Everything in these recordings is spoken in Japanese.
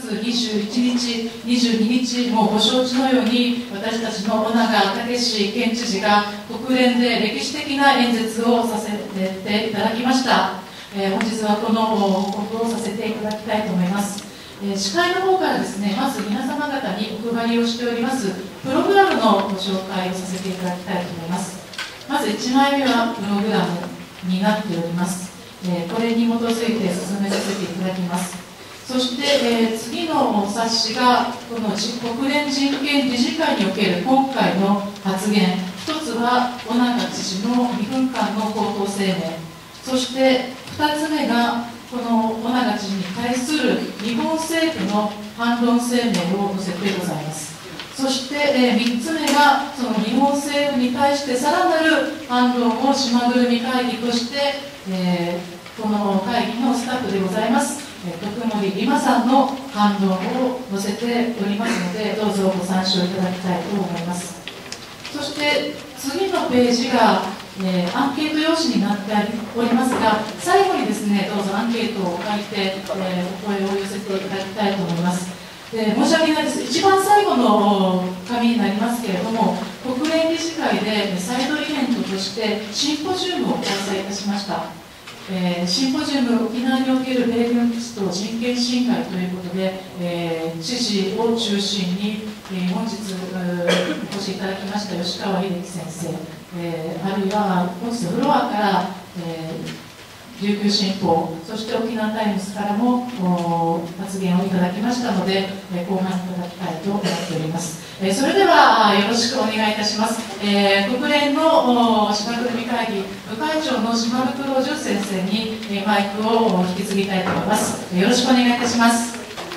21日、22日もご承知のように、私たちの尾長武県知事が国連で歴史的な演説をさせていただきました。本日はこの報告をさせていただきたいと思います。司会の方からですね、まず皆様方にお配りをしておりますプログラムのご紹介をさせていただきたいと思います。まず1枚目はプログラムになっております。これに基づいて進めさせていただきます。そして、次の冊子がこの国連人権理事会における今回の発言。一つは尾長知事の2分間の口頭声明、そして2つ目がこの尾長知事に対する日本政府の反論声明を載せてございます。そして、3つ目がその日本政府に対してさらなる反論を島ぐるみ会議として、この会議のスタッフでございます徳森里真さんの反論を載せておりますので、どうぞご参照いただきたいと思います。そして次のページが、アンケート用紙になっておりますが、最後にですね、どうぞアンケートを書いて、お声を寄せていただきたいと思います。申し訳ないです、一番最後の紙になりますけれども、国連理事会でサイドイベントとしてシンポジウムを開催いたしました。シンポジウム沖縄における米軍基地と人権侵害ということで、知事を中心に、本日お越しいただきました吉川秀樹先生、あるいは本日のフロアから、琉球新報、そして沖縄タイムズからも発言をいただきましたので、ご覧いただきたいと思っております。それではよろしくお願いいたします。国連の島ぐるみ会議部会長の島袋淳先生にマイクを引き継ぎたいと思います。よろしくお願いいたします。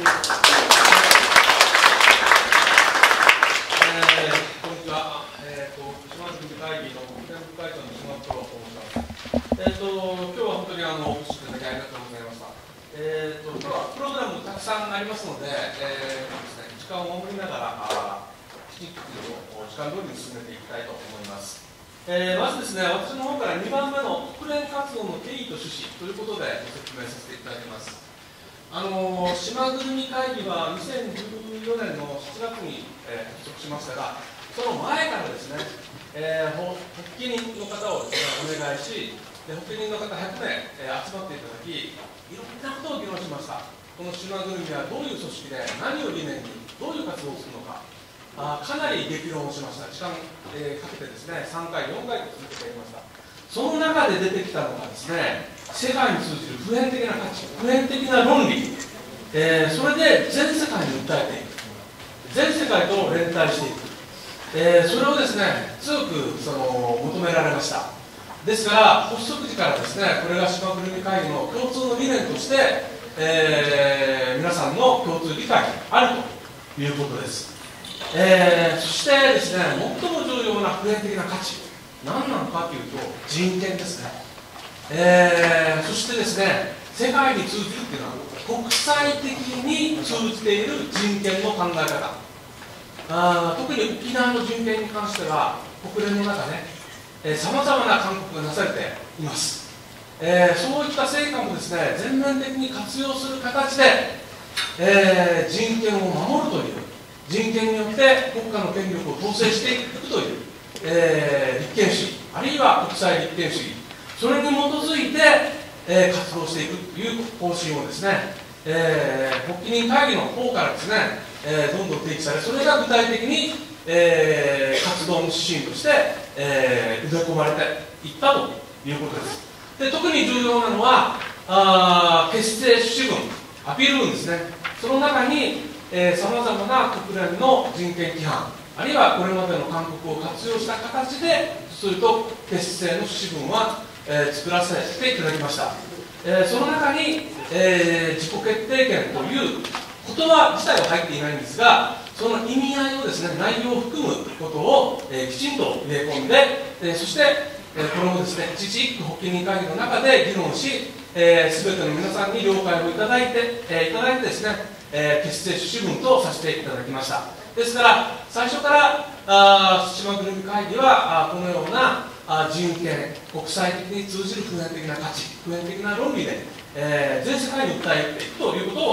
こんにちは。島ぐるみ会議の国連部会長の島袋と申します。今日は本当にお越しいただきありがとうございました。今日はプログラムたくさんありますので、時間を守りながらきちんと時間通りに進めていきたいと思います。まずですね、私の方から2番目の国連活動の定義と趣旨ということでご説明させていただきます。島ぐるみ会議は2014年の7月に発足しましたが、その前からですね、発起人の方をですね、お願いし、発起人の方100名、集まっていただき、いろんなことを議論しました。この島ぐるみはどういう組織で、何を理念に、どういう活動をするのか、かなり激論をしました。時間、かけてですね、3回、4回と続けてやりました。その中で出てきたのがですね、世界に通じる普遍的な価値、普遍的な論理、それで全世界に訴えていく、全世界と連帯していく、それをですね、強く求められました。ですから、発足時からですね、これが島ぐるみ会議の共通の理念として、皆さんの共通理解があるということです。そしてですね、最も重要な普遍的な価値、何なのかというと、人権ですね。そしてですね、世界に通じるっていうのは、国際的に通じている人権の考え方。特に沖縄の人権に関しては、国連の中でさまざまな勧告がなされています。そういった成果もですね、全面的に活用する形で、人権を守るという、人権によって国家の権力を統制していくという、立憲主義、あるいは国際立憲主義、それに基づいて、活動していくという方針をですね、発起人会議の方からですね、どんどん提起され、それが具体的に、活動の指針として、埋め込まれていったということです。で、特に重要なのは結成趣旨文、アピール文ですね。その中にさまざまな国連の人権規範、あるいはこれまでの勧告を活用した形で、そうすると結成の趣旨文は、作らせていただきました。その中に、自己決定権という言葉自体は入っていないんですが、その意味合いをですね、内容を含むことを、きちんと入れ込んで、そして、これをですね、一字一句発起人会議の中で議論し、すべての皆さんに了解をいただいてですね、結成趣旨文とさせていただきました。ですから、最初から島ぐるみ会議はこのような人権、国際的に通じる普遍的な価値、普遍的な論理で、全世界に訴えていくということを重要な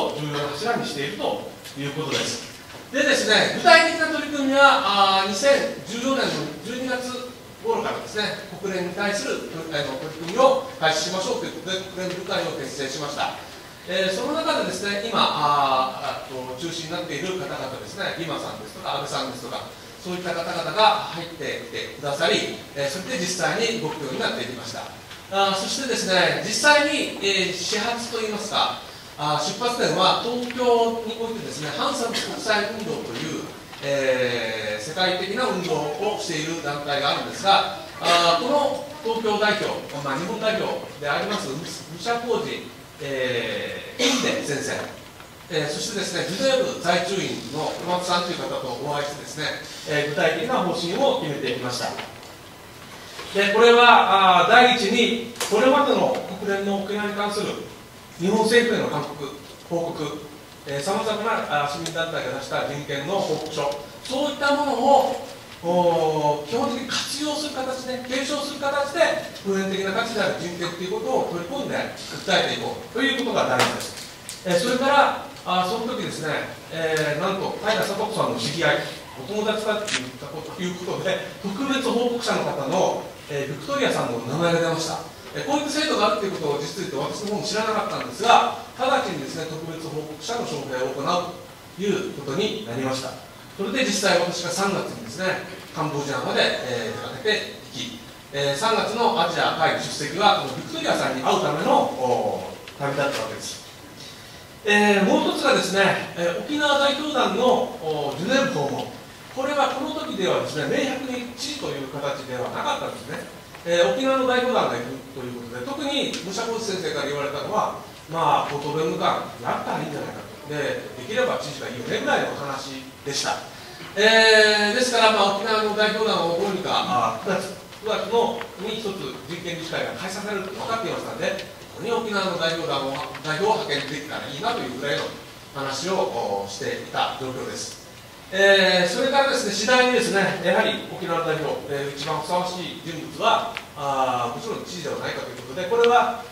柱にしているということです。でですね、具体的な取り組みは2014年の12月頃からですね、国連に対する取り組みを開始しましょうということで、国連部会を結成しました。その中でですね、今中心になっている方々ですね、リマさんですとか、安倍さんですとか、そういった方々が入ってきてくださり、それで実際に動くようになっていきました。そしてですね、実際に、始発といいますか、出発点は東京においてですね、反差別国際運動という、世界的な運動をしている団体があるんですが、この東京代表、日本代表であります武者小路インデ先生、そしてですね、ジュネーブ在中院の小松さんという方とお会いしてですね、具体的な方針を決めていきました。で、これは第一に、これまでの国連の沖縄に関する日本政府への勧告、報告、さまざまな市民団体が出した人権の報告書、そういったものを基本的に活用する形で、継承する形で、普遍的な価値である人権ということを取り込んで訴えていこうということが大事です。それからその時ですね、なんと平佐子さんの知り合い、お友達だということで、特別報告者の方の、ビクトリアさんの名前が出ました。こういった制度があるということを実は私の方も知らなかったんですが、直ちにですね、特別報告者の招聘を行うということになりました。それで実際私が3月にですね、カンボジアまで、出かけていき、3月のアジア会議出席はこのビクトリアさんに会うための旅だったわけです。もう一つがですね、沖縄代表団のジュネーブ訪問、これはこの時ではですね、明白に一致という形ではなかったんですね。沖縄の代表団が行くということで、特に武者小路先生から言われたのは、高等弁務官やったらいいんじゃないかと、できれば知事がいいよねぐらいの話でした。ですから、沖縄の代表団をどうにか9月に一つ人権理事会が開催されると分かっていましたので、ここに沖縄の代表を派遣できたらいいなというぐらいの話をしていた状況です。それからですね、次第にですね、やはり沖縄代表、一番ふさわしい人物はもちろん知事ではないかということで、これは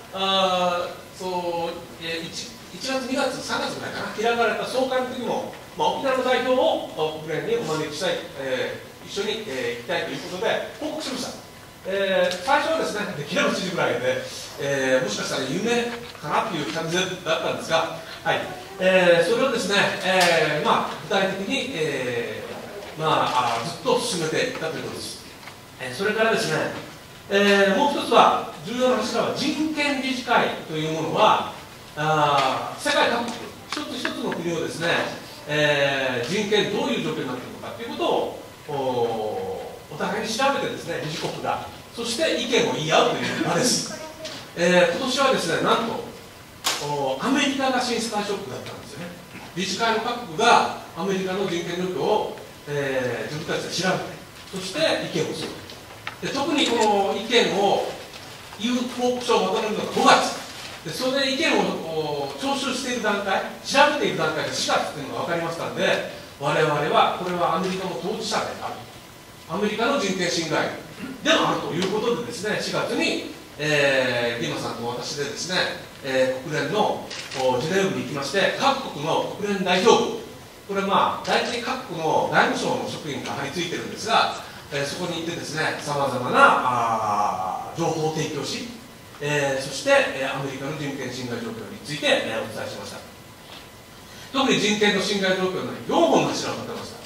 1月、2月、3月ぐらいかな、開かれた総会の時も、沖縄の代表を国連にお招きしたい、一緒に、行きたいということで報告しました。最初はですね、できれば知事ぐらいで、もしかしたら夢かなという感じだったんですが、はい、それをですね、具体的に、ずっと進めていったということです。それからですね、もう一つは、重要な柱は人権理事会というものは、世界各国、一つ一つの国をですね、人権どういう状況になっているのかということをお互いに調べてですね、理事国が、そして意見を言い合うという場です。今年はですね、なんとアメリカが審査対象国だったんですよね。理事会の各国がアメリカの人権状況を、自分たちで調べて、そして意見をする。で、特にこの意見を言う報告書をまとめるのが5月。で、それで意見を聴取している段階、調べている段階で4月というのが分かりましたので、我々はこれはアメリカの当事者である、アメリカの人権侵害でもあるということでですね、4月に、リマさんと私でですね、国連のジュネーブに行きまして、各国の国連代表部、これは大体各国の外務省の職員が張り付いてるんですが、そこに行ってですね、さまざまな情報を提供し、そして、アメリカの人権侵害状況について、お伝えしました。特に人権の侵害状況の4本の柱を立てました。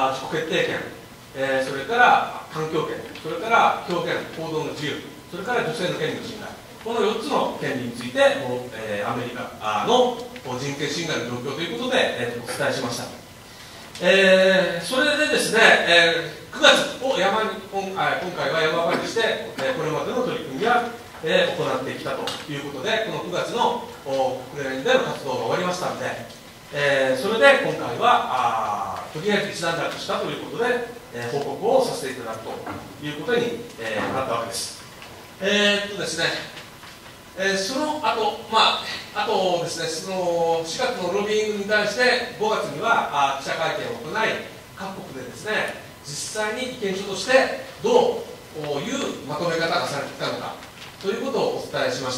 自己決定権、それから環境権、それから表現、報道の自由、それから女性の権利の侵害、この4つの権利について、アメリカの人権侵害の状況ということで、お伝えしました。それでですね、9月を今回は山場にして、これまでの取り組みや、行ってきたということで、この9月の国連での活動が終わりましたので、それで今回はとりあえず一段落したということで、報告をさせていただくということに、なったわけです。ですね、その後、あとですね、その4月のロビーイングに対して5月には記者会見を行い、各国でですね、実際に意見書としてどういうまとめ方がされてきたのかということをお伝えしましたし、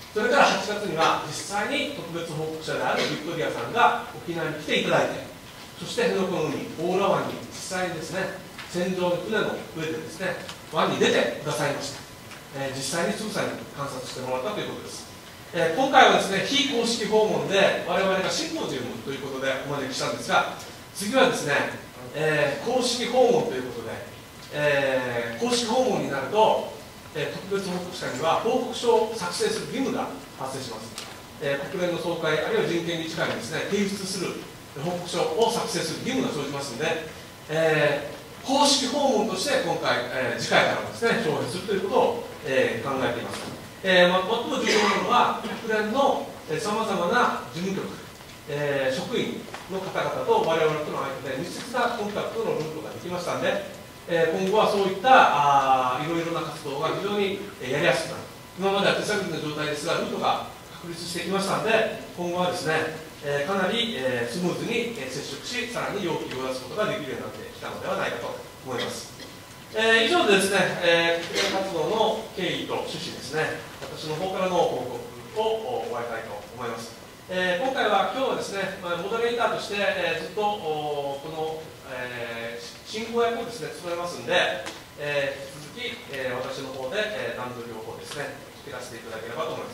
それから8月には実際に特別報告者であるビクトリアさんが沖縄に来ていただいて、そして辺野古の海、大浦湾に実際にですね、船上の船の上でですね、湾に出てくださいました。実際につぶさに観察してもらったということです。今回はですね、非公式訪問で我々がシンポジウムということでお招きしたんですが、次はですね、公式訪問ということで、公式訪問になると、特別報告者には報告書を作成する義務が発生します。国連の総会あるいは人権理事会にですね、提出する報告書を作成する義務が生じますので、公式訪問として今回、次回からですね、招聘するということを、考えています。最も重要なのは国連のさまざまな事務局、職員の方々と我々との間で密接なコンタクトのルートができましたので、今後はそういったいろいろな活動が非常にやりやすくなる。今までは手探りの状態ですが、ルートが確立してきましたので、今後はですね、かなりスムーズに接触し、さらに要求を出すことができるようになってきたのではないかと思います。以上でですね、国連活動の経緯と趣旨ですね、私の方からの報告を終わりたいと思います。今回は、今日はですね、モデレーターとして、ずっとこの、進行役をですね、務めますんで、引き続き、私の方で、段取りをですね、聞かせていただければと思います。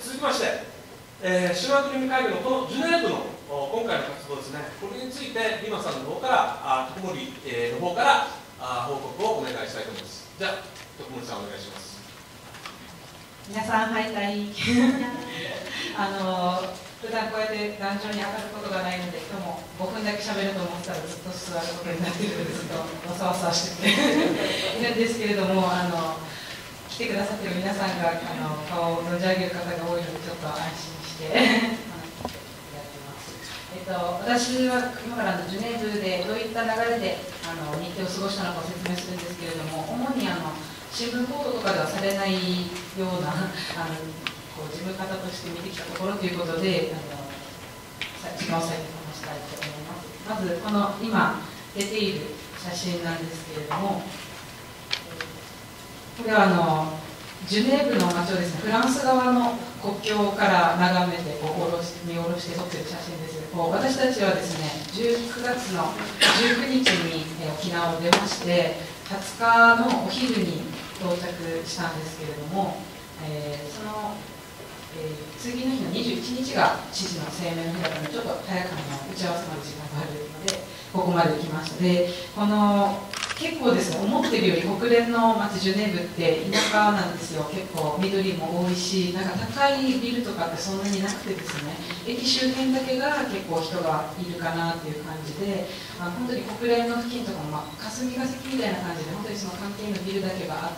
続きまして、島国会議のこのジュネーブの今回の活動ですね、これについて、リマさんの方から、徳森の方から報告をお願いしたいと思います。じゃあ、徳森さん、お願いします。 皆さん、はいたい。普段こうやって壇上に上がることがないので、今日も5分だけ喋ると思ったらずっと座ることになっているので、ずっとわさわさしているんですけれども、来てくださっている皆さんが顔を存じ上げる方が多いので、ちょっと安心してやってます。私は今からジュネーブでどういった流れで日程を過ごしたのかを説明するんですけれども、主に新聞報道とかではされないような事務方として見てきたところということで、時間を割いて話したいと思います。まず、この今出ている写真なんですけれども、これはジュネーブの街をですね、フランス側の国境から眺めて見下ろして撮っている写真です。私たちはですね、9月の19日に沖縄を出まして、20日のお昼に到着したんですけれども、その次の日の21日が知事の声明の日だったので、ちょっと早く打ち合わせまで時間があるので、ここまで来ました。で、結構ですね、思ってるより国連の街ジュネーブって田舎なんですよ。結構緑も多いし、なんか高いビルとかってそんなになくてですね、駅周辺だけが結構人がいるかなっていう感じで、本当に国連の付近とかも、霞が関みたいな感じで、本当にその関係のビルだけがあって、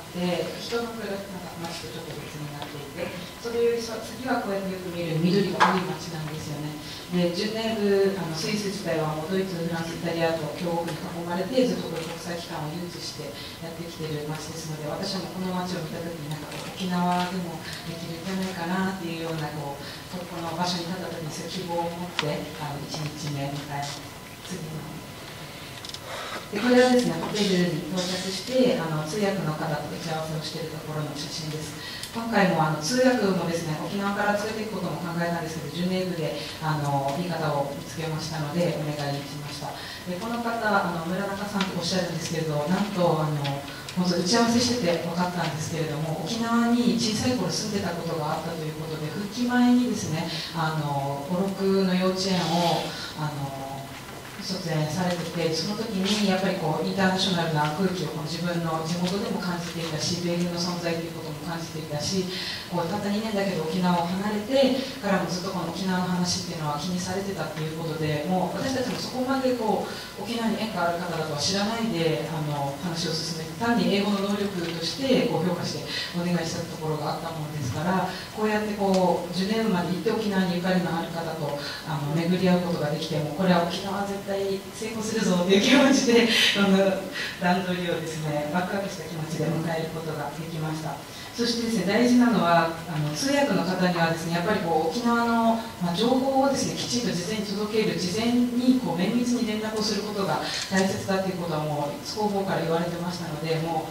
人の暮らしなんか街とちょっと別になっていて、それより先はこうやってよく見る緑が多い街なんですよね。で、ジュネーブ、スイス自体はもうドイツ、フランス、イタリアと強国に囲まれて、ずっとこういう国際機関を誘致してやってきている街ですので、私はもうこの街を見たときに、なんか沖縄でもできるんじゃないかなっていうような、この場所に立ったときにそういう希望を持って、1日目迎えます。次の。で、これはですね、ホテルに到着して、通訳の方と打ち合わせをしているところの写真です。今回も通訳もですね、沖縄から連れていくことも考えたんですけど、ジュネーブでいい方を見つけましたので、お願いしました。で、この方、村中さんとおっしゃるんですけれど、なんと本当打ち合わせしてて分かったんですけれども、沖縄に小さい頃住んでたことがあったということで、復帰前にですね、五六の幼稚園を卒園されてて、その時にやっぱりインターナショナルな空気を自分の地元でも感じていたし、米軍の存在ということも感じていたし、たった2年だけど沖縄を離れてからもずっとこの沖縄の話っていうのは気にされてたっていうことで、もう私たちもそこまで沖縄に縁がある方だとは知らないで話を進めて、単に英語の能力として評価してお願いしたところがあったものですから、こうやってジュネーブまで行って沖縄にゆかりのある方と巡り合うことができて、もこれは沖縄は絶対成功するぞという気持ちで段取りをですね、ワクワクした気持ちで迎えることができました。そしてですね、大事なのは通訳の方にはですね、やっぱり沖縄の情報をですね、きちんと事前に届ける、事前に綿密に連絡をすることが大切だということはもう双方から言われてましたので、もう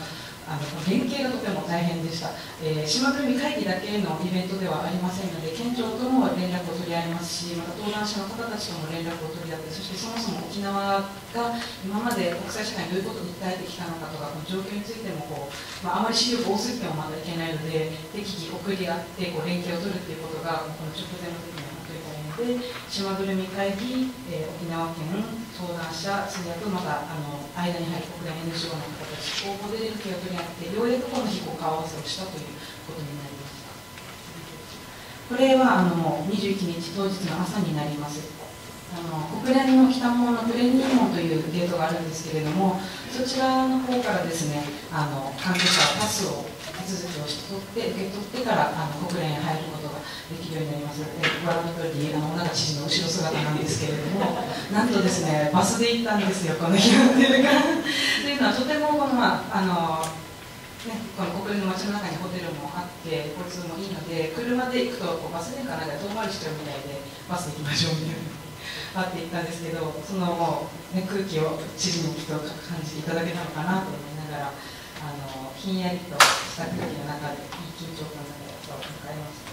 連携がとても大変でした。島ぐるみ会議だけのイベントではありませんので、県庁とも連絡を取り合いますし、また登壇者の方たちとも連絡を取り合って、そしてそもそも沖縄が今まで国際社会にどういうことを訴えてきたのかとか、この状況についてもあまり資料が多すぎてもまだいけないので、適宜送り合って連携を取るということが、この直前の時には本当に大変で、島ぐるみ会議、沖縄県、登壇者、通訳、また間に入る国連 NGO の方たち、応募で連携を取り合って、ようやくこの日顔合わせをしたということになりました。これはもう21日当日の朝になります。国連の北門のプレニー門というゲートがあるんですけれども、そちらの方からですね、関係者はパスを手続きを受け取ってから国連へ入ることができるようになります。ご覧の通り、小長知事の後ろ姿なんですけれども、なんとですね、バスで行ったんですよ、この日のっていうか。というのは、とてもこの国連の街の中にホテルもあって交通もいいので、車で行くとバス電かなんか遠回りしちゃうみたいで、バスで行きましょうみたいなって言ったんですけど、その、空気を知事にきっと感じていただけたのかなと思いながら、ひんやりとした空気の中で、いい緊張感の中で朝を迎えました。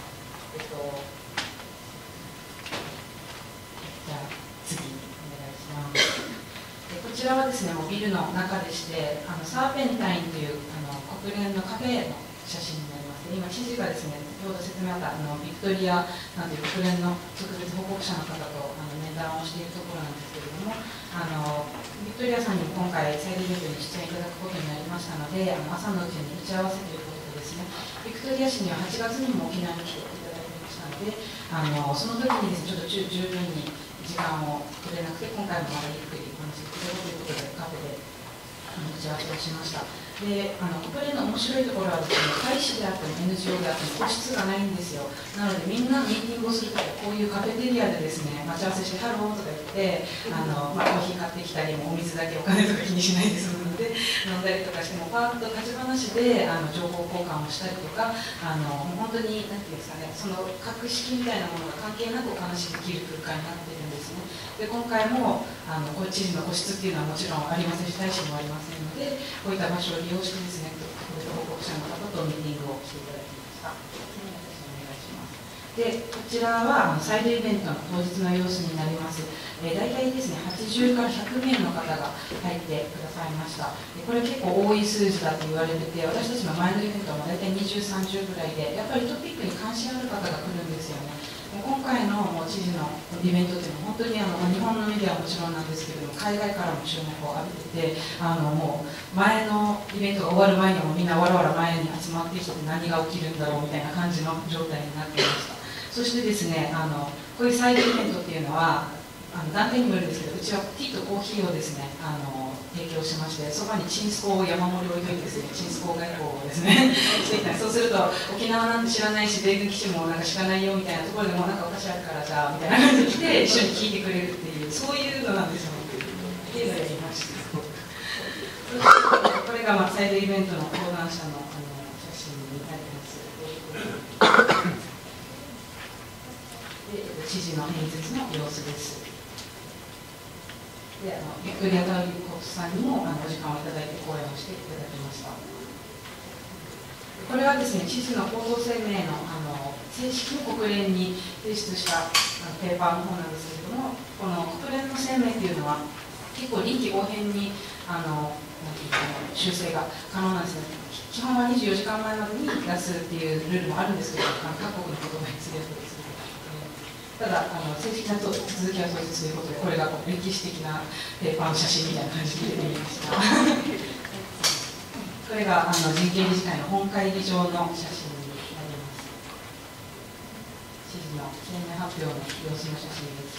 じゃあ次お願いします。こちらはですね、もうビルの中でして、サーペンタインという国連のカフェの写真になります。今、知事がですね、先ほど説明あったビクトリアなんていう国連の特別報告者の方と面談をしているところなんですけれども、ビクトリアさんにも今回、サイドイベントに出演いただくことになりましたので、朝のうちに打ち合わせということでですね、ビクトリア市には8月にも沖縄に来ていただきましたので、その時にですね、ちょっと十分に時間を取れなくて、今回もまだゆっくりお話しいただこうということで、カフェで打ち合わせをしました。で、国連の面白いところはですね、大使であっても NGO であっても個室がないんですよ。なのでみんなミーティングをするときこういうカフェテリアでですね、待ち合わせしてハローとか言ってコーヒー買ってきたりもお水だけお金とか気にしないで済むので飲んだりとかしてもパーッと立ち話で情報交換をしたりとか本当に何ていうんですかね、その格式みたいなものが関係なくお話しできる空間になっているんですね。で今回も知事の個室っていうのはもちろんありませんし、大使もありませんので、こういった場所を利用してですね、特別報告者の方とミーティングをしていただきました。お願いします。で、こちらはサイドイベントの当日の様子になります。大体ですね、80から100名の方が入ってくださいました。これ結構多い数字だと言われてて、私たちの前のイベントも大体20、30ぐらいで、やっぱりトピックに関心ある方が来るんですよね。今回の知事のイベントというのは本当に日本のメディアはもちろんなんですけれども、海外からも注目を浴びてて、もう前のイベントが終わる前にもみんなわらわら前に集まってきて何が起きるんだろうみたいな感じの状態になっていました。そしてですね、こういうサイドイベントっていうのは団体にもよるんですけど、うちはティーとコーヒーをですね提供しまして、そばにチンスコを山盛り置いといてですね、チンスコ外交をですねしていたり、そうすると沖縄なんて知らないし米軍基地もなんか知らないよみたいなところでもなんかお菓子あるからじゃあみたいな感じで来て一緒に聞いてくれるっていう、そういうのなんですよっていうのをやりました。これがサイドイベントの登壇者の写真になります。で知事の演説の様子です。でビクトリア大国さんにもお時間をいただいて講演をしていただきました。これはですね、知事の行動声明の正式に国連に提出したペーパーの方なんですけれども、この国連の声明というのは結構臨機応変に修正が可能なんですね。基本は24時間前までに出すっていうルールもあるんですけど、各国の言葉にするとですね、ただ正式な続きは当日ということで、これが歴史的なペーパーの写真みたいな感じで出てみました。これが人権理事会の本会議場の写真になります。知事の声明発表の様子の写真です。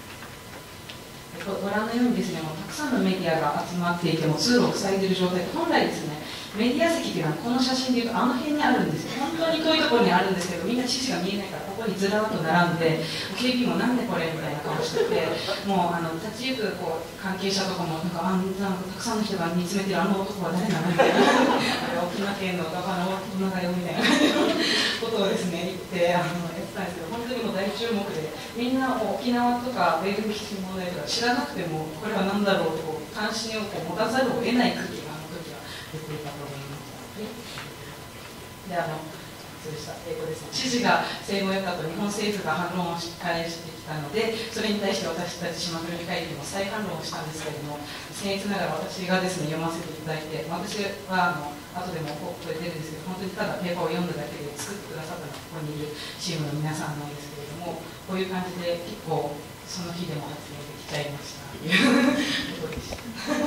ご覧のようにですね、もうたくさんのメディアが集まっていても通路を塞いでいる状態で、本来ですね、メディア席というのはこの写真でいうとあの辺にあるんですよ。本当に遠いところにあるんですけど、みんな知事が見えないからここにずらっと並んで、警備員もなんでこれみたいな顔してて、もう立ち行く関係者とかもなんかたくさんの人が見つめてるあの男は誰なのみたいな沖縄県のガバの大人だよみたいなことをですね言ってやったんですけど、本当にもう大注目で、みんな沖縄とか米軍基地問題とか知らなくてもこれは何だろうと関心を持たざるを得ない空気があの時は出ていたと思います。 でそうでした、ですね、知事が生後4日と日本政府が反論を返してきたので、それに対して私たち島国会議も再反論をしたんですけれども、僭越ながら私がですね読ませていただいて、私は後でもこれ出るんですけど、本当にただペーパーを読んだだけで作ってくださったのはここにいるチームの皆さんなんですけれども、こういう感じで結構その日でも発言できちゃいましたということでした。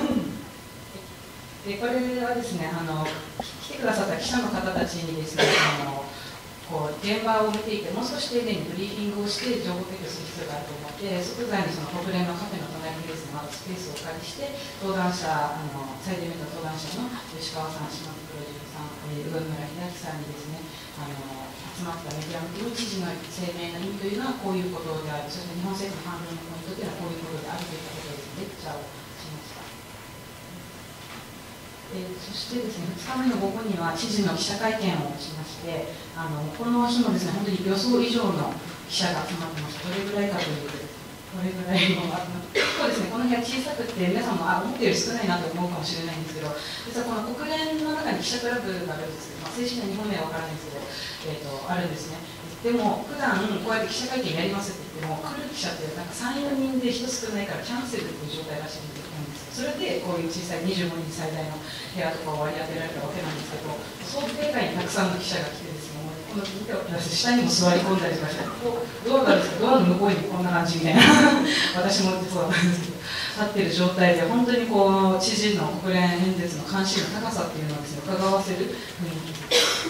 でこれはですね来てくださった記者の方たちにですねこう現場を見ていてもう少し丁寧にブリーフィングをして情報提供する必要があると思って、即座に国連のカフェの隣にですねまずスペースをお借りして、登壇者最前面の登壇者の吉川さん、島本プロデューサーさん、上村秀明さんにですね集まったメディア向けに知事の声明の意味というのはこういうことである、そして日本政府の反論のポイントというのはこういうことであるといったことをですねレクチャーをしました。そしてですね、2日目の午後には知事の記者会見をしまして、この日もですね、本当に予想以上の記者が集まってました。どれぐらいかというと、これぐらいの、そうですね、この部屋小さくて、皆さんも思ったより少ないなと思うかもしれないんですけど、実はこの国連の中に記者クラブがあるんですけど、正式な日本名は分からないんですけど、あるんですね。でも、普段こうやって記者会見やりますって言っても、来る記者ってなんか3、4人で人少ないからキャンセルっていう状態らしいんですよ。それでこういう小さい25人最大の部屋とかを割り当てられたわけなんですけど、想定外にたくさんの記者が来てですね、この見てください、下にも座り込んだりしました。こうドアがあるんですけど、ドアの向こうにこんな感じみたいな私もそうなんですけど、立ってる状態で本当にこう知事の国連演説の関心の高さっていうのをですね伺わせる雰囲気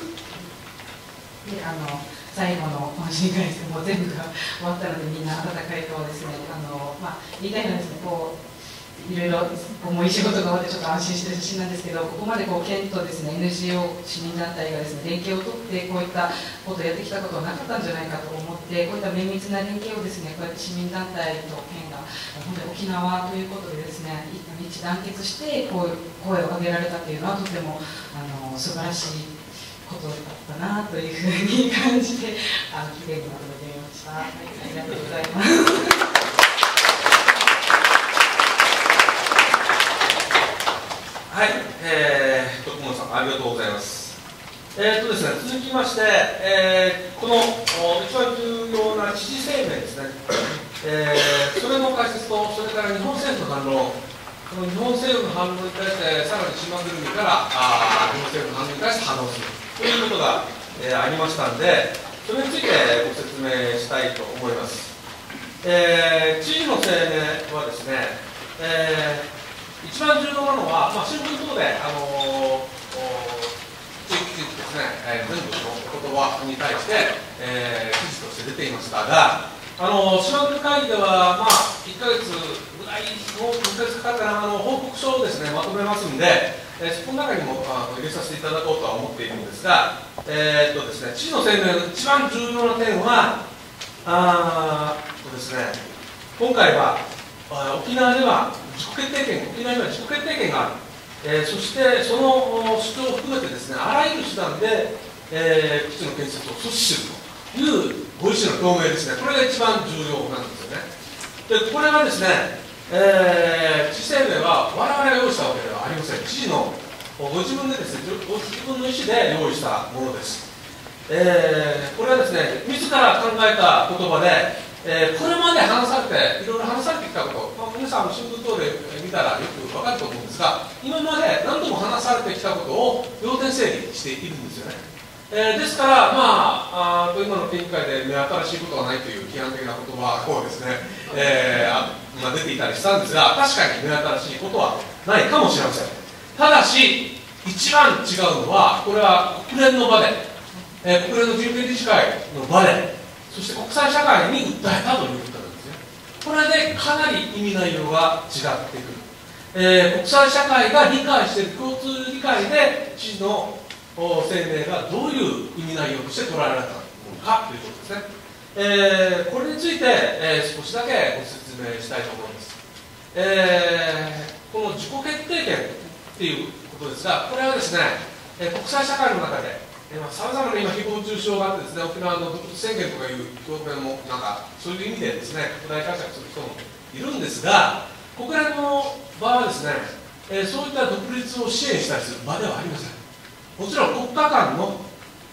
で最後の懇親会ですね、もう全部が終わったのでみんな温かい顔ですね、言いたいのはですね、こういろいろ重い仕事が終わってちょっと安心してる写真なんですけど、ここまでこう県とですね NGO 市民団体がですね連携を取ってこういったことをやってきたことはなかったんじゃないかと思って、こういった綿密な連携をですねこうやって市民団体と県が本当に沖縄ということでですね一致団結してこう声を上げられたというのはとても素晴らしいことだったなというふうに感じてきれいにまとめてみました。はい、ありがとうございます。 はい、徳本さん、ありがとうございます。ですね、続きまして、この一番重要な知事声明ですね、それの解説と、それから日本政府の反論、この日本政府の反論に対して、さらに島ぐるみから日本政府の反論に対して反論するということが、ありましたので、それについてご説明したいと思います。知事の声明はですね、一番重要なのは、新聞等で地域ですね、全部のお言葉に対して、記事として出ていましたが、島国会議では、1ヶ月ぐらい、もう1ヶ月かかったら報告書をですね、まとめますんで、そこの中にも入れさせていただこうとは思っているんですが、ですね、知事の声明の一番重要な点は、ですね、今回は沖縄では自己決定権、沖縄には自己決定権がある、そしてその主張を含めてですね、あらゆる手段で、基地の建設を阻止するというご意思の表明ですね、これが一番重要なんですよね。で、これはですね、知事声明は我々が用意したわけではありません。知事のご自分でですね、ご自分の意思で用意したものです。これはですね、自ら考えた言葉で、これまで話されて、いろいろ話されてきたこと、皆さん、新聞等で見たらよく分かると思うんですが、今まで何度も話されてきたことを要点整理しているんですよね。ですから、今の県議会で目新しいことはないという批判的な言葉をですね、出ていたりしたんですが、確かに目新しいことはないかもしれません。ただし、一番違うのは、これは国連の場で、国連の人権理事会の場で、そして国際社会に訴えたということなんですね。これでかなり意味内容が違ってくる。国際社会が理解している共通理解で、知事の声明がどういう意味内容として捉えられたのかということですね。これについて、少しだけご説明したいと思います。この自己決定権っていうことですが、これはですね、国際社会の中でさまざまな今、誹謗中傷があってですね、沖縄の独立宣言とかいう表現も、そういう意味でですね、拡大解釈する人もいるんですが、国連の場はですね、そういった独立を支援したりする場ではありません。もちろん国家間の、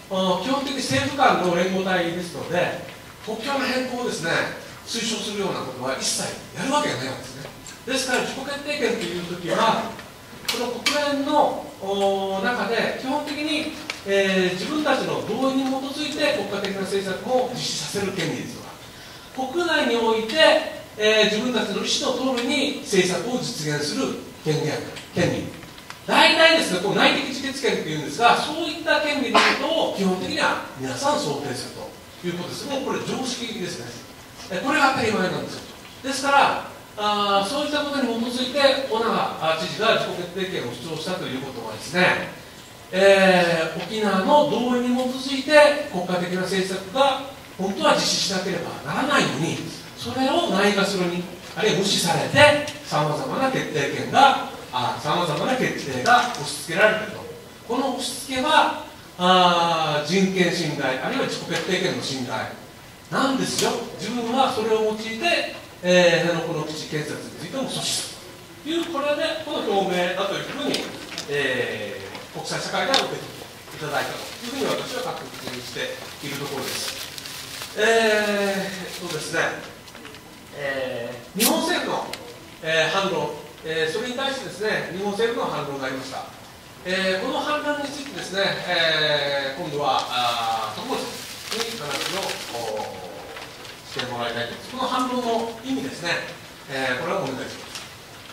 基本的に政府間の連合体ですので、国境の変更をですね、推奨するようなことは一切やるわけがないわけですね。ですから、自己決定権というときは、この国連の中で、基本的に、自分たちの同意に基づいて国家的な政策を実施させる権利ですとか、国内において、自分たちの意思の通りに政策を実現する権利。大体ですね、こう内的自決権というんですが、そういった権利のことを基本的には皆さん想定するということです。もうこれ常識ですね。これが当たり前なんですよ。ですからそういったことに基づいて小長知事が自己決定権を主張したということはですね、沖縄の同意に基づいて国家的な政策が本当は実施しなければならないのに、それをないがしろにあるいは無視されてさまざまな決定権がさまざまな決定が押し付けられていると。この押し付けは人権侵害あるいは自己決定権の侵害なんですよ。自分はそれを用いて辺野古の基地建設についても阻止するという、これでこの表明だというふうに、国際社会では受け止めていただいたというふうに私は確認しているところです。ですね、日本政府の、反論、それに対してですね、日本政府の反論がありました。この反論についてですね、今度は徳本さんに話をしてもらいたいと思います。この反論の意味ですね、これはお願いします。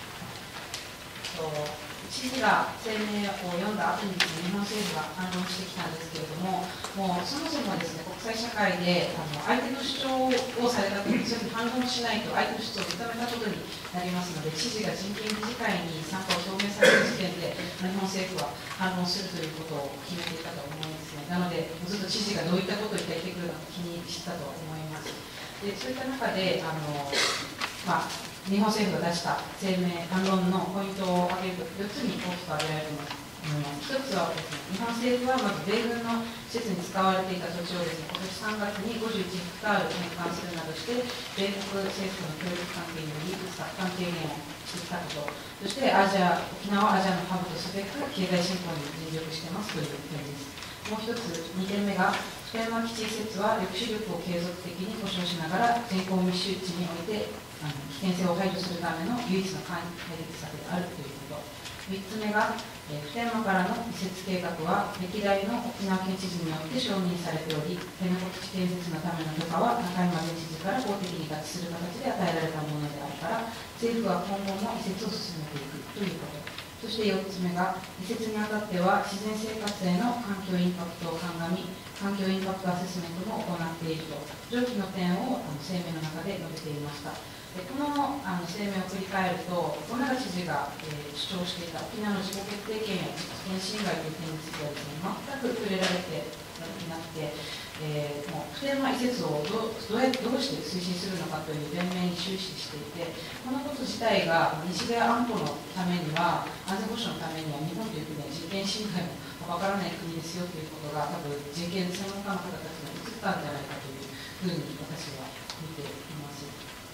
知事が声明を読んだ後に日本政府が反論してきたんですけれども、もうそもそもですね、国際社会で相手の主張をされたときに、それに反論しないと相手の主張を認めたことになりますので、知事が人権理事会に参加を表明される時点で、日本政府は反論するということを決めていたと思いますね。なので、ずっと知事がどういったことを言ってくるのか気にしたと思います。でそういった中で日本政府が出した声明、反論のポイントを挙げると4つに大きく挙げられると思います。1つはですね、日本政府はまず米軍の施設に使われていた土地をですね、今年3月に51ヘクタール返還するなどして、米国政府との協力関係により奪還軽減をしてきたこと、そして沖縄をアジアのハブとすべく経済振興に尽力していますという点です。もう一つ、2点目が、普天間基地施設は抑止力を継続的に保障しながら、人口密集地において危険性を排除するための唯一の解決策であるということ。3つ目が、普天間からの移設計画は、歴代の沖縄県知事によって承認されており、辺野古基地建設のための許可は、中山前知事から法的に合致する形で与えられたものであるから、政府は今後も移設を進めていくということ。そして4つ目が、移設にあたっては自然生活への環境インパクトを鑑み、環境インパクトアセスメントも行っていると、上記の点を声明の中で述べていました。でこの声明を振り返ると、小長知事が、主張していた沖縄の自己決定権や実権侵害という点についてはですね、全く触れられていなくて、もう普天間移設をどうして推進するのかという弁明に終始していて、このこと自体が日米安保のためには、安全保障のためには、日本という国は人権侵害もわからない国ですよということが、多分人権専門家の方たちに移ったんじゃないかというふうに私は見ています。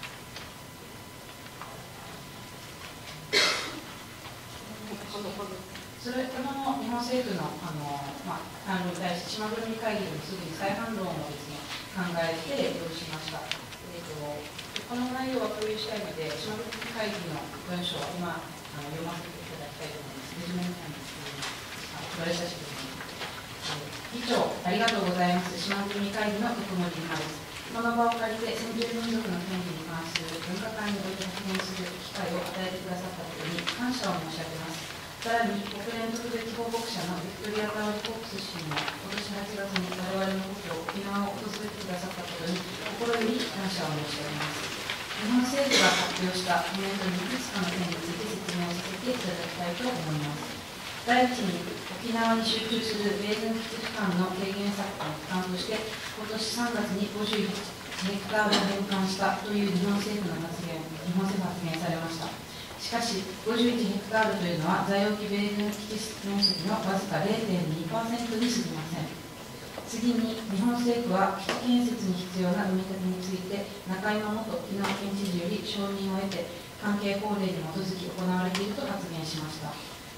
この日本政府の反論に対して、島黒会議でもすぐに再反論をですね、考えて用意しました。この内容は共有したいので、島黒会議の文書は今読ませていただきたいと思います。レジュメなんですけど、これ写真ですね。議長、ありがとうございます。島黒会議の徳森里奈です。この場を借りて、先住民族の権利に関する分科会において発言する機会を与えてくださったことに感謝を申し上げます。さらに、国連特別報告者のビクトリア・パウリ・コークス氏も、今年8月に我々の故郷、沖縄を訪れてくださったことに心より感謝を申し上げます。日本政府が発表したコメントにいくつかの点について説明をさせていただきたいと思います。第一に、沖縄に集中する米軍基地負担の軽減策の負担として、今年3月に51ヘクタールを返還したという日本政府発言されました。しかし、51ヘクタールというのは、在沖米軍基地面積のわずか 0.2% に過ぎません。次に、日本政府は基地建設に必要な埋め立てについて、中山元沖縄県知事より承認を得て、関係法令に基づき行われていると発言しました。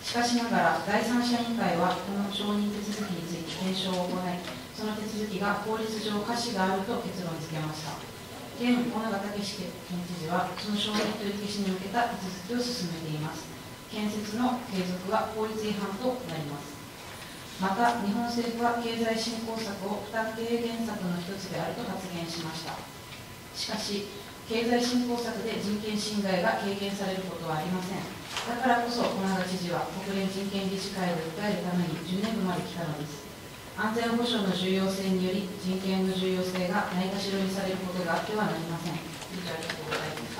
しかしながら、第三者委員会はこの承認手続きについて検証を行い、その手続きが法律上可視があると結論付けました。現小長武史県知事は、その承認取り消しに向けた手続きを進めています。建設の継続は法律違反となります。また、日本政府は経済振興策を負担軽減策の一つであると発言しました。しかし、経済振興策で人権侵害が軽減されることはありません。だからこそ、小長知事は国連人権理事会で訴えるためにジュネーブまで来たのです。安全保障の重要性により、人権の重要性がないがしろにされることがあってはなりません。以上、ありがとうございました。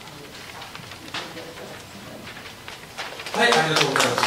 はい、ありがとうございます。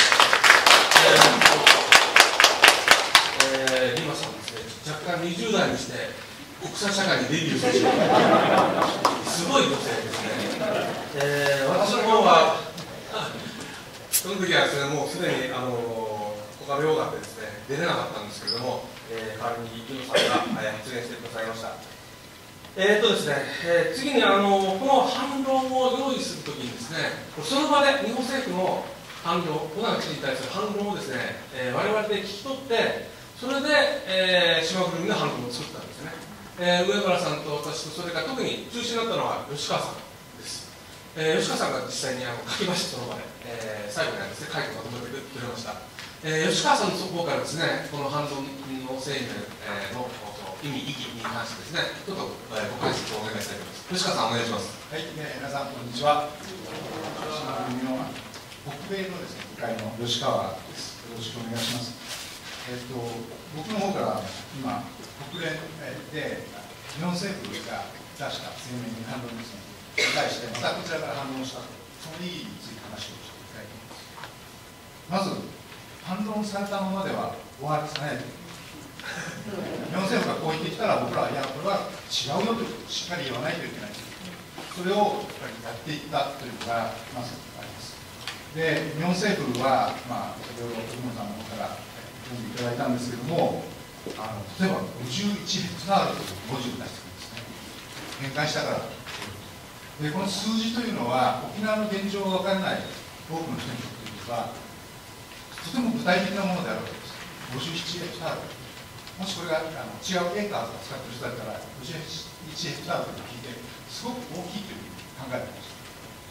リマさんですね、若干20代にして国際社会にデビューするすごい女性ですね。私の方はその時はですね、もうすでに他の用があってですね、出れなかったんですけれども、代わりにリマさんが、発言してくださいました。ですね、次にこの反論を用意するときにですね、その場で日本政府の反論、小長知事に対する反論をですね、我々で聞き取って、それで、島ぐるみの反論を作ったんですね。上村さんと私と、それから特に中心になったのは吉川さんです。吉川さんが実際に書きました、その場で、最後にですね、書いてまとめてくれました。吉川さんのそこからですね、この反論の声明の意味、意義に関してですね、ちょっとご解説をお願いしたいと思います。吉川さん、お願いします。 はい、皆さん、こんにちは。島組の北米のですね、議会の吉川です。よろしくお願いします。僕の方から今、国連で日本政府が出した声明に反論ですね、に対して、またこちらから反論したと、その意義について話をしていきたいと思います。まず、反論されたままでは終わりさないと。日本政府がこう言ってきたら、僕らは、いや、これは違うよということをしっかり言わないといけない。それをやっぱりやっていったというのが、まずあります。で、日本政府は、先ほど、徳本さんの方から読んでいただいたんですけれども、例えば51ヘクタールという文字を出してくるんですね。返還したから。で、この数字というのは、沖縄の現状が分からない多くの人にとっては、とても具体的なものであるわけです。57ヘクタール。もしこれが違うエーカーを使っている人だったら、51ヘクタールと聞いて、すごく大きいというふうに考えていました。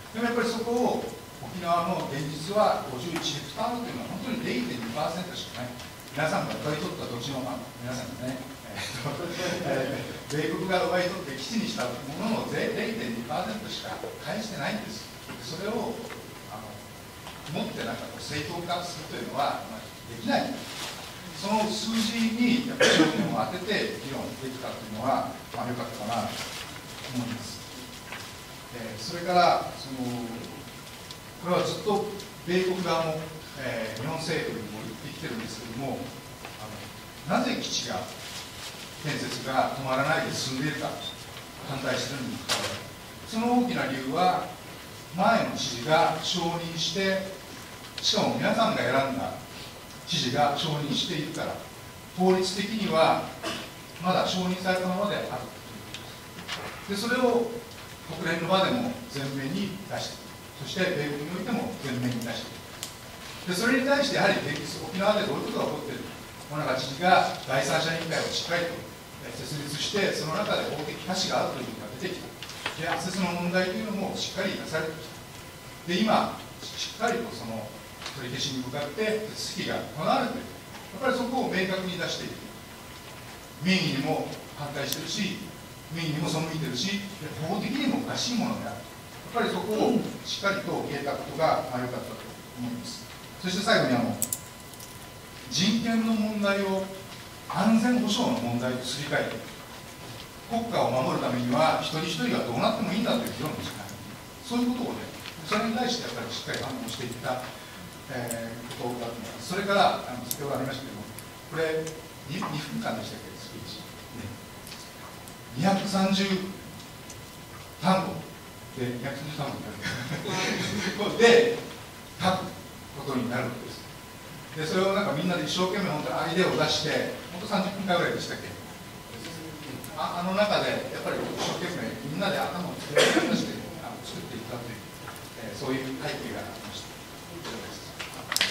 でもやっぱりそこを、沖縄の現実は51ヘクタールというのは本当に 0.2% しかない。皆さんが奪い取った土地の、皆さんがね、米国が奪い取って基地にしたものの 0.2% しか返してないんです。それを持って正当化するというのは、できない。その数字にやっぱり焦点を当てて議論できたというのは、良かったかなと思います。それからこれはずっと米国側も、日本政府にも言ってきてるんですけども、なぜ基地が建設が止まらないで進んでいるか、反対しているにもかかわらず、その大きな理由は、前の知事が承認して、しかも皆さんが選んだ知事が承認しているから、法律的にはまだ承認されたままであるということです。で、それを国連の場でも前面に出している。そして米国においても前面に出している。で、それに対してやはり沖縄でどういうことが起こっているか、小長知事が第三者委員会をしっかりと設立して、その中で法的価値があるというのが出てきた。で、アクセスの問題というのもしっかり出されてきた。で、今、しっかりとその取り消しに向かって手続きが行われている。やっぱりそこを明確に出している。民意にも反対しているし、民意にも背いているし、法的にもおかしいものである。やっぱりそこをしっかりと受けたことが良かったと思います。そして最後に人権の問題を安全保障の問題とすり替えて、国家を守るためには一人一人がどうなってもいいんだという議論ですから、そういうことをね、それに対してやっぱりしっかり反応していったことだと思います。それから先ほどありましたけども、これ 2分間でしたっけ、スピーチ、230単語で230単語で書くことになるわけです。で、それをみんなで一生懸命本当にアイデアを出して、本当30分間ぐらいでしたっけ、あの中でやっぱり一生懸命みんなで頭を使い出して作っていったという、そういう背景がありました。以上です。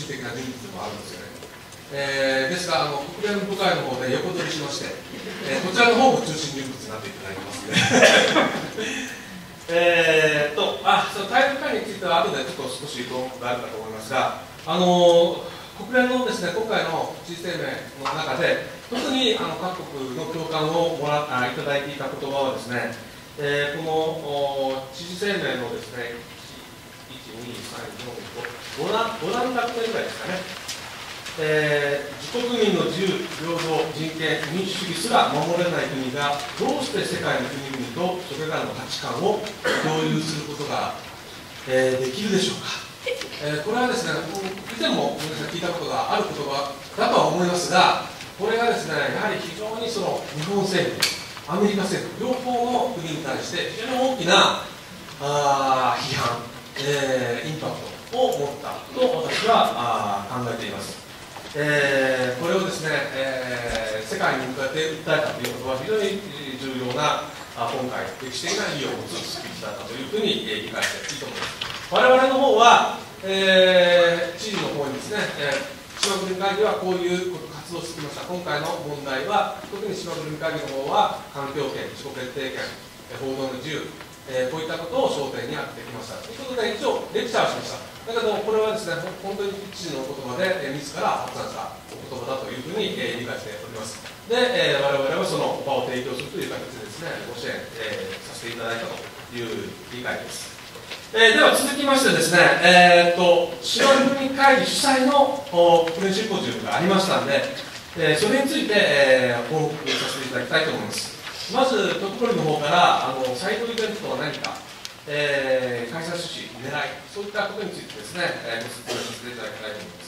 心的な人物でもあるんですよね。ですが国連部会の方で横取りしまして、こちらの方も中心人物になっていただいてますね。その大陸会については後でちょっと少し言うことがあるかと思いますが、国連のですね、今回の知事声明の中で、特に各国の共感をいただいていた言葉はですね、この知事声明のですね、1、2、3、4、5段落目ぐらいですかね。自国民の自由、平等、人権、民主主義すら守れない国がどうして世界の国々とそれらの価値観を共有することが、できるでしょうか。これはですね、以前も皆さん聞いたことがある言葉だとは思いますが、これがですね、やはり非常にその日本政府、アメリカ政府、両方の国に対して非常に大きな批判、インパクトを持ったと私は考えています。これをですね、世界に向かって訴えたということは非常に重要な今回歴史的な意義を持つスピーチだったというふうに理解していいと思います。我々の方は、知事の方にですね、島国会議はこういう活動をしてきました。今回の問題は、特に島国会議の方は環境権、自己決定権、報道の自由、こういったことを焦点に当ててきました。ということで、一応レクチャーをしました。だけど、これはですね、本当に知事のお言葉で、自ら発案したお言葉だというふうに理解しております。で、我々はその場を提供するという形でですね、ご支援させていただいたという理解です。では続きましてですね、島国会議主催の国連シンポジウムがありましたので、それについて、報告させていただきたいと思います。まず、トップコリの方から、サイドイベントとは何か、開催趣旨、狙い、そういったことについてですね、ご説明させていただきたいと思います。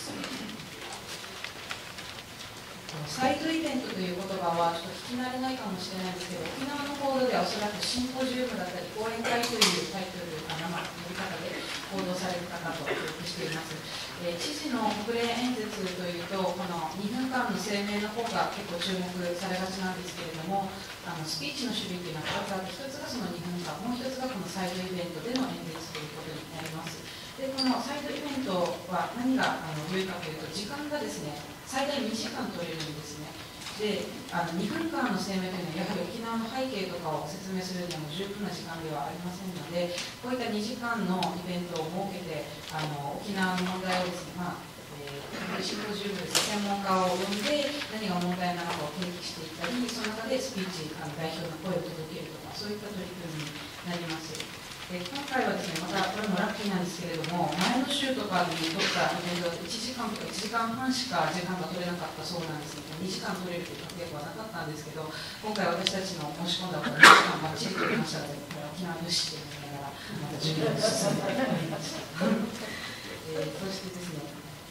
サイドイベントという言葉はちょっと聞き慣れないかもしれないんですけど、沖縄の報道ではおそらくシンポジウムだったり講演会というタイトル呼び方で報道されてたかと記憶しています。知事の国連演説というと、この2分間の声明の方が結構注目されがちなんですけれども、スピーチの種類というのは2つあって、1つがその2分間、もう1つがこのサイドイベントでの演説ということになります。で、このサイドイベントは何が良いかというと、時間がですね、最大2時間取れるんですね。で、2分間の声明というのは、やはり沖縄の背景とかを説明するにはも十分な時間ではありませんので、こういった2時間のイベントを設けて、沖縄の問題をですね、シンポジウムです、専門家を呼んで、何が問題なのかを提起していったり、その中でスピーチ、代表の声を届けるとか、そういった取り組みになります。今回はですね、またこれもラッキーなんですけれども、前の週とかに取ったイベントは1時間とか1時間半しか時間が取れなかったそうなんですけど、2時間取れるという確約はなかったんですけど、今回私たちの申し込んだ2時間ばっちり取りましたので、沖縄よしと言いながら、また準備を進めておりました。そしてですね、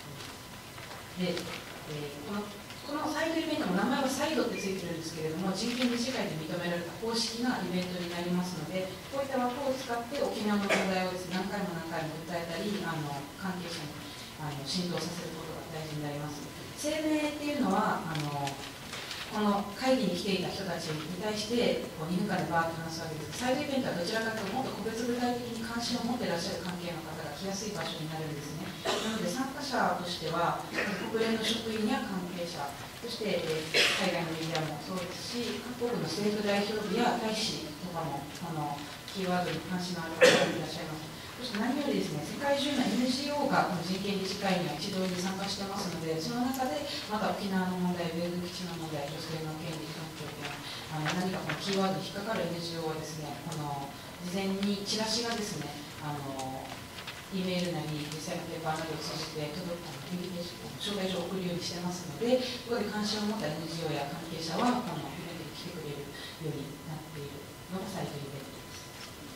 このサイドイベントの名前はサイドってついてるんですけれども、人権理事会で認められた公式なイベントになりますので、こういった枠を使って沖縄の問題をですね、何回も訴えたり、関係者に浸透させることが大事になります。声明っていうのはこの会議に来ていた人たちに対して2分間でバーッと話すわけです。サイドイベントはどちらかというともっと個別具体的に関心を持っていらっしゃる関係の方が来やすい場所になるんですね。なので参加者としては国連の職員や関係者、そして海外のメディアもそうですし、各国の政府代表部や大使とかもこのキーワードに関心のある方がいらっしゃいます。そして何よりですね、世界中の NGO がこの人権理事会には一堂に参加してますので、その中でまた沖縄の問題、米軍基地の問題、女性の権利、環境権、何かこのキーワードに引っかかる NGO はですね、事前にチラシがですね、E メールなり実際のペーパーなどを通じてインビテーション、招待状を送るようにしてますので、ここで関心を持った NGO や関係者はこのイベントに来てくれるようになっているのがサイトイベントです。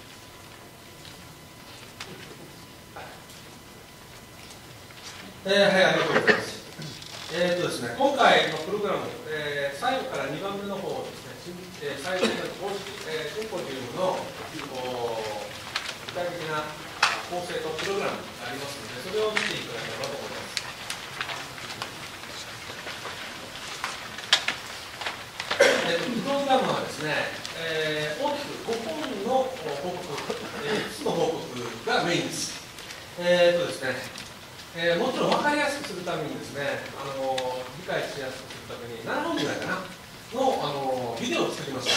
はい、ありがとうございます。ですね、今回のプログラム、最後から2番目の方ですね、最後の公式、シンポジウムの具体的な構成とプログラムがありますので、それを見ていただければと思います。プログラムはですね、大きく5本の報告、5つの報告がメインです。ですね、 もちろん分かりやすくするためにですね、理解しやすくするために7分ぐらいかなの、ビデオを作りました。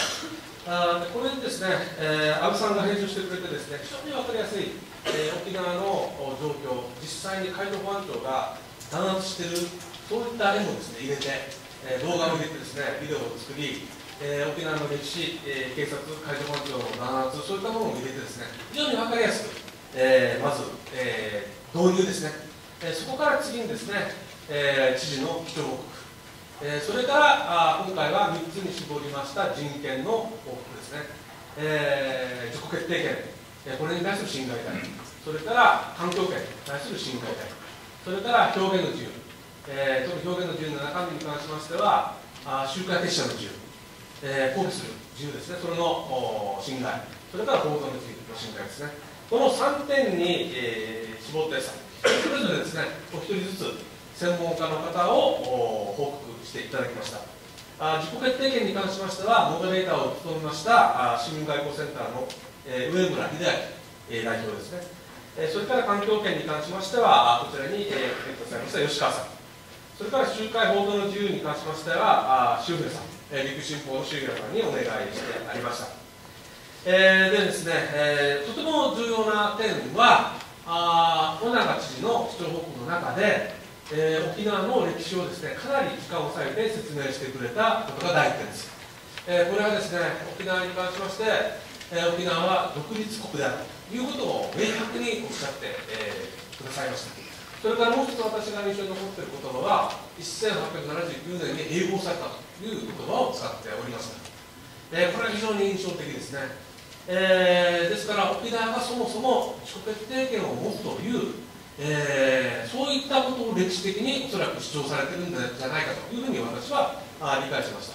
これにですね、安倍さんが編集してくれてですね、非常に分かりやすい、沖縄の状況、実際に海上保安庁が弾圧している、そういった絵もですね、入れて、動画を入れてですね、ビデオを作り、沖縄の歴史、警察、海上保安庁の弾圧、そういったものを入れてですね、非常に分かりやすく、まず、導入ですね、そこから次にですね、知事の基調報告、それから今回は3つに絞りました人権の報告ですね、自己決定権、これに対する侵害罪、それから環境権に対する侵害罪、それから表現の自由、特に表現の自由の中身に関しましては、集会結社の自由、抗議する自由ですね、それの侵害、それから報道の自由の侵害ですね、この3点に、絞ってそれぞれですね、お一人ずつ専門家の方を報告していただきました。自己決定権に関しましては、モデレーターを務めました市民外交センターの上村秀明代表ですね。それから環境権に関しましては、こちらに来てくださいました吉川さん。それから集会報道の自由に関しましては、周平さん、陸新報の周平さんにお願いしてありました。でですね、とても重要な点は、尾長知事の基調報告の中で、沖縄の歴史をですね、かなり時間を割いて説明してくれたことが第一点です。これはですね、沖縄に関しまして、沖縄は独立国であるということを明白におっしゃって、くださいました。それからもう一つ私が印象に残っている言葉は、1879年に併合されたという言葉を使っておりました。これは非常に印象的ですね。ですから沖縄がそもそも自己決定権を持つという、そういったことを歴史的におそらく主張されているんじゃないかというふうに私は理解しました。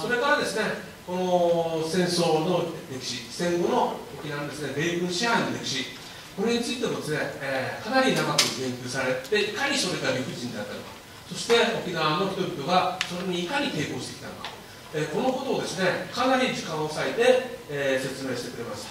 それからですね、この戦争の歴史、戦後の沖縄のですね、米軍支配の歴史、これについてもですね、かなり長く言及されて、いかにそれが理不尽だったのか、そして沖縄の人々がそれにいかに抵抗してきたのか、このことをですね、かなり時間を割いて、説明してくれました。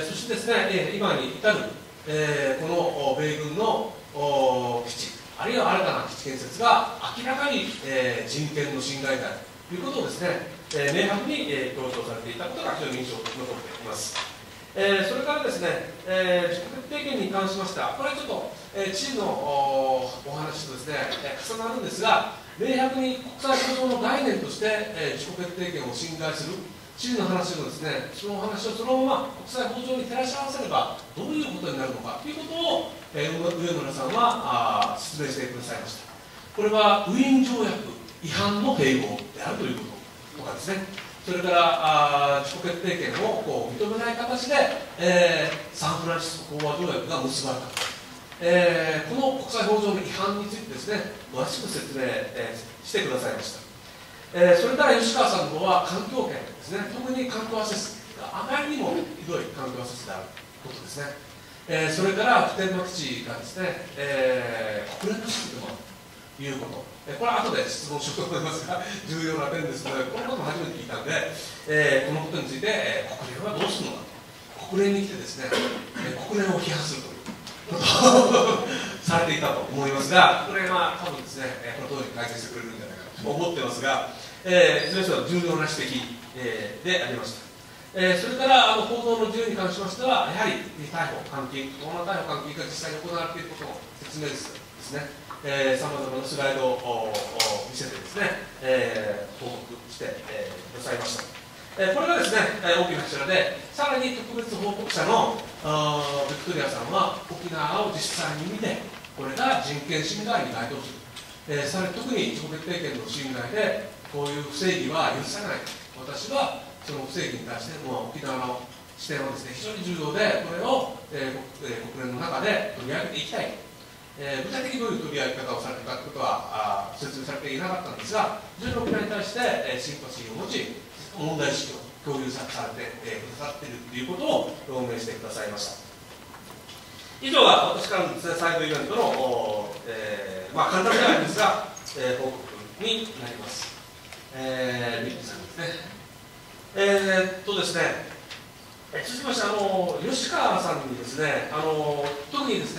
そしてですね、今に至る、この米軍の基地、あるいは新たな基地建設が明らかに、人権の侵害だということをですね、明白に、強調されていたことが非常に印象に残っています。それからですね、自己決定権に関しましては、これはちょっと、知事のお話とですね、重なるんですが、明白に国際法上の概念として、自己決定権を侵害する、知事の話をですね、その話をそのまま国際法上に照らし合わせれば、どういうことになるのかということを、上村さんは説明してくださいました。これはウィーン条約違反の併合であるということとかですね、それから自己決定権をこう認めない形で、サンフランシスコ講和条約が結ばれたと。この国際法上の違反についてですね、詳しく説明、してくださいました。それから吉川さんの方は環境権ですね、特に環境アセスがあまりにもひどい環境アセスであることですね。それから普天間基地がですね、国連の基地でもあるということ。これは後で質問しようと思いますが、重要な点ですので、このことも初めて聞いたので、このことについて、国連はどうするのか、国連に来てですね、国連を批判するということをされていたと思いますが、これは多分ですね、この通り解説してくれるんじゃないかと思ってますが、いずれにしても重要な指摘、でありました。それから報道の自由に関しましては、やはり逮捕、監禁、この逮捕、監禁が実際に行われていることの説明ですね。さまざまなスライドを見せてですね、報告して、くださいました。これがですね、大きな柱で、さらに特別報告者のビクトリアさんは、沖縄を実際に見て、これが人権侵害に該当する。さらに特に自己決定権の侵害で、こういう不正義は許さない。私はその不正義に対しても沖縄の視点はですね、非常に重要で、これを、国連の中で取り上げていきたい。具体的にどういう取り上げ方をされたかということは説明されていなかったんですが、非常に沖縄に対して、シンパシーを持ち、問題意識を共有されてくださっているということを表明してくださいました。以上が私からのですね、サイドイベントの、簡単ではありますが、報告になります。ミッキーさんですね。ですね、続きまして吉川さんにですね、特にですね、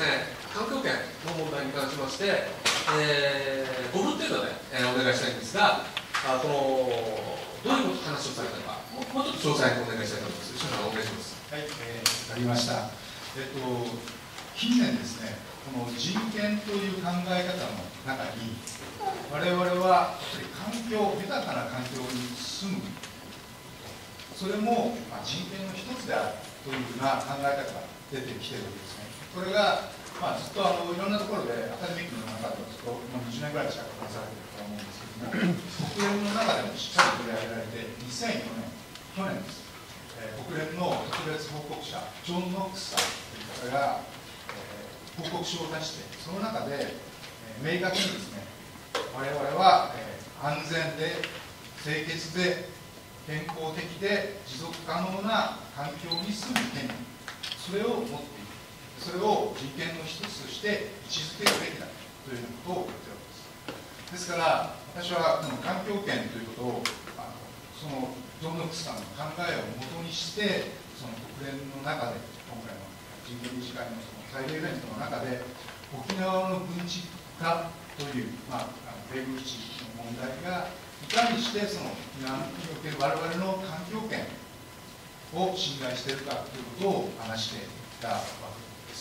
環境権の問題に関しまして、5分程度で、お願いしたいんですが、このどういうこと話をされたのか、もうちょっと詳細にお願いしたいと思います。吉野さん、お願いします。 はい、わかりました。近年ですね、この人権という考え方の中に、我々は環境、豊かな環境に住む、それも人権の一つであるというふうな考え方が出てきているわけですね。これが、ずっといろんなところでアカデミックの中ではずっと20年ぐらいしか話されていると思うんですけども、国連の中でもしっかり取り上げられて、2004年、去年です、国連の特別報告者、ジョン・ノックスさんという方が、報告書を出して、その中で、明確にですね、我々は、安全で清潔で健康的で持続可能な環境に住む権利、それを持っている、それを人権の一つとして位置づけるべきだということを言っているわけです。ですから、私はこの環境権ということを、そのジョン・ノックスさんの考えをもとにして、その国連の中で、今回の人権理事会のその大イベントの中で、沖縄の軍事化という、米軍基地の問題が、いかにしてその沖縄における我々の環境権を侵害しているかということを話していたわけです。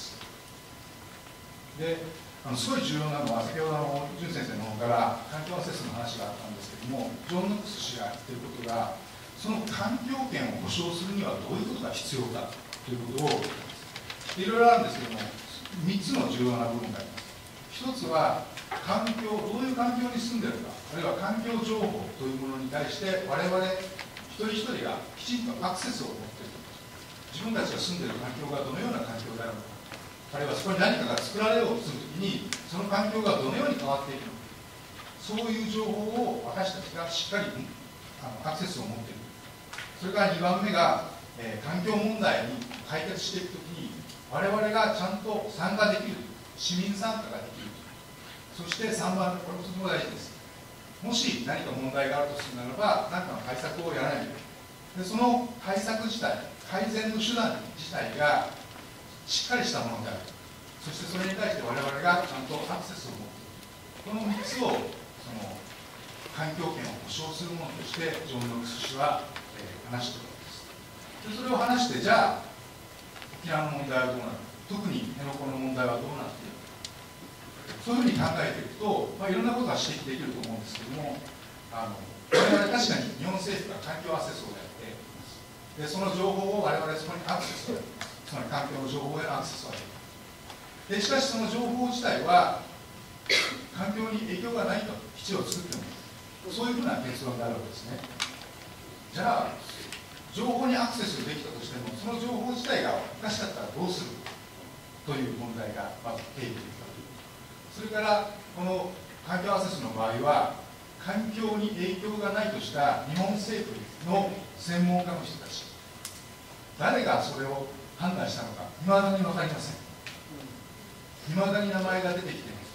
すごい重要なのは、先ほど淳先生の方から環境アセスの話があったんですけれども、ジョン・ノックス氏が言っていることが、その環境権を保障するにはどういうことが必要かということをいろいろあるんですけれども、3つの重要な部分があります。1つは環境、どういう環境に住んでいるか、あるいは環境情報というものに対して我々一人一人がきちんとアクセスを持っている、自分たちが住んでいる環境がどのような環境であるのか、あるいはそこに何かが作られようとするときにその環境がどのように変わっていくのか、そういう情報を私たちがしっかりアクセスを持っている。それから2番目が、環境問題に解決していくときに我々がちゃんと参加できる、市民参加ができる。そして3番目、これもとても大事です。もし何か問題があるとするならば、何かの対策をやらないといけない。で、その対策自体、改善の手段自体がしっかりしたものである。そしてそれに対して我々がちゃんとアクセスを持っている。この3つをその環境権を保障するものとしてジョン・ノックス氏は、話しているわけです。で、それを話して、じゃあ沖縄の問題はどうなるか、特に辺野古の問題はどうなっているか、そういうふうに考えていくと、いろんなことが指摘できると思うんですけども、我々確かに日本政府が環境アセスをやっています。で、その情報を我々そこにアクセスをやっています。つまり環境の情報へのアクセスをやっています。で、しかしその情報自体は環境に影響がないと基地を作っても、そういうふうな結論になるわけですね。じゃあ情報にアクセスできたとしても、その情報自体がおかしかったらどうするという問題がまず定義できたということ。それからこの環境アセスの場合は、環境に影響がないとした日本政府の専門家の人たち、誰がそれを判断したのか、いまだに分かりません。いまだに名前が出てきています。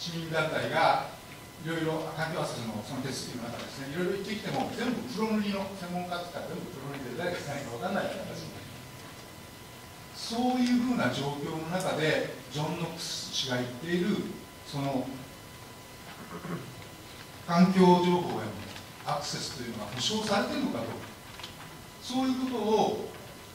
市民団体がいろいろ環境アセスのその手続きの中ですね、いろいろ言ってきても、全部黒塗りの専門家って言ったら、全部黒塗りで誰が何か分からないような形になる。そういうふうな状況の中で、ジョン・ノックス氏が言っている、その環境情報へのアクセスというのが保障されているのかどうか、そういうことを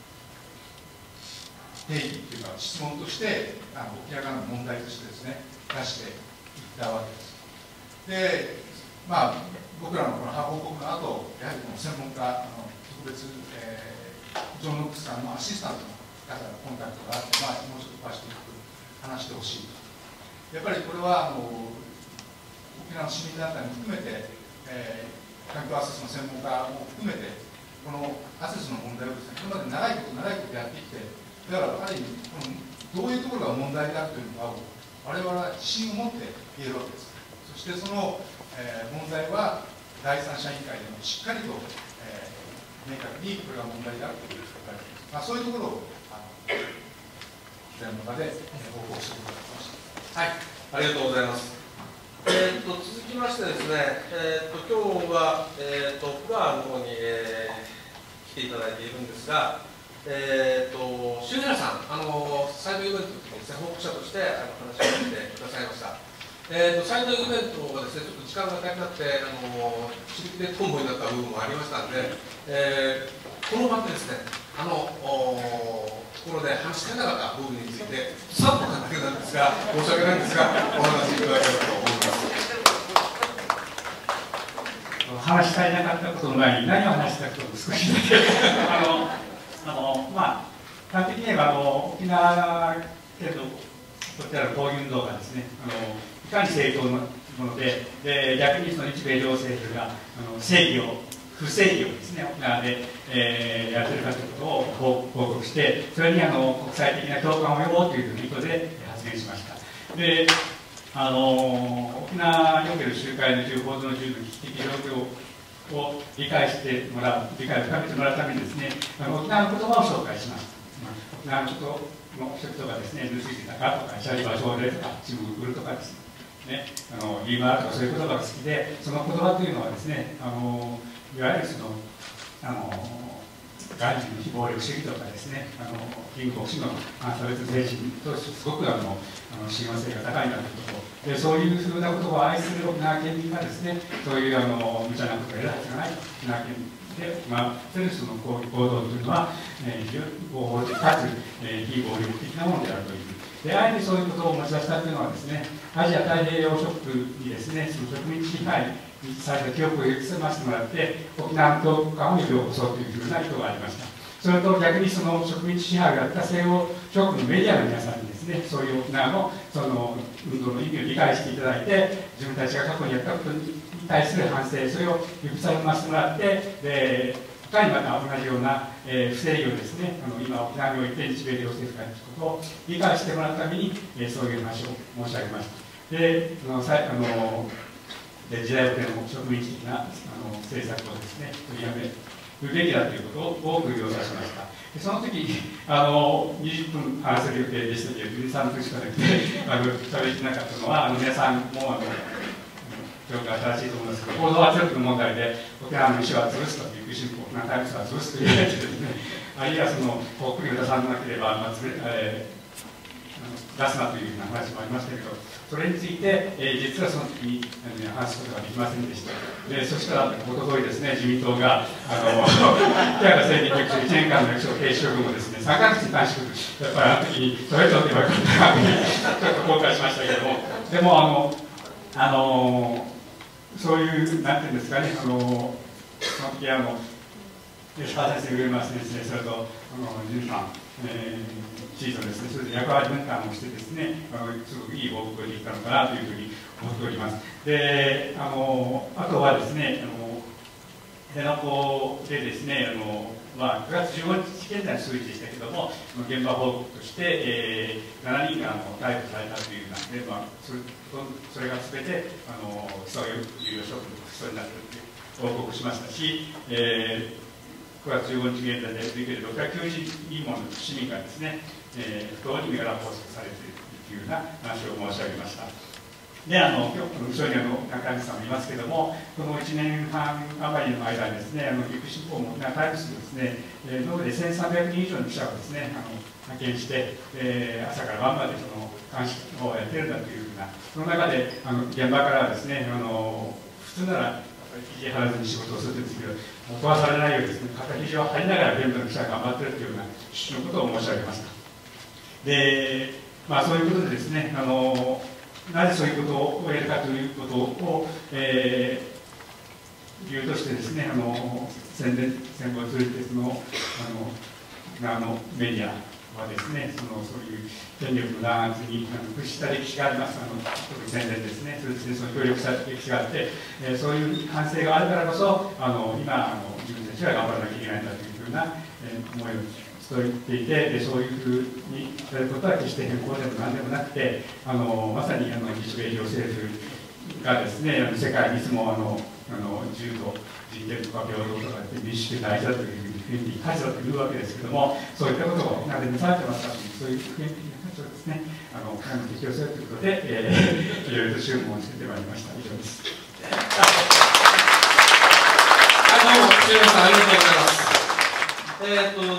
定義というか、質問として、沖縄の問題としてですね、出していったわけです。で、僕らのこの報告の後、やはりこの専門家、特別、ジョン・ノックスさんのアシスタントの方がコンタクトがあって、もうちょっと詳しく話してほしいと。やっぱりこれは沖縄の市民団体も含めて、環境アセスの専門家も含めて、このアセスの問題をですね、これまで長いことやってきて、だからある意味、どういうところが問題であるというのを我々は自信を持って言えるわけです。そしてその、問題は第三者委員会でもしっかりと、明確にこれが問題であるということです。そういうところをの場で報告していただきました。 はい、ありがとうございます。続きましてですね、今日はプランの方に、来ていただいているんですが、 シュウヘラさん、サイドイベントの時にですね、報告者として話をしてくださいました。サイドイベントがですね、ちょっと時間が足りなくて、自力でトンボになった部分もありましたので、この場でですね、ところで話し足りなかった部分について、3分間だけなんですが、申し訳ないんですが、お話しいただければと思います。 話し足りなかったことの前に何を話したかと少しだけ端的に言えば沖縄県のこちらの抗議運動がですねいかに正当なもので逆にその日米両政府が正義を不正義をですね沖縄で、やっているかということを報告してそれに国際的な共感を呼ぼうという意図で発言しました。で沖縄における集会の自由報道の自由の危機的状況を理解してもらう、理解を深めてもらうためにですね、沖縄の言葉を紹介します。沖縄の人の人々がですね、ルスイタカとか、シャリバショーレとか、チムグルとかですね、リーマーとかそういう言葉が好きで、その言葉というのはですね、いわゆるその、外人の非暴力主義とかですね、貧国主の差別精神とすごく親和性が高いんだということで、そういうふうなことを愛する沖縄県民がですね、そういう無茶なことをやるはずがない沖縄県で今するその行動というのは、合法的かつ、非暴力的なものであるという。で、あえてそういうことを持ち出したというのはですね、アジア太平洋諸国にですね、その植民地支配された記憶を包ませてもらって、沖縄の共感を呼び起こそうというふうな意図がありました。それと逆にその植民地支配をやった西欧諸国のメディアの皆さんにですね、そういう沖縄のその運動の意味を理解していただいて、自分たちが過去にやったことに対する反省、それを指さましてもらって、他にまた同じような、不正義をですね、今沖縄において日米両政府がやることを理解してもらうために、そういう話を申し上げました。で、時代遅れの植民地的な政策をですね、取りやめるべきだということを釘を刺しました。でその時に20分話せる予定でしたけど、13分しかなくて喋れてなかったのは、皆さんも記憶が正しいと思いますけど、報道圧力の問題で沖縄の石は潰すという新興なタイムスは潰すというやつですね、あるいはその国を出さなければ、出すなというような話もありましたけど、それについて、実はその時に話すことができませんでした。でそしたら、おとといですね、自民党が、木原政権局長1年間の役所停止処分をですね、3ヶ月に短縮、やっぱりあの時に、それとって言われたので、ちょっと後悔しましたけれども、でも、そういう、なんていうんですかね、その時、吉川先生、上村先生、それと、淳さん、チートですね、それで役割分担をしてですね、すごくいい報告ができたのかなというふうに思っております。で、あとはですね、辺野古でですね、9月15日現在の数字でしたけれども、現場報告として、7人が逮捕されたというようなで、それがすべて起訴猶予処分の不起訴になっていると報告しましたし、9月15日現在で累計で690人もの市民がですね、不当に身柄拘束されているというような話を申し上げました。で、今日後ろに中西さんもいますけれども、この1年半余りの間にですね、岐阜新報もタイムズですね、延べで1300人以上の記者をですね、派遣して、朝から晩までその監視をやっているんだというふうな、その中で現場からですね、普通なら肘張らずに仕事をするんですけど、飛ばされないようにですね、肩肘を張りながら現場の記者が頑張っているというような趣旨のことを申し上げました。で、そういうことでですね、なぜそういうことをやるかということを、理由としてですね、戦没する鉄のメディアはですね、そういう権力の弾圧に屈した歴史があります。特に戦前ですね、それで戦争に協力した歴史があって、そういう反省があるからこそ、今自分たちは頑張らなきゃいけないんだというふうな思いをそう言っていて、そういうふうにやることは決して変更でも何でもなくて、まさに日米両政府がですね、世界にいつも自由と人権とか平等とか民主主義大事だというふうに価値だというわけですけれども、そういったことをなぜなされてますかという、そういう普遍的な価値をですね、適用するということで、いろいろと注文をしてまいりました。以上です。 どうも、清水さん、ありがとうございます。では次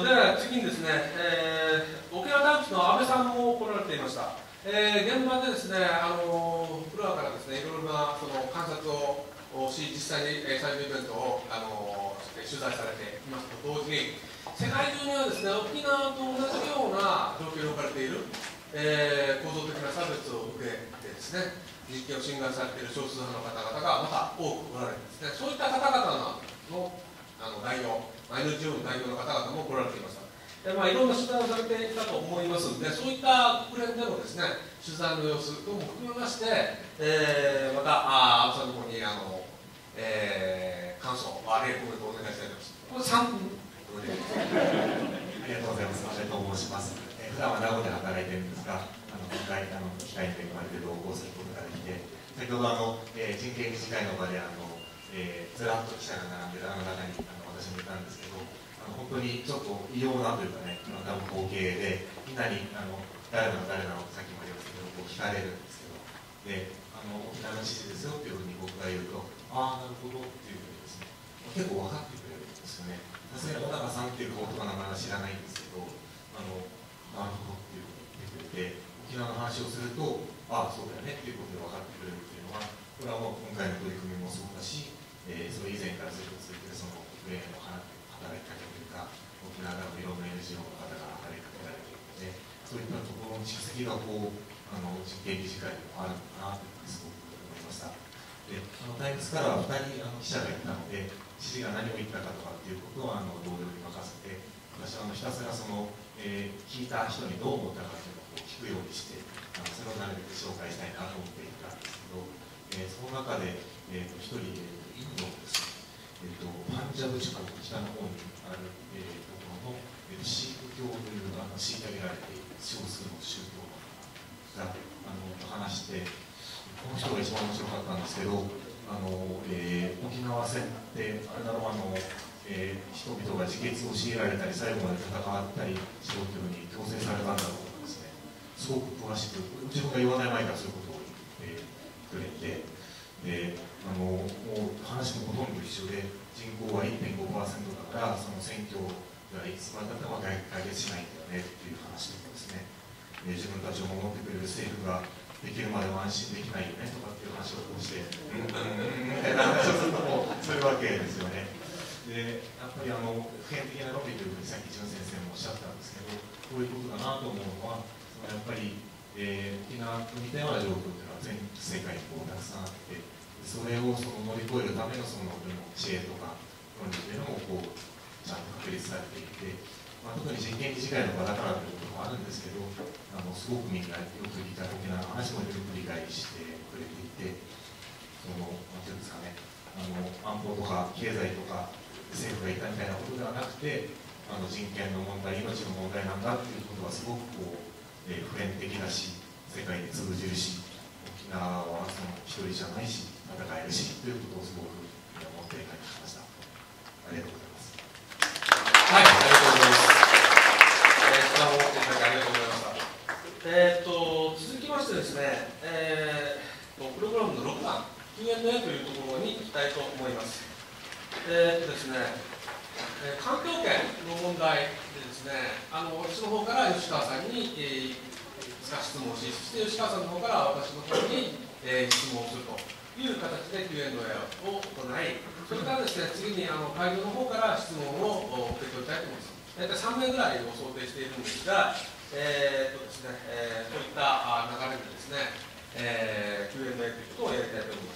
次にですね、沖縄タイムズの安倍さんも来られていました。現場でですね、フロアからですね、いろいろなその観察をし、実際に最終イベントを取材されていますと同時に、世界中にはですね、沖縄と同じような状況に置かれている、構造的な差別を受けてですね、実権を侵害されている少数派の方々がまた多くおられてですね、そういった方々の代表、NGO の代表の方々も来られていました。いろんな取材をされていたと思いますので、そういった国連でのですね、取材の様子等も含めまして、また安倍さんの方に感想、コメントをお願いしたいと思います。これ3分ありがとうございます。安倍と申します。普段は名護で働いているんですが、今回機会に恵まれて同行することができて、先ほど人権理事会の場でずらっと記者が並んで中に私もいたんですけど、本当にちょっと異様なというかね、多分光景で、みんなに誰なの誰なのってさっきもありましたけど、聞かれるんですけど、で、沖縄の知事ですよっていうふうに僕が言うと、ああ、なるほどっていうふうにですね、結構分かってくれるんですよね。さすがに小高さんっていう言葉の名前は知らないんですけど、なるほどっていうふうに言ってくれて、沖縄の話をすると、ああ、そうだよねっていうことで分かってくれるっていうのは、これはもう今回の取り組みもそうだし、それ以前からずっと続いているその国連の働きかけというか、沖縄のいろんな NGO の方が働きかけられているので、そういったところの蓄積が人権理事会でもあるのかなというふうにすごく思いました。で、タイムズからは2人記者がいたので、知事が何を言ったかとかっていうことは同僚に任せて、私はひたすら聞いた人にどう思ったかというのを聞くようにして、それをなるべく紹介したいなと思っていたんですけど、その中で、一人、インドのですね、パンジャブ地方、北の方にある、ところの、シーク教という虐げられている少数の宗教の方が話して、この人が一番面白かったんですけど、沖縄戦ってあれだろう、人々が自決を強いられたり最後まで戦ったりしろというふうに強制されたんだろうとかですね、すごく詳しく自分が言わない前からそういうことを言ってくれて、もう話もほとんど一緒で、人口は 1.5% だからその選挙がいつまでたっても解決しないんだよねっていう話とかですね、自分たちを守ってくれる政府ができるまでは安心できないよねとかっていう話をしてみたいな話をずっともうするわけですよね。で、やっぱり普遍的な論理というふうにさっき潤先生もおっしゃったんですけど、こういうことだなと思うのは、やっぱり、沖縄と似たような状況というのは全世界にたくさんあって、それを乗り越えるための知恵とか論理というのもちゃんと確立されていて、特に人権理事会の場だからということもあるんですけど、すごくみんなよく理解、沖縄の話もよく理解してくれていて、なんていうんですかね、安保とか経済とか政府がいたみたいなことではなくて、人権の問題、命の問題なんだっていうことはすごく普遍的だし、世界に通じるし、沖縄は一人じゃないし、戦えるしということをすごく思って書きました。ありがとうございます。 はい、ありがとうございます。時間を持っていただきありがとうございました。続きましてですね、プログラムの6番 Q&A というところに行きたいと思います。ですね、環境権の問題でですね、私の方から吉川さんに、質問をし、そして吉川さんの方から私の方に、質問をするという形で Q&A を行い、それからですね、次に会場の方から質問を受け取りたいと思います。大体3名ぐらいを想定しているんですが、ですね、そういった流れでですね、Q&A ということをやりたいと思います。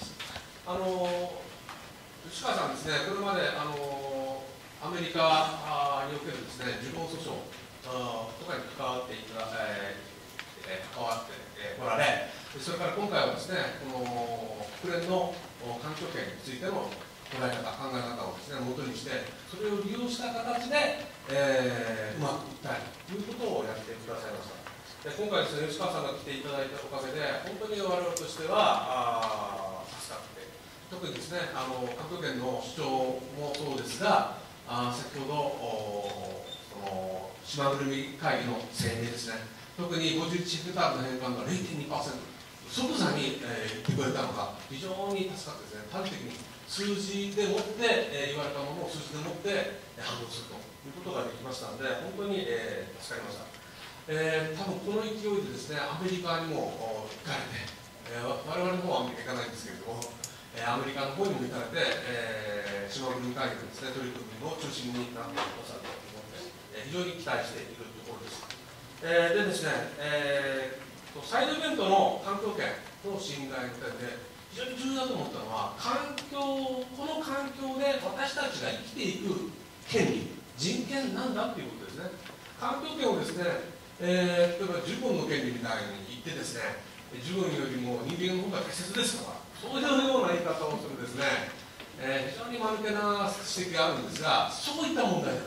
吉川さんですね、これまでアメリカにおけるですね、司法訴訟とかに関わっておられ、それから今回はですね、この国連の環境権についての捉え方、考え方をですね、元にして、それを利用した形で、うまくいったいということをやってくださいました。で今回ですね、吉川さんが来ていただいたおかげで、本当に我々としては助かって、特にですね、環境権の主張もそうですが、先ほど島ぐるみ会議の声明ですね、特に51ヘクタールの返還が 0.2%、即座に、言ってくれたのが非常に助かってですね、端的に数字でもって、言われたものを数字でもって反応するということができましたので、本当に、助かりました。多分この勢いでですね、アメリカにも行かれて、我々の方はアメリカ行かないんですけれども、アメリカの方にも行かれて、首脳文会議のですね、取り組みの中心になってくださるということで、非常に期待しているところです。でですね、サイドイベントの環境権の侵害に対して非常に重要だと思ったのは、この環境で私たちが生きていく権利、人権なんだということですね。環境権をですね、例えばジュゴンの権利みたいに言ってですね、ジュゴンよりも人間の方が大切ですとか、そういうような言い方をするですね、非常に間抜けな指摘があるんですが、そういった問題だ。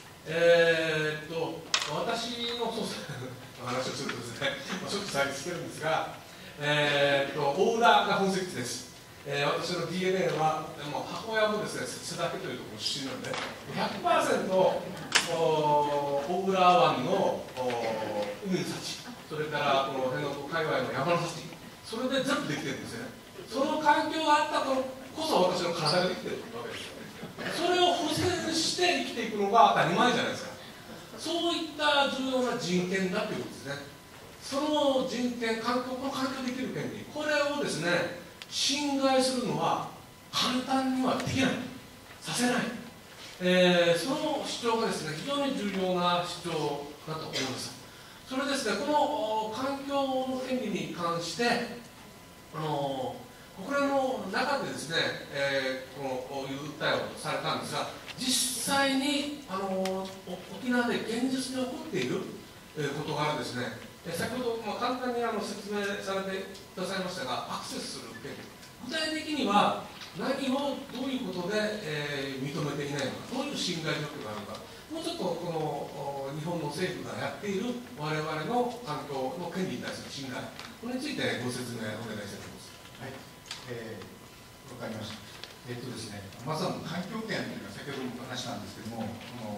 私の話をするとですね、ちょっと再生してるんですが、大浦が本籍地です。私の DNA は、母親もですね、瀬岳というところの出身なので、100% 大浦湾の海の幸、それからこの辺野古界隈の山の幸、それで全部できてるんですよね。その環境があったからこそ私の体ができてるわけですよ。それを保全して生きていくのが当たり前じゃないですか。そういった重要な人権だということですね。その人権、この環境で生きる権利、これをですね、侵害するのは簡単にはできない、させない、その主張がですね、非常に重要な主張だと思います。それですね、この環境の権利に関して、国連の中でですね、こういう訴えをされたんですが、実際に沖縄で現実に起こっている事柄ですね、先ほど簡単に説明されてくださいましたが、アクセスする権利、具体的には何をどういうことで、認めていないのか、どういう侵害状況があるのか、もうちょっとこの日本の政府がやっている我々の環境の権利に対する侵害、これについてご説明お願いしたいと思います。 はい、わかりました。ですね、まず環境権というのは先ほども話したんですけども、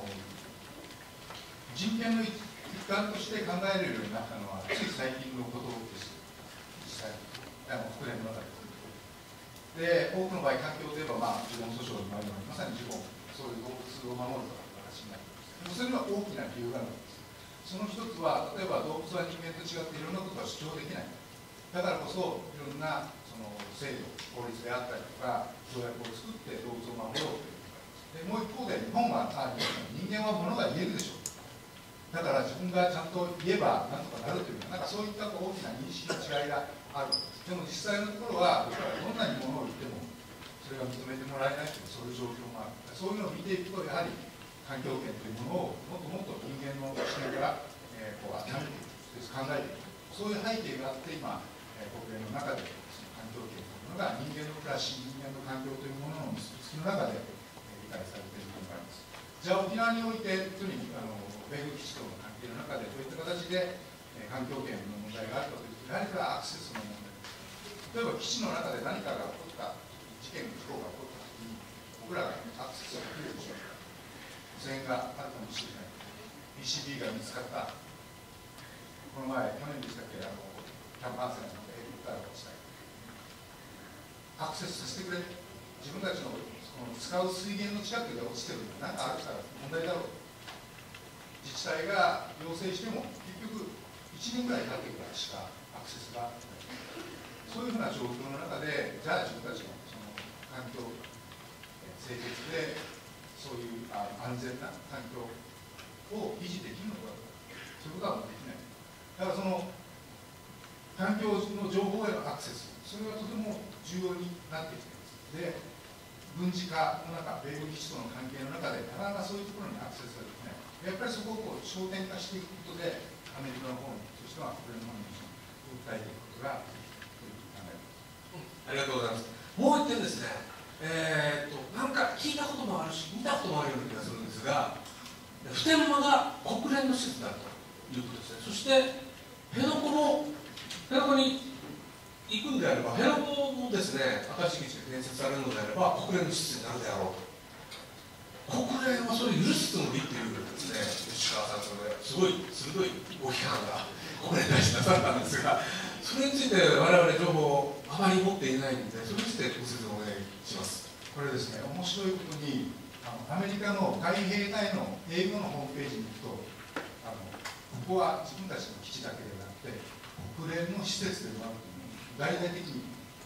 人権の一環として考えられるようになったのはつい最近のことです。実際国連の中で。多くの場合、環境といえば、ジュゴン訴訟の場合にまさにジュゴン、そういう動物を守るという形になっています。それには大きな理由があるんです。その一つは、例えば動物は人間と違っていろんなことは主張できない。だからこそ、いろんな制度、法律であったりとか、条約を作って動物を守ろうということがあります。でもう一方で、日本は人間はものが言えるでしょう。だから自分がちゃんと言えばなんとかなるという、そういった大きな認識の違いがあるんです。でも実際のところは、どんなにものを言っても、それが認めてもらえないという、そういう状況もある。そういうのを見ていくと、やはり環境権というものをもっともっと人間の視点から当てはめていく、考えていく、そういう背景があって、今、国連の中で環境権というものが人間の暮らし、人間の環境というものの結びつきの中で理解されていると思います。じゃあ沖縄において、特に米軍基地との関係の中でどういった形で環境権の問題があるかというと、やはりアクセスの問題です。例えば基地の中で何かが起こった、事件、事故が起こったときに、僕らがアクセスできるでしょうか。不正があるかもしれない。PCB が見つかった。この前、去年でしたっけ、キャンパーセンのヘリコプターが落ちたり。アクセスさせてくれ。自分たちの使う水源の近くで落ちてるの何かあるから問題だろう。自治体が要請しても結局1年ぐらい経ってからしかアクセスがない。そういうふうな状況の中で、じゃあ自分たちの環境、清潔でそういう安全な環境を維持できるのかどうか、そういうことはできない。だからその環境の情報へのアクセス、それはとても重要になってきています。で、軍事化の中、米軍基地との関係の中で、なかなかそういうところにアクセスができない。やっぱりそこを焦点化していくことで、アメリカの方に、そしては国連の方に訴えていくことができるという考えます。 ありがとうございます。もう一点ですね、なんか聞いたこともあるし、見たこともあるような気がするんですが、普天間が国連の施設だということですね。そして、辺野古に行くんであれば、辺野古もですね、新しい基地が建設されるのであれば、国連の施設になるであろうと。国連はそれを許すつもりっていうですね、吉川さん、それすごい鋭いご批判が国連に対して出されたんですが、それについて我々情報をあまり持っていないので、それについてご説明お願いします。 これですね、面白いことに、 アメリカの海兵隊の英語のホームページに行くと、ここは自分たちの基地だけではなくて、国連の施設でもあるというのを大々的に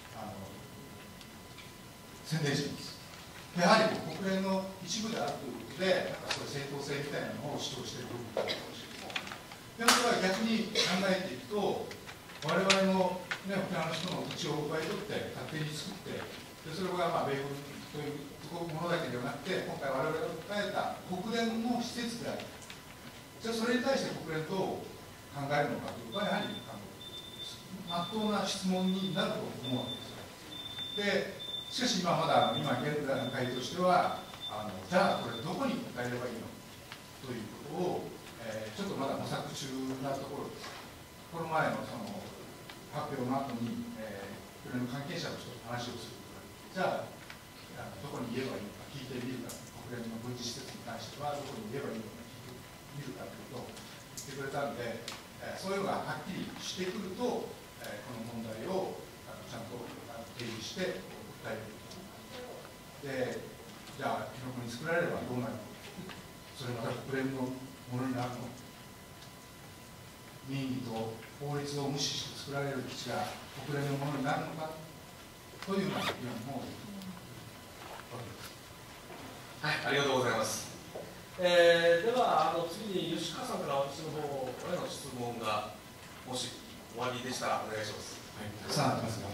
宣伝しています。やはり国連の一部であるということで、なんかそういう正当性みたいなのを主張している部分があるかもしれない。でもそれは逆に考えていくと、我々の、ね、沖縄の人の土地を奪い取って勝手に作って、でそれが米軍というものだけではなくて、今回我々が訴えた国連の施設である。じゃあそれに対して国連と考えるのかということは、やはりまっとうな質問になると思うわけです。でしかし今現段階としてはじゃあこれどこに答えればいいのということを、ちょっとまだ模索中なところです。この前のその発表の後に、国連の関係者の人と話をする。じゃあどこに言えばいいのか聞いてみるか、国連の軍事施設に関してはどこに言えばいいのか聞いてみるかということを言ってくれたんで、そういうのがはっきりしてくると、この問題をちゃんと提示して訴える。で、じゃあキノコに作られればどうなるのか、それまた国連のものになるのか、民意と法律を無視して作られる基地が国連のものになるのかというような議論もはい、ありがとうございます。では次に吉川さんから私の方への質問がもし終わりでしたらお願いします。 はい、たくさんありますが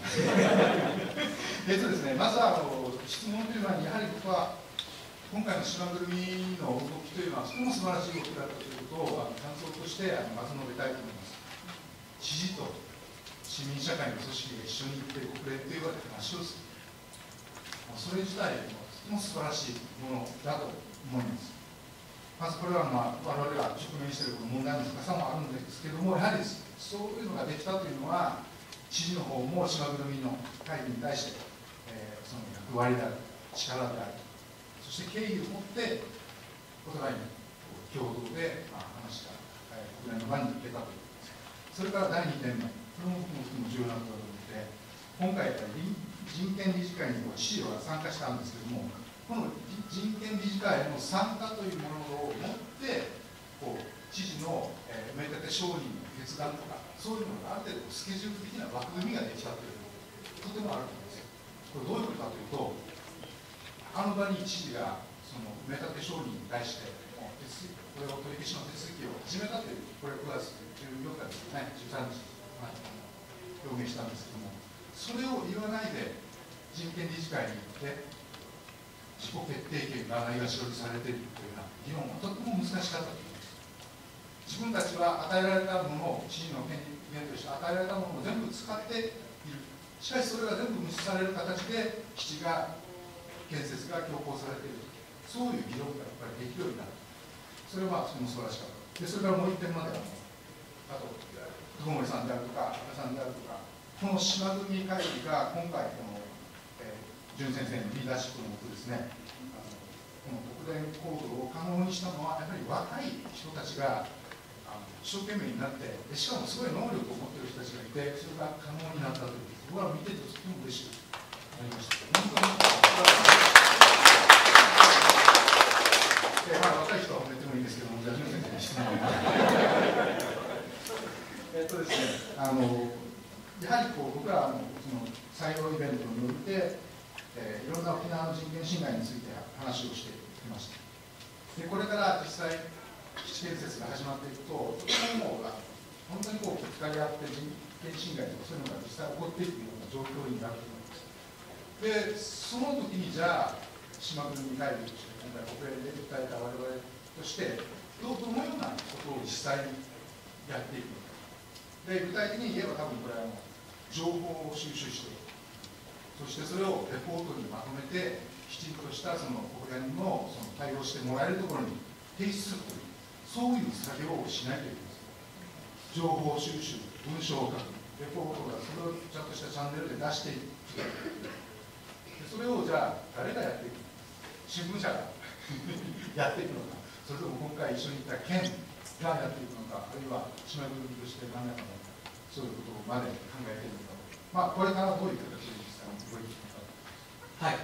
ですね、まず質問というのは、やはり僕は今回の島ぐるみの動きというのはとても素晴らしい動きだったということを感想としてまず述べたいと思います。知事と市民社会の組織が一緒に行って国連という場で話をする、それ自体とても素晴らしいものだと思います。まずこれは我々が直面している問題の深さもあるんですけれども、やはりそういうのができたというのは、知事の方も島ぐるみの会議に対して、その役割である、力である、そして敬意を持ってお互いに共同で話が国連の場に出たということです。それから第2点目、これもとても重要なことだと思って、今回人権理事会に知事は参加したんですけれども、この人権理事会への参加というものをもって知事の埋め立て承認の決断とか、そういうのがある程度スケジュール的な枠組みができたというのがとてもあると思うんですよ。これどういうことかというと、あの場に知事がその埋め立て承認に対してこれを取り消しの手続きを始めたという、これ9月14日ですね、13日、表明したんですけども、それを言わないで人権理事会に行って自己決定権がないがしろにされているというような議論はとても難しかったと思います。自分たちは与えられたものを、知事の権限として与えられたものを全部使っている。しかしそれが全部無視される形で基地が建設が強行されている。そういう議論がやっぱりできるようになる。それはとても素晴らしかった。でそれからもう一点まであと徳森さんであるとか安倍さんであるとか、この島組会議が今回この淳先生のリーダーシップのもとですね、この国連行動を可能にしたのは、やはり若い人たちが一生懸命になって、しかもすごい能力を持っている人たちがいて、それが可能になったという、僕は見ててとても嬉しくなりました。本当に若い人は褒めてもいいですけども、じゃあ淳先生に質問ですね、やはり僕らその採用イベントにおいて、いろんな沖縄の人権侵害について話をしてきました。でこれから実際基地建設が始まっていくと、とても本当にぶつかり合って人権侵害とかそういうのが実際起こっていくような状況になると思います。でその時にじゃあ島国会議として今回国連で訴えた我々としてどのようなことを実際にやっていくのか。で具体的に言えば多分これは情報を収集して、そしてそれをレポートにまとめてきちんとしたその国連の対応してもらえるところに提出するという、そういう作業をしないといけない。情報収集、文章を書く、レポートがそれをちゃんとしたチャンネルで出していく。それをじゃあ誰がやっていくのか、新聞社がやっていくのか、それとも今回一緒に行った県がやっていくのか、あるいは島国として何らかのそういうことまで考えているのか、これからどういう形で実際に動いていくのか。 はい、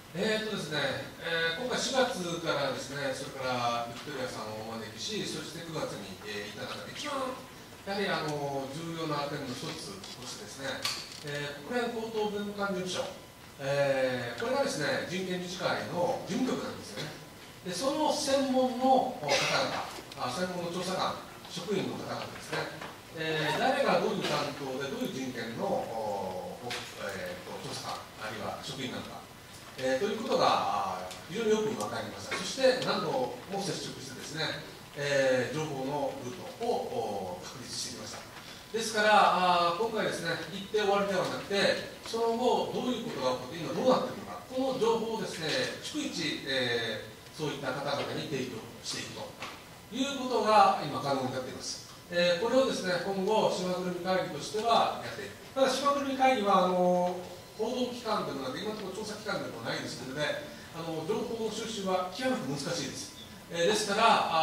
ですね、今回4月からですね、それからビクトリアさんをお招きし、そして9月に、いた中で、一番やはり重要な点の一つとしてですね、国連高等弁務官事務所、これがですね、人権理事会の事務局なんですよね。で、その専門の方々、専門の調査官、職員の方々ですね、誰がどういう担当で、どういう人権の調査官、あるいは職員なのか、ということが非常によく分かりました。そして何度も接触してですね、情報のルートを確立してきました。ですから今回ですね、行って終わりではなくて、その後どういうことが起こって今どうなっているのか、この情報をですね、逐一、そういった方々に提供していくということが今可能になっています。これをですね、今後島ぐるみ会議としてはやっていく。ただ島ぐるみ会議は報道機関でもなく、今のところ調査機関でもないですので、情報の収集は極めて難しいです。ですから、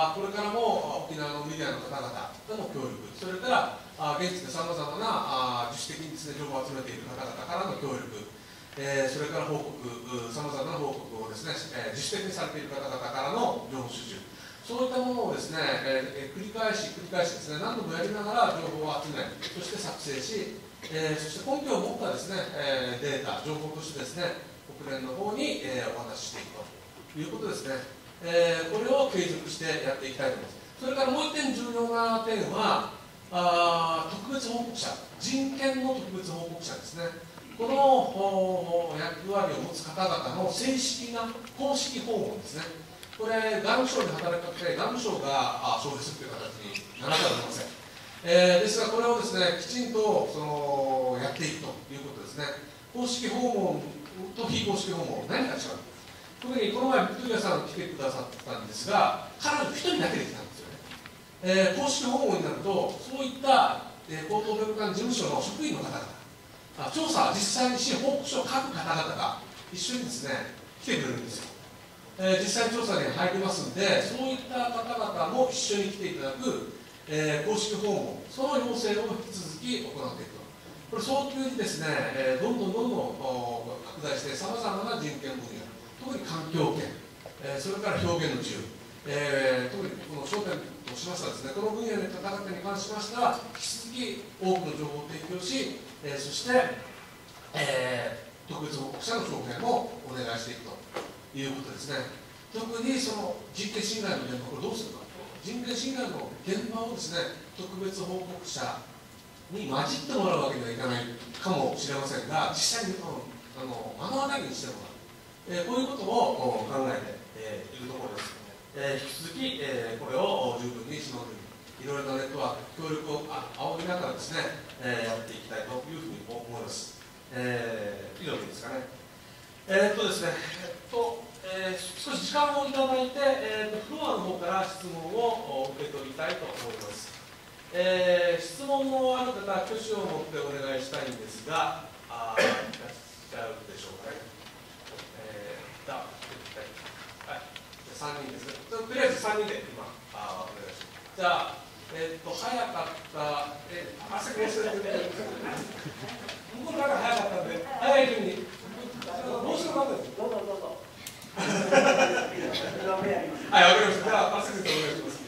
これからも沖縄のメディアの方々との協力、それから現地でさまざまな自主的にですね、情報を集めている方々からの協力、それから報告、さまざまな報告をですね、自主的にされている方々からの情報収集、そういったものをですね、繰り返しですね、何度もやりながら情報を集め、そして作成し、そして根拠を持ったですね、データ、情報としてですね、国連の方に、お渡ししていくということですね。これを継続してやっていきたいと思います。それからもう一点重要な点は、特別報告者、人権の特別報告者ですね。この役割を持つ方々の正式な公式訪問ですね。これ、外務省で働きかけて、外務省が招聘するという形にならざるを得ません。ですが、これをですね、きちんとやっていくということですね。公式訪問と非公式訪問、何が違うか。特にこの前、ビクトリアさん来てくださったんですが、彼女一人だけで来たんですよね。公式訪問になると、そういった、高等弁務官事務所の職員の方々、調査、実際にし、報告書を書く方々が一緒にですね、来てくれるんですよ。実際調査に入りますんで、そういった方々も一緒に来ていただく、公式訪問、その要請を引き続き行っていくと。これ、早急にですね、どんどん拡大して、さまざまな人権分野、特に環境権、それから表現の自由、特にこの焦点としましたですね、この分野の方々に関しましては、引き続き多くの情報を提供し、そして、特別報告者の証言もお願いしていくということですね。特にその人権侵害の現場、これどうするか、人権侵害の現場をですね、特別報告者に混じってもらうわけにはいかないかもしれませんが、実際に目の当たりにしてもらう、こういうことを考えているところです。引き続き、これを十分に島ぐるみ、いろいろなネットワーク、協力を仰ぎながらですね、やっていきたいというふうに思います。以上でいいですかね。ですね、少し時間をいただいて、フロアの方から質問を受け取りたいと思います。質問のある方、挙手を持ってお願いしたいんですが、いらっしゃるでしょうかね。はい、3人ですね。とりあえず3人で今、お願いします。じゃあ、早かった、朝からしてくれる。向こうの中早かったんで、早い順に。どうしようかです。どうぞ。はい、わかりました。じゃあ、朝からお願いします。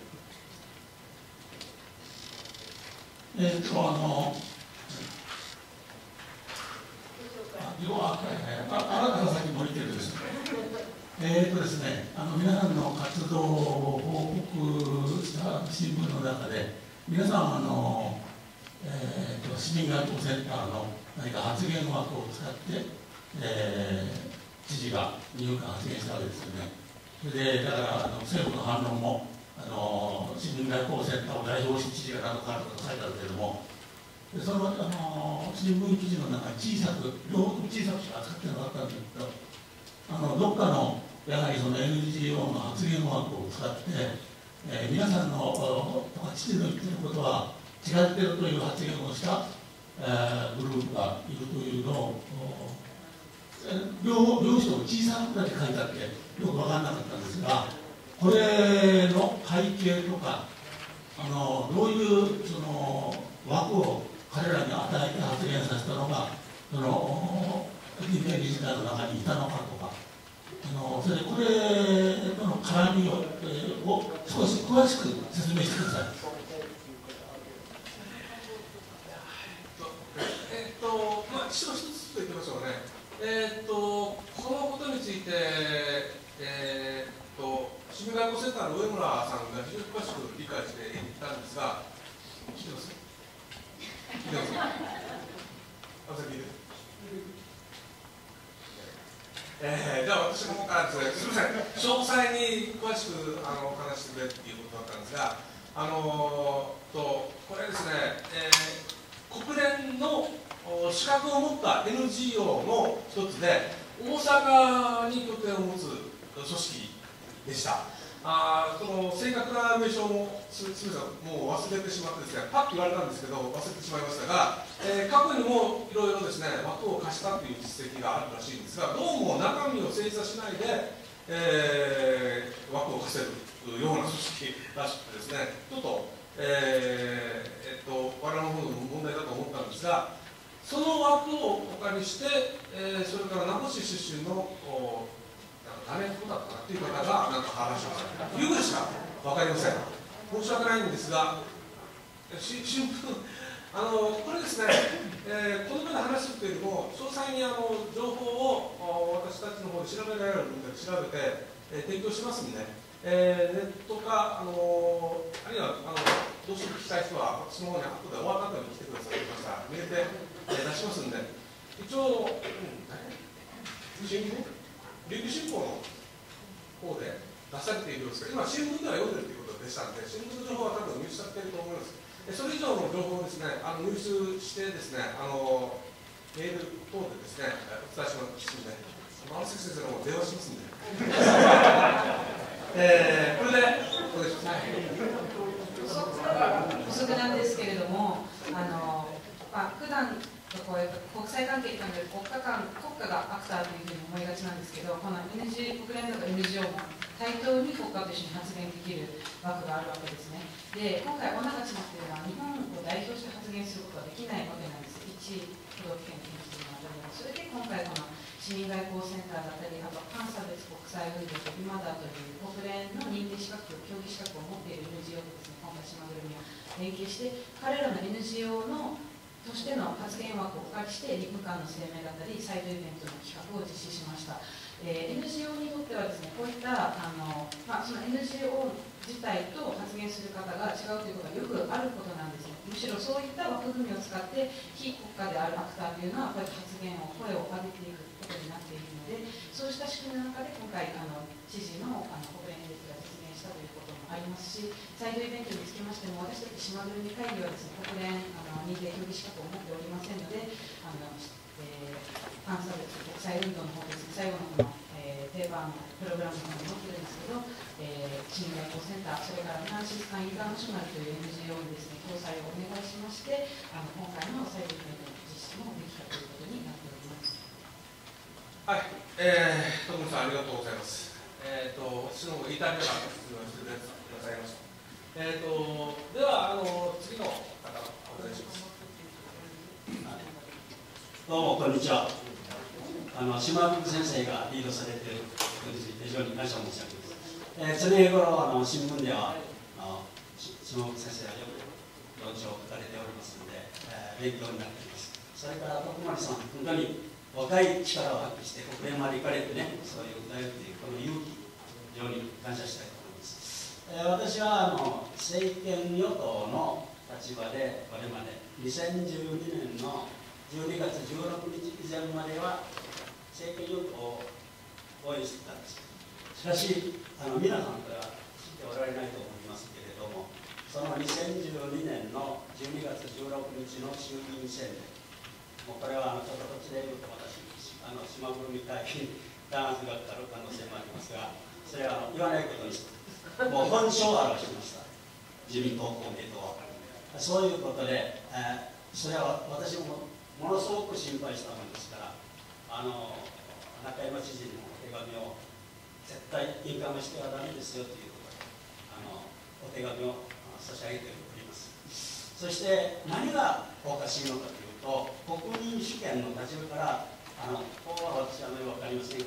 新たな先森家です。ですね、皆さんの活動を報告した新聞の中で、皆さん市民外交センターの何か発言枠を使って、知事が入管発言したわけですよね。それで、だから政府の反論も市民外交センターを代表し知事が何とかと書いてあるけれども、その新聞記事の中に小さくしか扱ってなかったんだけど、どっかのやはりその NGO の発言枠を使って、皆さんの知事の言っていることは違っているという発言をした、グループがいるというのを両章小さくだけ書いてあってよく分からなかったんですが、これの背景とかどういうその枠を彼らに与えて発言させたのがその人権理事会の中にいたのかとか、 それでこれとの絡みを少し詳しく説明してください。 一つと言ってみましょうね。このことについて、市民外交センターの上村さんが非常に詳しく理解していたんですが、聞いてます？聞いてます？聞いてる？じゃあ私の方からですね、すみません、詳細に詳しく話してくれっていうことだったんですが、これですね、国連の資格を持った NGO の一つで、大阪に拠点を持つ組織でした。その正確な名称もすみません、もう忘れてしまってですね、パッと言われたんですけど、忘れてしまいましたが、過去にもいろいろですね、枠を貸したという実績があるらしいんですが、どうも中身を精査しないで、枠を貸せるような組織らしくてですね、ちょっと、我々の方の問題だと思ったんですが、その枠をお借りして、それから名護市出身の誰の子だったかという方がなんか話をされた。いうぐらいしか分かりません。申し訳ないんですが、新聞、これですね、このような話するというよりも、詳細に情報を私たちの方で調べられるので調べて、提供しますんで、ネットか、あるいはどうしても聞きたい人は、私の方に後で終わった後に来てくださいました。メールで出しますんで、一応、新聞琉球新報の方で出されているようですが、今、新聞では読んでるということでしたので、新聞の情報は多分入手されていると思います。それ以上の情報をですね、入手してですね、メール等でですね、お伝えしますので、山崎先生の方電話しますんで。これで、お願いします。 補足なんですけれども、普段こういう国際関係に関する国家がアクターというふうに思いがちなんですけど、この NG 国連とか NGO も対等に国家と一緒に発言できる枠があるわけですね。で、今回、女がちまっていうのは、日本を代表して発言することはできないわけなんです。1都道府県の一つの中でも。それで今回、この市民外交センターだったり、あと反差別国際運動と今だという国連の認定資格、競技資格を持っている NGO とですね、今回、島ぐるみは連携して、彼らの NGO のとしての発言枠をお借りして、陸間の声明だったり、サイドイベントの企画を実施しました。NGO にとってはですね、こういったその NGO 自体と発言する方が違うということがよくあることなんですね。むしろそういった枠組みを使って、非国家であるアクターというのは、こうやって発言を、声を上げていくことになっているので、そうした仕組みの中で、今回、知事の国連演説が実現したということもありますし、サイドイベントにつきましても、私たち島ぐるみ会議はですね、国連認定競技資格を持っておりませんので、反差別国際運動の方ですね、最後の定番のプログラムの方に持ってるんですけど、市民外交センター、それからフランシスカン・インターナショナルという NGO にですね、共催をお願いしまして、今回のサイドイベントの実施もできたということになっております。 はい、徳野さん、ありがとうございます。私の方が言いたいような質問をしてくださいました。では、次の方、お願いします。 どうも、こんにちは。島君先生がリードされていることについて非常に感謝申し上げます。常日頃新聞では島君先生はよく論調を書かれておりますので、勉強になっています。それから徳丸さん、本当に若い力を発揮して国連まで行かれてね、そういう訴えるというこの勇気、非常に感謝したいと思います。私は政権与党の立場でこれまで2012年の12月16日以前までは政権与党を応援していたんです。しかし皆さんから知っておられないと思いますけれども、その2012年の12月16日の衆議院選で、もうこれはちょっとこっちで言うと私島ぐるみ会議に弾圧がかかる可能性もありますが、それは言わないことにしてもう本性を表しました。自民党公明党はそういうことで、それは私もものすごく心配したものですから、中山知事にもお手紙を絶対印鑑をしてはダメですよということでお手紙を差し上げております。そして何がおかしいのかというと、国民主権の立場からここは私は分かりませんから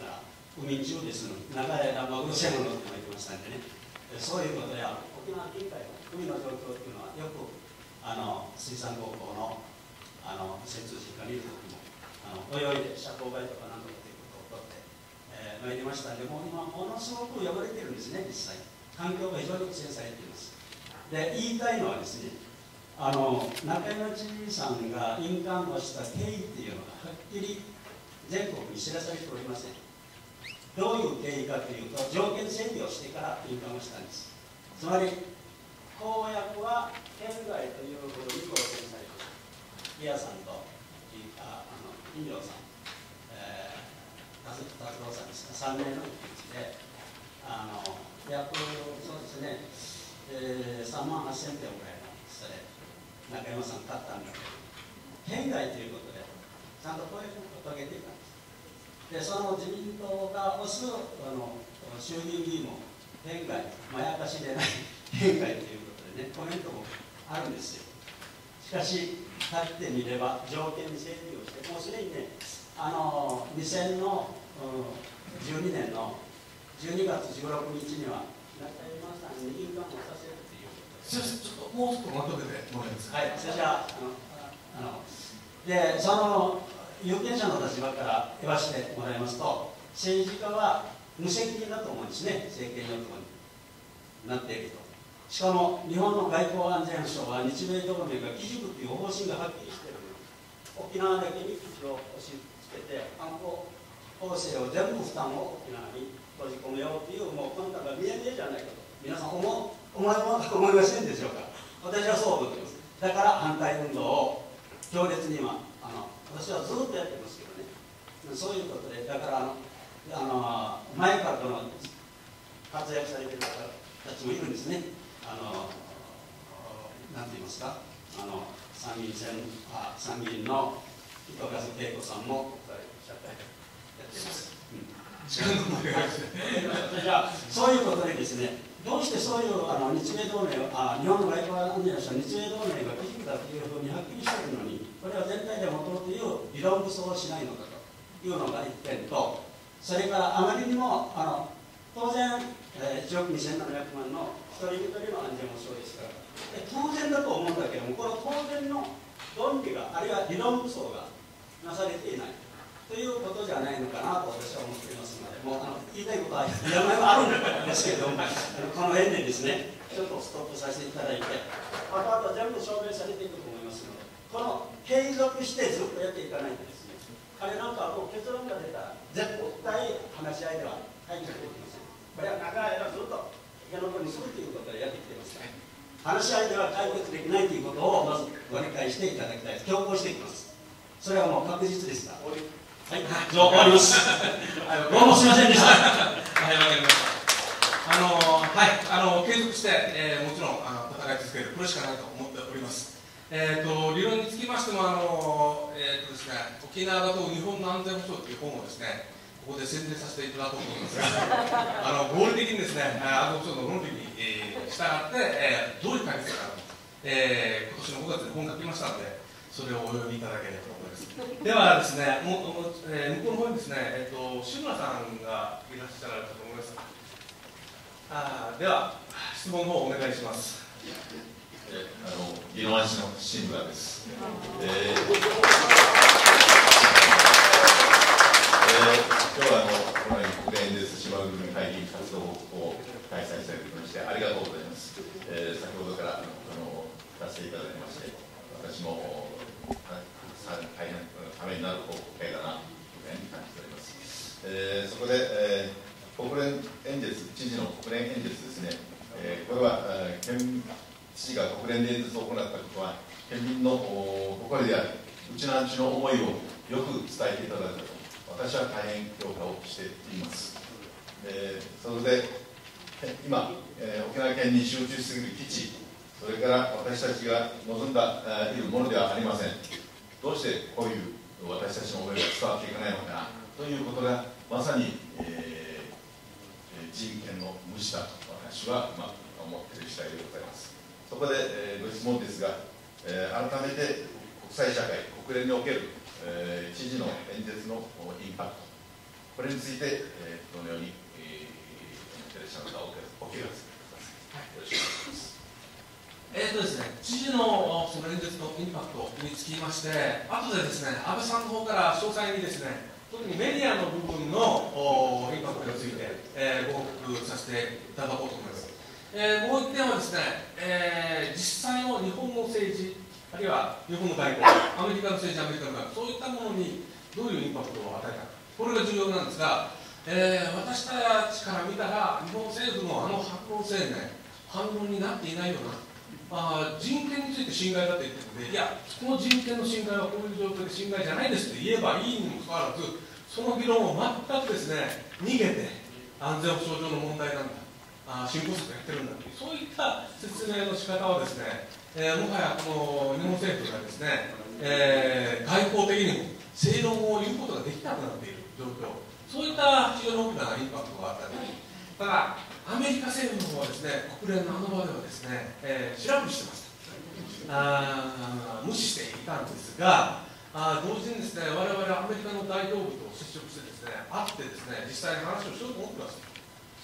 海中ですの長い間うるせえものって言ってましたんでね、そういうことや沖縄近海の海の状況っていうのはよく水産高校の潜水士が見るときも泳いで遮光貝とか何とかということを取ってまいりましたので、もう今ものすごく汚れてるんですね。実際環境が非常に汚染されています。で、言いたいのはですね、中山知事さんが印鑑をした経緯っていうのがはっきり全国に知らされておりません。どういう経緯かというと、条件整備をしてから印鑑をしたんです。つまり公約は県外ということに当選されました。伊谷さんと金城さん、達郎さんですが、3名のうちで約そうですね、3万8000票ぐらいの差で中山さん勝ったんだけど、県外ということでちゃんと公約を掲げていたんです。で、その自民党が推す衆議院議員も県外、まやかしでない県外ということでね、コメントもあるんですよ。しかし、立ってみれば条件整備をして、もうすでにね、2012年の12月16日には中山さんに印鑑をさせるということです。 先生、ちょっともうちょっとまとめてもらえますか。 はい、それじゃあで、その有権者の立場から言わせてもらいますと、政治家は無責任だと思うんですね、政権与党になっていると。しかも日本の外交安全保障は日米同盟が基軸という方針がはっきりしているのに、沖縄だけに基地を押し付けて、観光構成を全部負担を沖縄に閉じ込めようという、もうこの中が見えねえじゃないかと、皆さん思いませんでしょうか。私はそう思っています。だから反対運動を強烈に今私はずっとやってますけどね、そういうことで、だから前からこの活躍されている方たちもいるんですね。なんて言いますか、参議院の糸数恵子さんも社会やってます。 時間の問題ですね。 じゃあそういうことでですね、どうしてそういう日米同盟日本の外交安全保障日米同盟が基軸だというふうにはっきりしているのに、これは全体で持とうという理論武装をしないのかというのが一点と、それからあまりにも当然、1億2700万の一人一人の安全保障ですから、当然だと思うんだけども、この当然の論理があるいは理論武装がなされていないということじゃないのかなと私は思っていますので、もう言いたいことは山々あるんですけれども、この辺でですね、ちょっとストップさせていただいて、あと全部証明されていくと思いますので、この継続してずっとやっていかないとですね、彼なんかはもう結論が出たら絶対話し合いでは解決できません。これは長い間ずっと池の子にするということでやってきていますから、話し合いでは解決できないということをまずご理解していただきたい。強行していきます。それはもう確実ですから。はい、終わります。どうもすみませんでした。 はい、わかりました。はい、継続して、もちろん戦い続ける、これしかないと思っております。理論につきましても、ですね、沖縄だと日本の安全保障という本をですね、ここで宣伝させていただこうと思いますが、合理的にですね、安全保障の論理に、従って、どういう解決か、今年の5月に本書きましたので、それをお読みいただければと思います。ではですね、向こうの方にですね、志村さんがいらっしゃられたと思います。では、質問の方お願いします。 宜野湾市の志村です。今日はこの国連演説島組会議活動を開催されていましてありがとうございます。先ほどから聞かせていただきまして、私も大変ためになる報告会だなというふうに感じております。そこで、国連演説、知事の国連演説ですね、これは知事が国連で演説を行ったことは、県民の誇りであり、うちの思いをよく伝えていただいたと、私は大変評価をしています。それで、今、沖縄県に集中しすぎる基地、それから私たちが望んだいるものではありません。どうしてこういう私たちの思いが伝わっていかないのかなということが、まさに、人権の無視だと私は、思っている次第でございます。そこで、ご質問ですが、改めて国際社会、国連における、知事の演説のインパクト、 これについて、どのように、テレビ社の方お気がつけください。よろしくお願いします。 ですね、知事のその演説のインパクトにつきまして、後でですね、安倍さんの方から詳細にですね、特にメディアの部分のインパクトについて、ご報告させていただこうと思います。もう一点はですね、実際の日本の政治、あるいは日本の外交、アメリカの政治、アメリカの外交、そういったものにどういうインパクトを与えたか、これが重要なんですが、私たちから見たら、日本政府の反論声明、反論になっていないような。人権について侵害だと言ってるので、いや、この人権の侵害はこういう状況で侵害じゃないですって言えばいいにもかかわらず、その議論を全くですね、逃げて、安全保障上の問題なんだ、進行策やってるんだという、そういった説明の仕方はですね、もはやこの日本政府がですね、外交的にも正論を言うことができなくなっている状況、そういった非常に大きなインパクトがあったり、ただ、アメリカ政府の方はですね、国連の場ではですね、しらぶりしてました。無視していたんですが、同時にですね、我々アメリカの代表部と接触してですね、会ってですね、実際に話をしようと思ってました。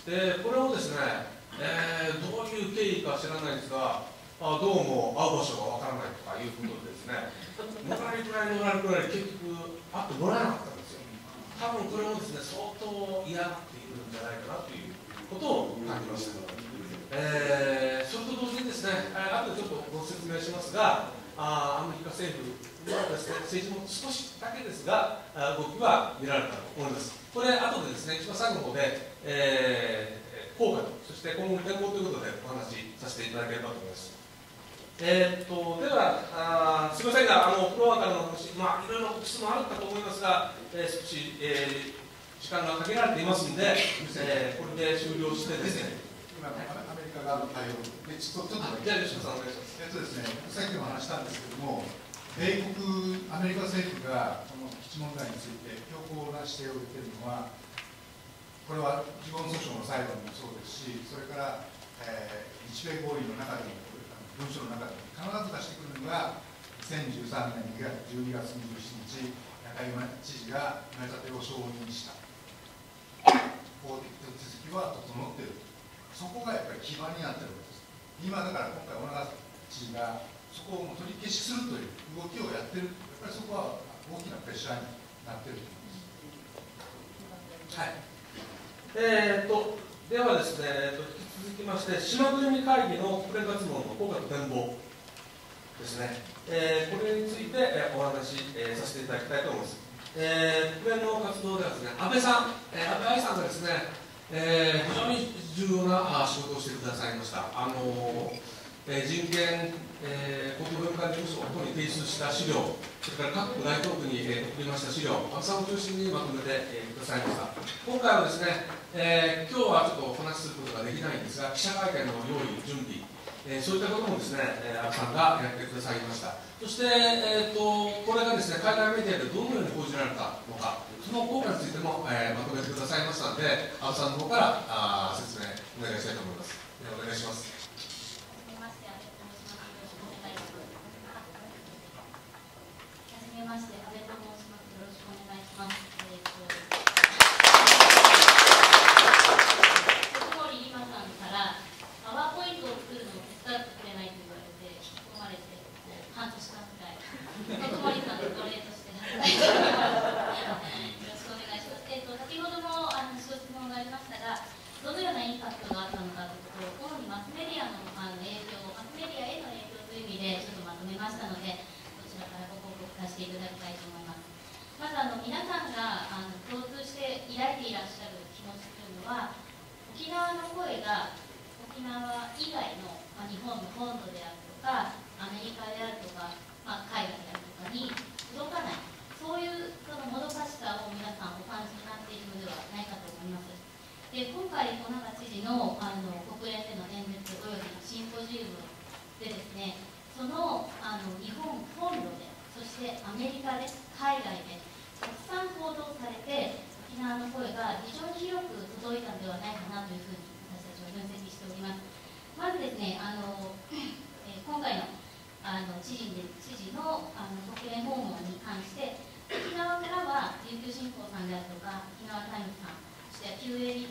で、これをですね、どういう経緯か知らないんですが、どうも会う場所がわからないとかいうことでですね、のらりくらい結局会ってもらえなかったんですよ。多分これもですね、相当嫌がっているんじゃないかなということを感じました。それと同時にですね、後でちょっとご説明しますが、アメリカ政府のですね、政治も少しだけですが、動きは見られたと思います。これ、後でですね、一番最後の方で、効果と、そして今後の展望ということでお話しさせていただければと思います。では、すみませんが、フロアからの話、いろいろ質問あるかと思いますが、少し、時間が限られていますので、これで終了してですね。 今、アメリカ側の対応で、ちょっとじゃあ、吉野さん、お願いします。 ですね、さっきも話したんですけれども、米国、アメリカ政府がこの基地問題について強硬な姿勢を言っているのは、これは基本訴訟の裁判もそうですし、それから、日米合意の中でも、文書の中で必ず出してくるのが、2013年12月27日、中山知事が埋め立てを承認した。法的手続きは整っている。そこがやっぱり基盤になっているわけです。今だから今回、小長知事がそこを取り消しするという動きをやっている、やっぱりそこは大きなプレッシャーになっていると思います。はい。ではですね、引き続きまして、島ぐるみ会議の国連活動の効果と展望ですね、これについてお話しさせていただきたいと思います。国連の活動ではですね、安倍さん、安倍愛さんがですね、非常に重要な仕事をしてくださいました。人権、国文化事務所等に提出した資料、それから各国代表部に送りました資料、安倍さんを中心にまとめてくださいました。今回はですね、今日はちょっとお話しすることができないんですが、記者会見の用意、準備、そういったこともですね、安倍さんがやってくださいました。そして、これがですね、海外メディアでどのように報じられたのか、その効果についても、まとめてくださいましたので、安倍さんの方から説明お願いしたいと思います。お願いします。 はじめまして、安倍と申します。よろしくお願いします。小森今さんからパワーポイントを作るのを手伝ってくれないと言われて、引き込まれて、半年間くらい、小森さんの奴隷として働いてよろしくお願いします。先ほども質問がありましたが、どのようなインパクトがあったのかということを、主にマスメディアの影響、マスメディアへの影響という意味でちょっとまとめましたので、こちらからご報告させていただきたいと思います。まず皆さんが共通して抱いていらっしゃる気持ちというのは、沖縄の声が沖縄以外の、日本の本土であるとか、アメリカであるとか、海外であるとかに届かない、そういうそのもどかしさを皆さんお感じになっているのではないかと思います。で、今回、小長知事の国連での演説およびシンポジウムでですね、その日本本土で、そしてアメリカで、海外でたくさん報道されて、沖縄の声が非常に広く届いたのではないかなというふうに私たちは分析しております。まずですね、今回の知事の国連訪問に関して、沖縄からは琉球新報さんであるとか、沖縄タイムズ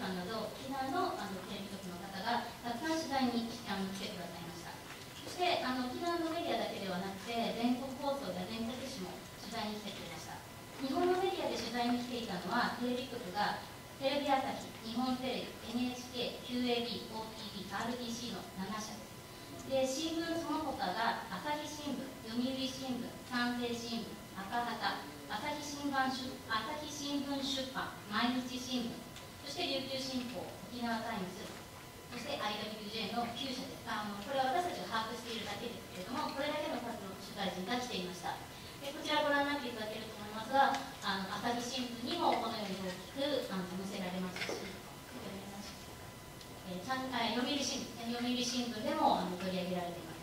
さんなど沖縄のテレビ局の方がたくさん取材に来てくださいました。そして沖縄のメディアだけではなくて全国放送や全国紙も取材に来てくれました。日本のメディアで取材に来ていたのはテレビ局がテレビ朝日、日本テレビ、NHK、QAB、OTV、RBC の7社です。で、新聞その他が朝日新聞、読売新聞、産経新聞、赤旗、朝日新聞出版、毎日新聞、そして琉球新報、沖縄タイムズ、そして IWJ の9社です。これは私たちが把握しているだけですけれども、これだけの数の取材陣が来ていました。でこちらご覧になっていただけると思いますが、朝日新聞にもこのように大きく載せられますし、読売新聞でも取り上げられています。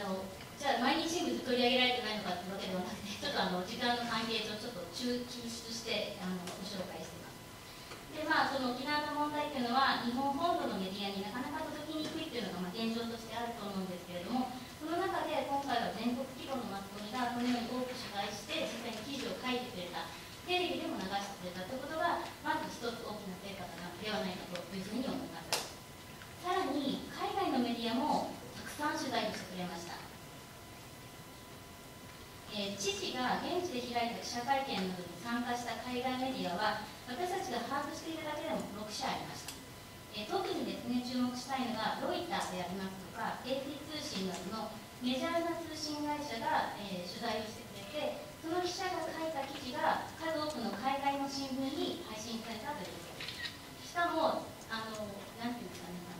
じゃあ毎日新聞で取り上げられてないのかというわけではなくて、ちょっと時間の関係上ちょっと抽出してご紹介しています。でその沖縄の問題というのは日本本土のメディアになかなか届きにくいというのが現状としてあると思うんですけれども、その中で今回は全国規模のマスコミがこのように多く取材して実際に記事を書いてくれた、テレビでも流してくれたということがまず一つ大きな成果ではないかというふうに思います。さらに海外のメディアもたくさん取材をしてくれました。知事が現地で開いた記者会見などに参加した海外メディアは私たちが把握しているだけでも6社ありました。特にですね注目したいのがロイターでありますとか AP 通信などのメジャーな通信会社が、取材をしてくれて、その記者が書いた記事が数多くの海外の新聞に配信されたということです。しかもなんていうんですかね、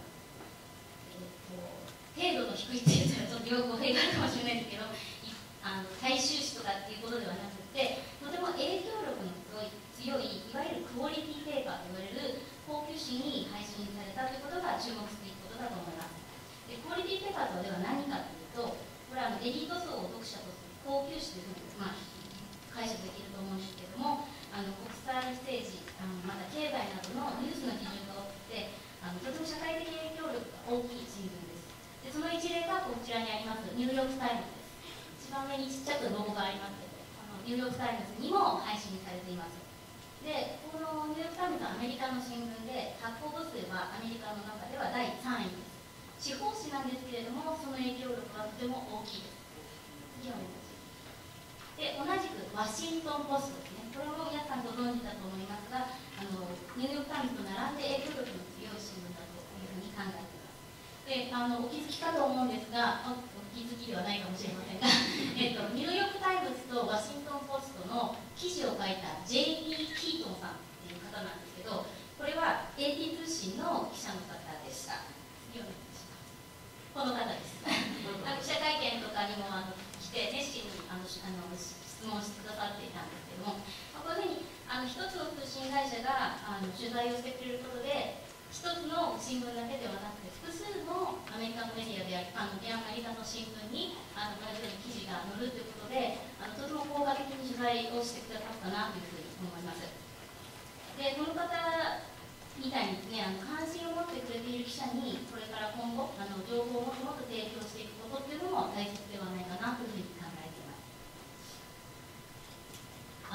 程度の低いっていうとちょっと語弊があるかもしれないですけど、大衆紙とかっていうことではなくて、とても影響力の強いいわゆるクオリティペーパーと言われる高級紙に配信されたということが注目すべきことだと思います。でクオリティペーパーとはでは何かというと、これはエリート層を読者とする高級紙というふうに、解釈できると思うんですけれども、国際政治、また経済などのニュースの基準が多くてとても社会的影響力が大きい新聞です。でその一例がこちらにありますニューヨーク・タイムズです。一番上にちっちゃくロゴがありますけど、ニューヨーク・タイムズにも配信されています。でこのニューヨーク・タイムズはアメリカの新聞で、発行部数はアメリカの中では第3位です。地方紙なんですけれども、その影響力はとても大きいです。次お願いします。で同じくワシントン・ポストですね。これも皆さんご存知だと思いますが、ニューヨーク・タイムズと並んで影響力の強い新聞だというふうに考えています。でお気づきかと思うんですが、お気づきではないかもしれませんがニューヨーク・タイムズとワシントン・ポストの記事を書いた J.P. キートンさんっていう方なんですけど、これは AP 通信の記者の方でした。次お願いします。この方です。記者会見とかにも来て熱心に質問してくださっていたんですけども、こういうふうに一つの通信会社が取材をしてくれることで、一つの新聞だけではなくて複数のアメリカのメディアであるアメリカの新聞に同じように記事が載るということで、とても効果的に取材をしてくださったなというふうに思います。でこの方みたいにですね、関心を持ってくれている記者にこれから今後情報をもっともっと提供していくことっていうのも大切ではないかなというふうに考えています。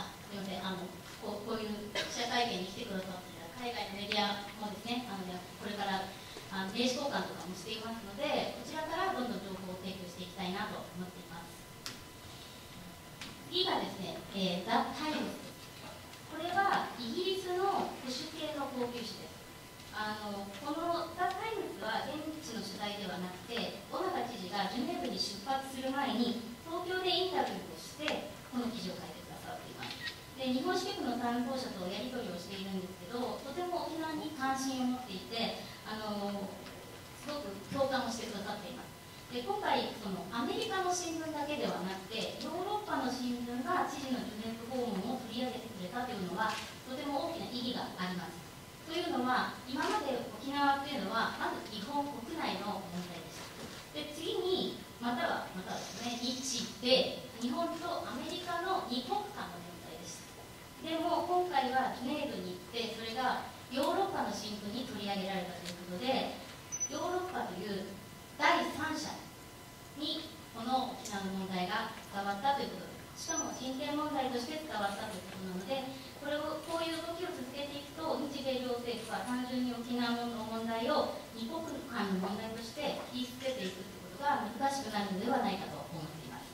すみません、こういう記者会見に来てくださっていた海外のメディアもですね、これから名刺交換とかもしていますので、こちらからどんどん情報を提供していきたいなと思っています。次がですね、ザ・タイムズです。これはイギリスの保守系の高級紙です。このザ・タイムズは現地の取材ではなくて、尾長知事がジュネーブに出発する前に東京でインタビューをしてこの記事を書いてくださっています。で日本支局の担当者とやり取りをしているんですけど、とても沖縄に関心を持っていてすごく共感をしてくださっています。で今回アメリカの新聞だけではなくてヨーロッパの新聞が知事のジュネーブ訪問を取り上げてくれたというのはとても大きな意義があります。というのは今まで沖縄というのはまず日本国内の問題でした。で次にまたはですね、日米日本とアメリカの2国間の問題でした。でも今回はジュネーブに行って、それがヨーロッパの新聞に取り上げられたということで、ヨーロッパという第三者にこの沖縄の問題が伝わったということです。しかも人権問題として伝わったということなので、こういう動きを続けていくと、日米両政府は短を二国間の問題として切り捨てていくということが難しくなるのではないかと思っています。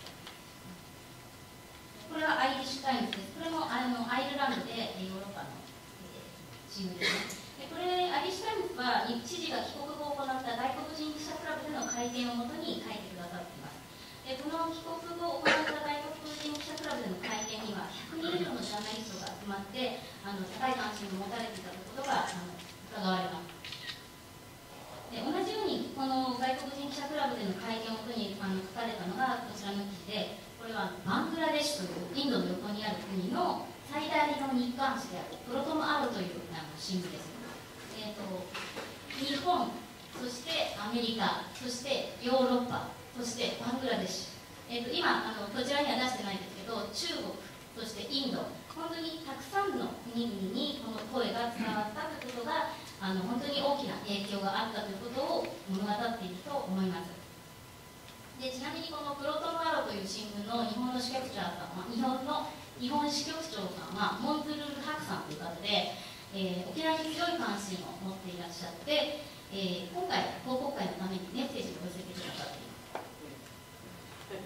これはアイリッシュタイムズです。これもアイルランドでヨーロッパの新聞ですね。これアイリッシュタイムズは知事が帰国後行った外国人記者クラブでの会見をもとに書いてくださっています。この帰国後行った外国人記者クラブでの会見には100人以上のジャーナリストが集まって高い関心を持たれていたことが伺われます。で同じようにこの外国人記者クラブでの会見をもとに書かれたのがこちらの記事で、これはバングラデシュというインドの横にある国の最大の日刊紙であるプロトムアロという新聞です。日本、そしてアメリカ、そしてヨーロッパ、そしてバングラデシュ、今こちらには出してないんですけど、中国、そしてインド、本当にたくさんの国々にこの声が伝わったということが本当に大きな影響があったということを物語っていると思います。でちなみにこのプロトムアロという新聞の日本の支局長さんは日本支局長さんはモンズルール・ハクさんという方で、沖縄に強い関心を持っていらっしゃって、今回報告会のためにメッセージを寄せてくださっています。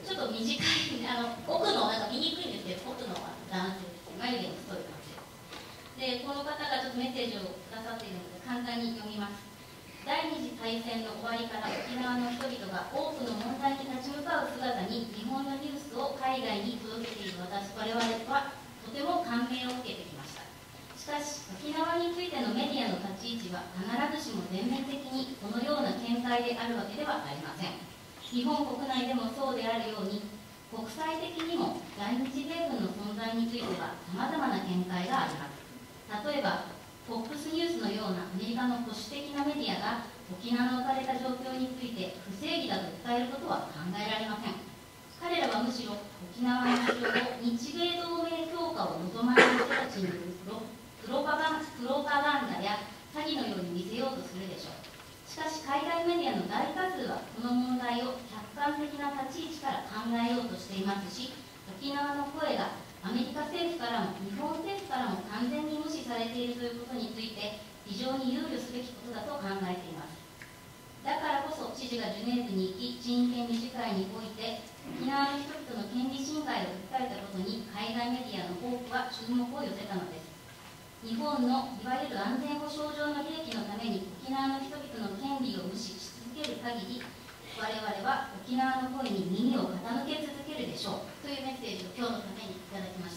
ちょっと短い奥の見にくいんですけど、奥の男性ですね、眉毛の太い男性で、この方がちょっとメッセージをくださっているので簡単に読みます。第二次大戦の終わりから沖縄の人々が多くの問題に立ち向かう姿に日本のニュースを海外に届けている我々はとても感銘を受けてきました。しかし沖縄についてのメディアの立ち位置は必ずしも全面的にこのような見解であるわけではありません。日本国内でもそうであるように国際的にも在日米軍の存在についてはさまざまな見解があります。例えばFOX ニュースのようなアメリカの保守的なメディアが沖縄の置かれた状況について不正義だと訴えることは考えられません。彼らはむしろ沖縄の主張を日米同盟強化を望まない人たちによるプロパガンダや詐欺のように見せようとするでしょう。しかし海外メディアの大多数はこの問題を客観的な立ち位置から考えようとしていますし、沖縄の声がアメリカ政府からも日本政府からも完全に無視されているということについて非常に憂慮すべきことだと考えています。だからこそ知事がジュネーブに行き人権理事会において沖縄の人々の権利侵害を訴えたことに海外メディアの多くは注目を寄せたのです。日本のいわゆる安全保障上の利益のために沖縄の人々の権利を無視し続ける限り我々は沖縄の声に耳を傾け続けるでしょうというメッセージを今日のためにいただきました。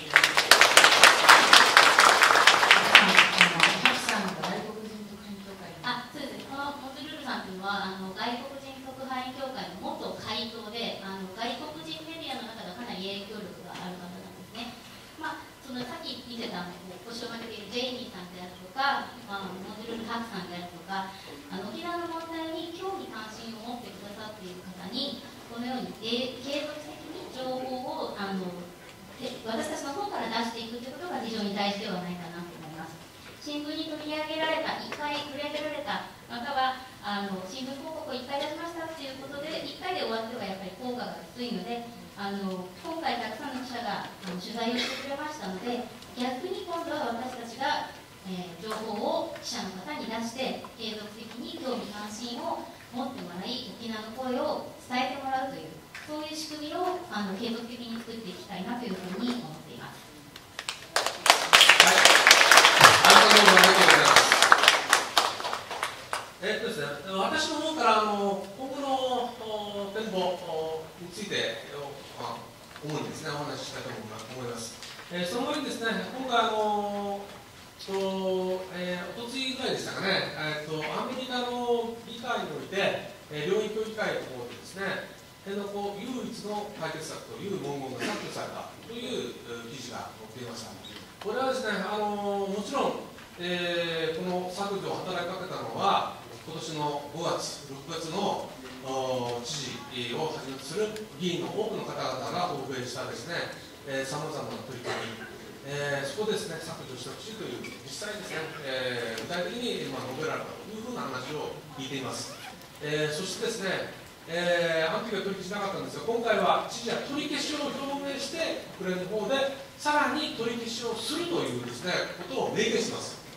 そうです。このモズルールさんというのは外国人特派員協会の元会頭で外国人メディアの中ではかなり影響力がある方なんですね。そのさっき見てたご紹介しているジェイミーさんであるとか、モズルール・ハクさんであるとか、沖縄の問題に興味関心を持ってくださっている方にこのように継続的に情報を私たちの方から出していくということが非常に大事ではないかなと思います。新聞に取り上げられた、1回取り上げられた、または新聞広告を1回出しましたということで1回で終わってはやっぱり効果が薄いので、今回たくさんの記者が取材をしてくれましたので、逆に今度は私たちが、情報を記者の方に出して継続的に興味関心を持ってもらい沖縄の声を伝えてもらうという、そういう仕組みを継続的に作っていきたいなというふうに思っています。 ですね、私の方から今後の展望について主にですねお話ししたいと思います。その前にですね、今回おとついぐらいでしたかね、アメリカの議会において両院協議会の方でですね、唯一の解決策という文言が削除されたという記事が載っていました。これはですね、もちろん、この削除を働きかけたのは今年の5月、6月の知事をはじめとする議員の多くの方々が訪米したですね、さまざまな取り組み、そこでですね、削除してほしいという、実際ですね、具体的に述べられたというふうな話を聞いています。そしてですね、あの時は取り消しなかったんですが、今回は知事は取り消しを表明して、国連の方でさらに取り消しをするというですね、ことを明言します。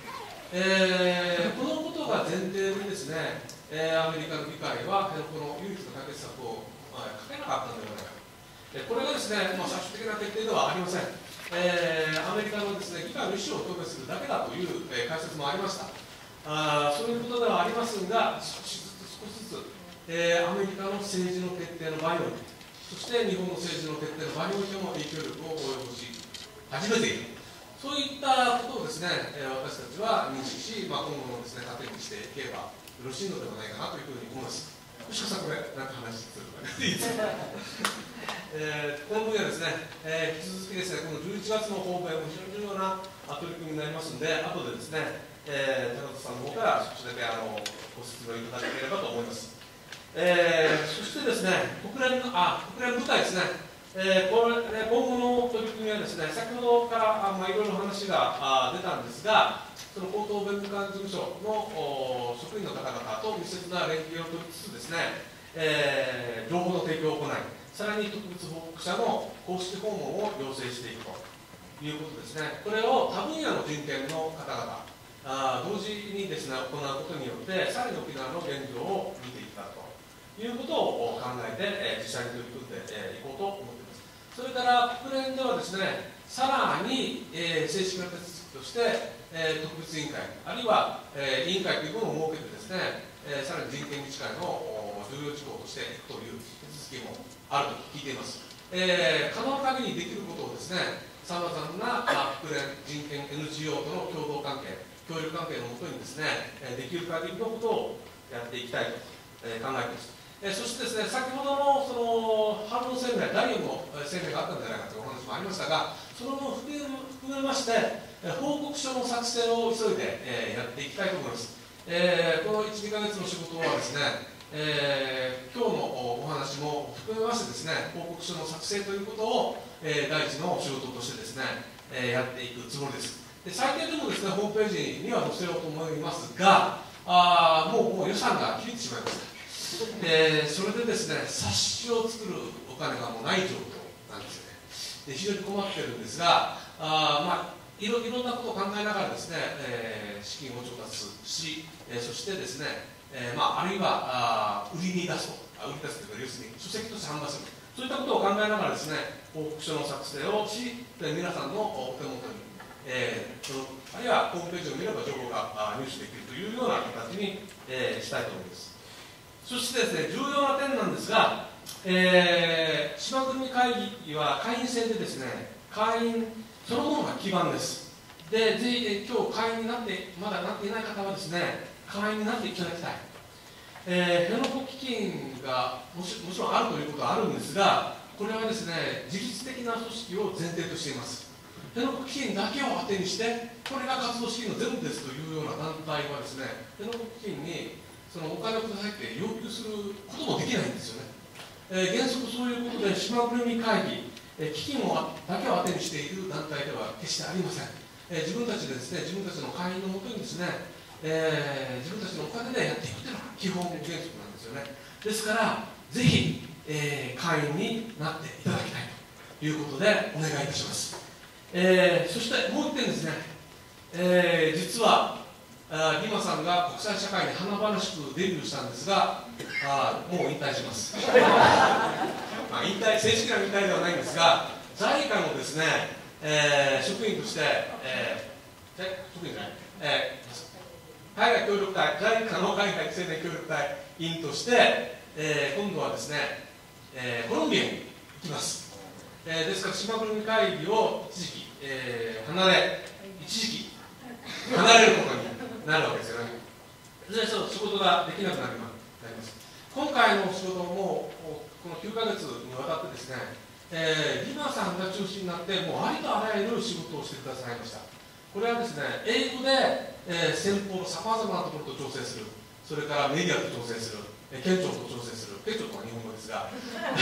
このことが前提にですね、アメリカの議会は辺野古の唯一の解決策を、書けなかったのではないか。これがですね、最終的な決定ではありません。アメリカのですね、議会の意思を表明するだけだという、解説もありました。そういうことではありますが、少しずつ、アメリカの政治の決定の場合において、そして日本の政治の決定の場合においても影響力を及ぼし始めている。そういったことをですね、私たちは認識し、今後のですね、糧にしていけばよろしいのではないかなというふうに思います。もしかしたらこれ、なんか話するとかね、いいですか。この分野ですね、引き続きですね、この11月の訪米も非常に重要な取り組みになりますので、後でですね、高田さんの方から少しだけご説明いただければと思います。そしてですね、国連部会ですね、今後の取り組みはですね、先ほどからいろいろ話が出たんですが、その高等弁務官事務所の職員の方々と密接な連携を取りつつですね、情報の提供を行い、さらに特別報告者の公式訪問を要請していくということですね。これを多分野の人権の方々、同時にですね、行うことによって、さらに沖縄の現状を見ていったということを考えて、実際に取り組んでいこうと思っています。それから国連ではですね、さらに、正式な手続きとして、特別委員会、あるいは、委員会というものを設けてですね、さらに人権理事会の重要事項としていくという手続きもあると聞いています。可能な限りできることをですね、さまざまな国連人権 NGO との協力関係のもとにですね、できる限りのことをやっていきたいと、考えています。そしてですね、先ほどのその反論声明、第4の声明があったんじゃないかというお話もありましたが、その分を含めまして、報告書の作成を急いで、やっていきたいと思います。この1、2ヶ月の仕事はですね、今日のお話も含めましてですね、報告書の作成ということを、第一の仕事としてですね、やっていくつもりです。で、最低でもですね、ホームページには載せようと思いますが、もう予算が切れてしまいました。それでですね、冊子を作るお金がもうない状況なんですよね。で、非常に困っているんですが、いろんなことを考えながらですね、資金を調達し、そしてですね、あるいは売りに出すというか、要するに書籍として販売する、そういったことを考えながらですね、報告書の作成をし、皆さんのお手元に、あるいはホームページを見れば情報が入手できるというような形に、したいと思います。そしてですね、重要な点なんですが、島国会議は会員制でですね、会員そのものが基盤です。で、ぜひ今日会員にまだなっていない方はですね、会員になっていただきたい。辺野古基金がもちろんあるということはあるんですが、これはですね、自律的な組織を前提としています。辺野古基金だけを当てにして、これが活動資金の全部ですというような団体はですね、辺野古基金にそのお金をくださいって要求することもできないんですよね。原則そういうことで、島ぐるみ会議、基金だけを当てにしている団体では決してありません。自分たちでですね、自分たちの会員のもとにですね、自分たちのお金でやっていくというのが基本原則なんですよね。ですから、ぜひ、会員になっていただきたいということでお願いいたします。そしてもう一点ですね、実はリマさんが国際社会に華々しくデビューしたんですが、もう引退します。正式な引退ではないんですが、JICA のですね、職員として、職員じゃない、海外協力隊、JICA の海外青年協力隊員として、今度はですね、コロンビアに行きます。ですから、島ぐるみ会議を一時期離れることになるわけですよね。で、仕事ができなくなります。今回の仕事も、この9ヶ月にわたってですね、リマさんが中心になって、もうありとあらゆる仕事をしてくださいました。これはですね、英語で、先方のさまざまなところと調整する、それからメディアと調整する、県庁と調整する、県庁とは日本語ですが、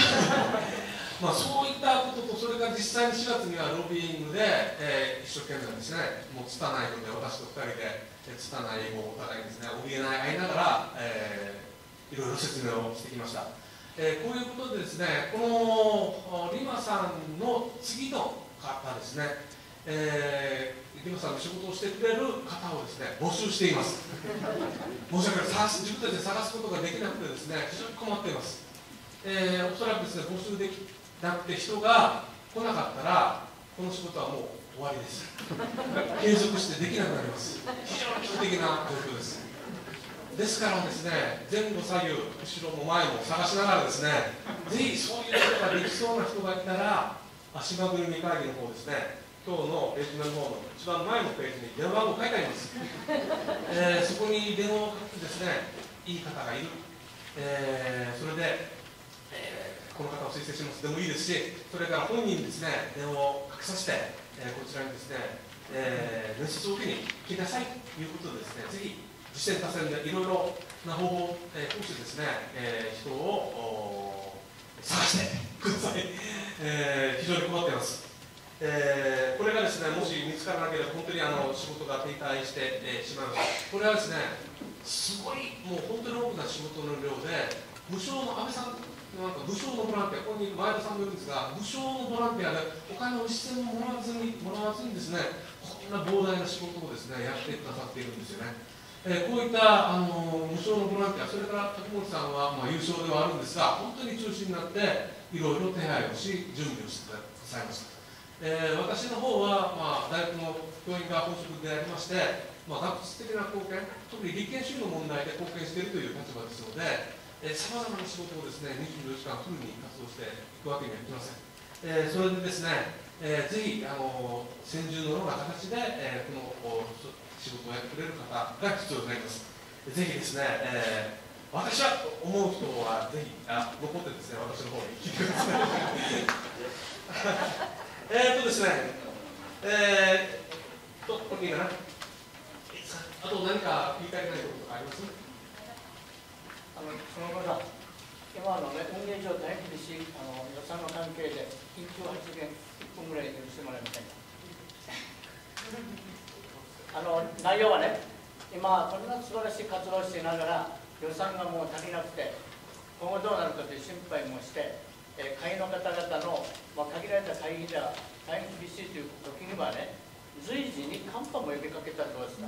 そういったことと、それから実際に4月にはロビーイングで、一生懸命ですね、もう拙いので、私と2人で、拙い英語をお互いにですね、補い合いながら、いろいろ説明をしてきました。こういうことでですね、このリマさんの次の方ですね、 リモさんの仕事をしてくれる方をですね募集しています。申し訳ない、自分たちで探すことができなくてですね非常に困っています。おそらくですね募集できなくて人が来なかったらこの仕事はもう終わりです。継続してできなくなります。非常に危機的な状況です。ですからですね、前後左右、後ろも前も探しながらですね、ぜひそういうことができそうな人がいたら、島ぐるみ会議の方ですね、今日のページの方の一番前のページに電話番号書いてあります。そこに電話をかけてですね、いい方がいる。それで、この方を推薦しますでもいいですし、それから本人にですね、電話をかけさせて、こちらにですね、面接を受けに来なさいということでですね、ぜひ実践達成でいろいろな方法を通してですね、人を探してください。非常に困っています。これがですね、もし見つからなければ本当に仕事が停滞してしまいます。これはですね、すごいもう本当に大きな仕事の量で、無償の安倍さんなんか無償のボランティア、ここに前田さんもいるんですが、無償のボランティアでお金を一銭ももらわずにですね、こんな膨大な仕事をですねやってくださっているんですよね。こういった無償のボランティア、それから竹森さんは優勝ではあるんですが、本当に中心になっていろいろ手配をし、準備をしてくださいました。私の方は、大学の教員が本職でありまして、学術的な貢献、特に立憲主義の問題で貢献しているという立場ですので、さまざまな仕事をですね24時間フルに活動していくわけにはいきません。それでですね、ぜひ先住のような形で、この仕事をやってくれる方が必要になります。ぜひですね、私はと思う人はぜひ残ってですね、私の方に聞いてください。ですね、これいいかな。あと何か言いたいことがあります？ その後だ、今のね、運営上大変厳しい予算の関係で、緊急発言1分ぐらい許してもらえませんか。内容はね、今、こんな素晴らしい活動をしながら、予算がもう足りなくて、今後どうなるかという心配もして、会員の方々の、限られた会議では大変厳しいという時にはね、随時にカンパも呼びかけたらどうですか。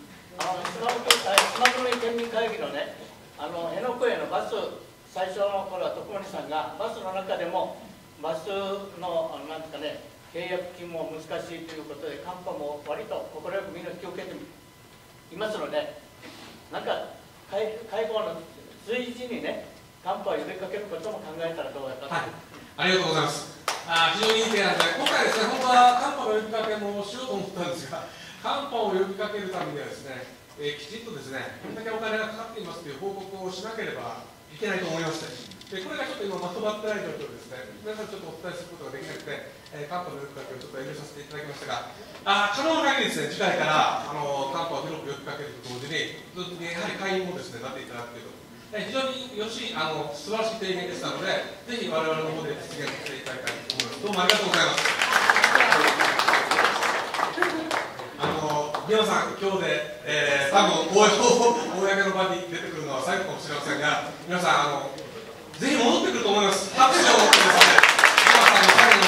島黒県民会議のね、辺野古へのバス、最初の頃は徳森さんがバスの中でもバスのなんですかね、契約金も難しいということでカンパも割と快くみんな引き受けていますので、なんか会合の随時にねカンパを呼びかけることも考えたらどうやかと。 はい、ありがとうございます。非常にいい提案で、今回ですね、本当はカンパの呼びかけもしようと思ったんですが、カンパを呼びかけるためにはですね、きちんとですね、これだけお金がかかっていますという報告をしなければいけないと思いまして、これがちょっと今まとまってない状況ですね、皆さんちょっとお伝えすることができなくて、カンパの呼びかけをちょっと遠慮させていただきましたが、可能な限りですね、次回からカンパを広く呼びかけると同時に、やはり会員もですね、なっていただくということ、非常に素晴らしい提言でしたので、ぜひ我々の方で実現していただきたいと思います。どうもありがとうございます。皆さん、今日で、多分公の場に出てくるのは最後かもしれませんが、皆さん、ぜひ戻ってくると思います。拍手を持ってですね、皆さんの最後の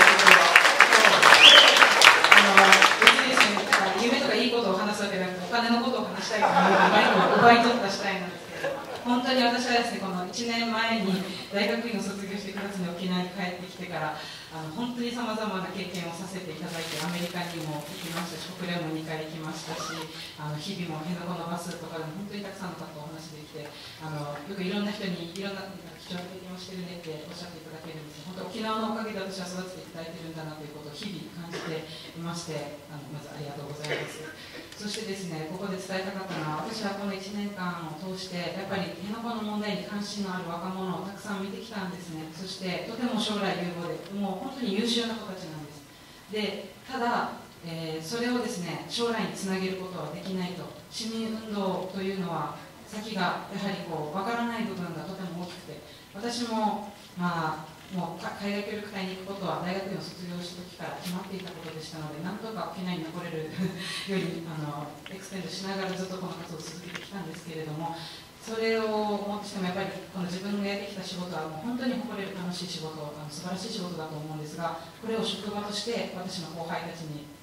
別にですね、夢とかいいことを話すわけなくて、お金のことを話したいという奪い取った次第なんですけれども、本当に私はですね、この1年前に大学院を卒業して9月に沖縄に帰ってきてから、本当にさまざまな経験をさせていただいて、アメリカにも行きましたし、国連も2回行きましたし、日々も辺野古のバスとかでも本当にたくさんの方とお話できて、よくいろんな人にいろんな貴重な経験をしてるねっておっしゃっていただけるんですが、本当沖縄のおかげで私は育てていただいているんだなということを日々感じていまして、まずありがとうございます。そしてですね、ここで伝えたかったのは、私はこの1年間を通して、やっぱり辺野古の問題に関心のある若者をたくさん見てきたんですね。そしてとても将来有望で、もう本当に優秀な子たちなんです。で、ただ、それをですね、将来につなげることはできないと。市民運動というのは先がやはりわからない部分がとても大きくて、私ももう海外協力隊に行くことは大学院を卒業した時から決まっていたことでしたので、なんとか沖縄に残れるよりエクステンドしながらずっとこの活動を続けてきたんですけれども、それをもってしてもやっぱりこの自分がやってきた仕事はもう本当に誇れる楽しい仕事、素晴らしい仕事だと思うんですが、これを職場として私の後輩たちに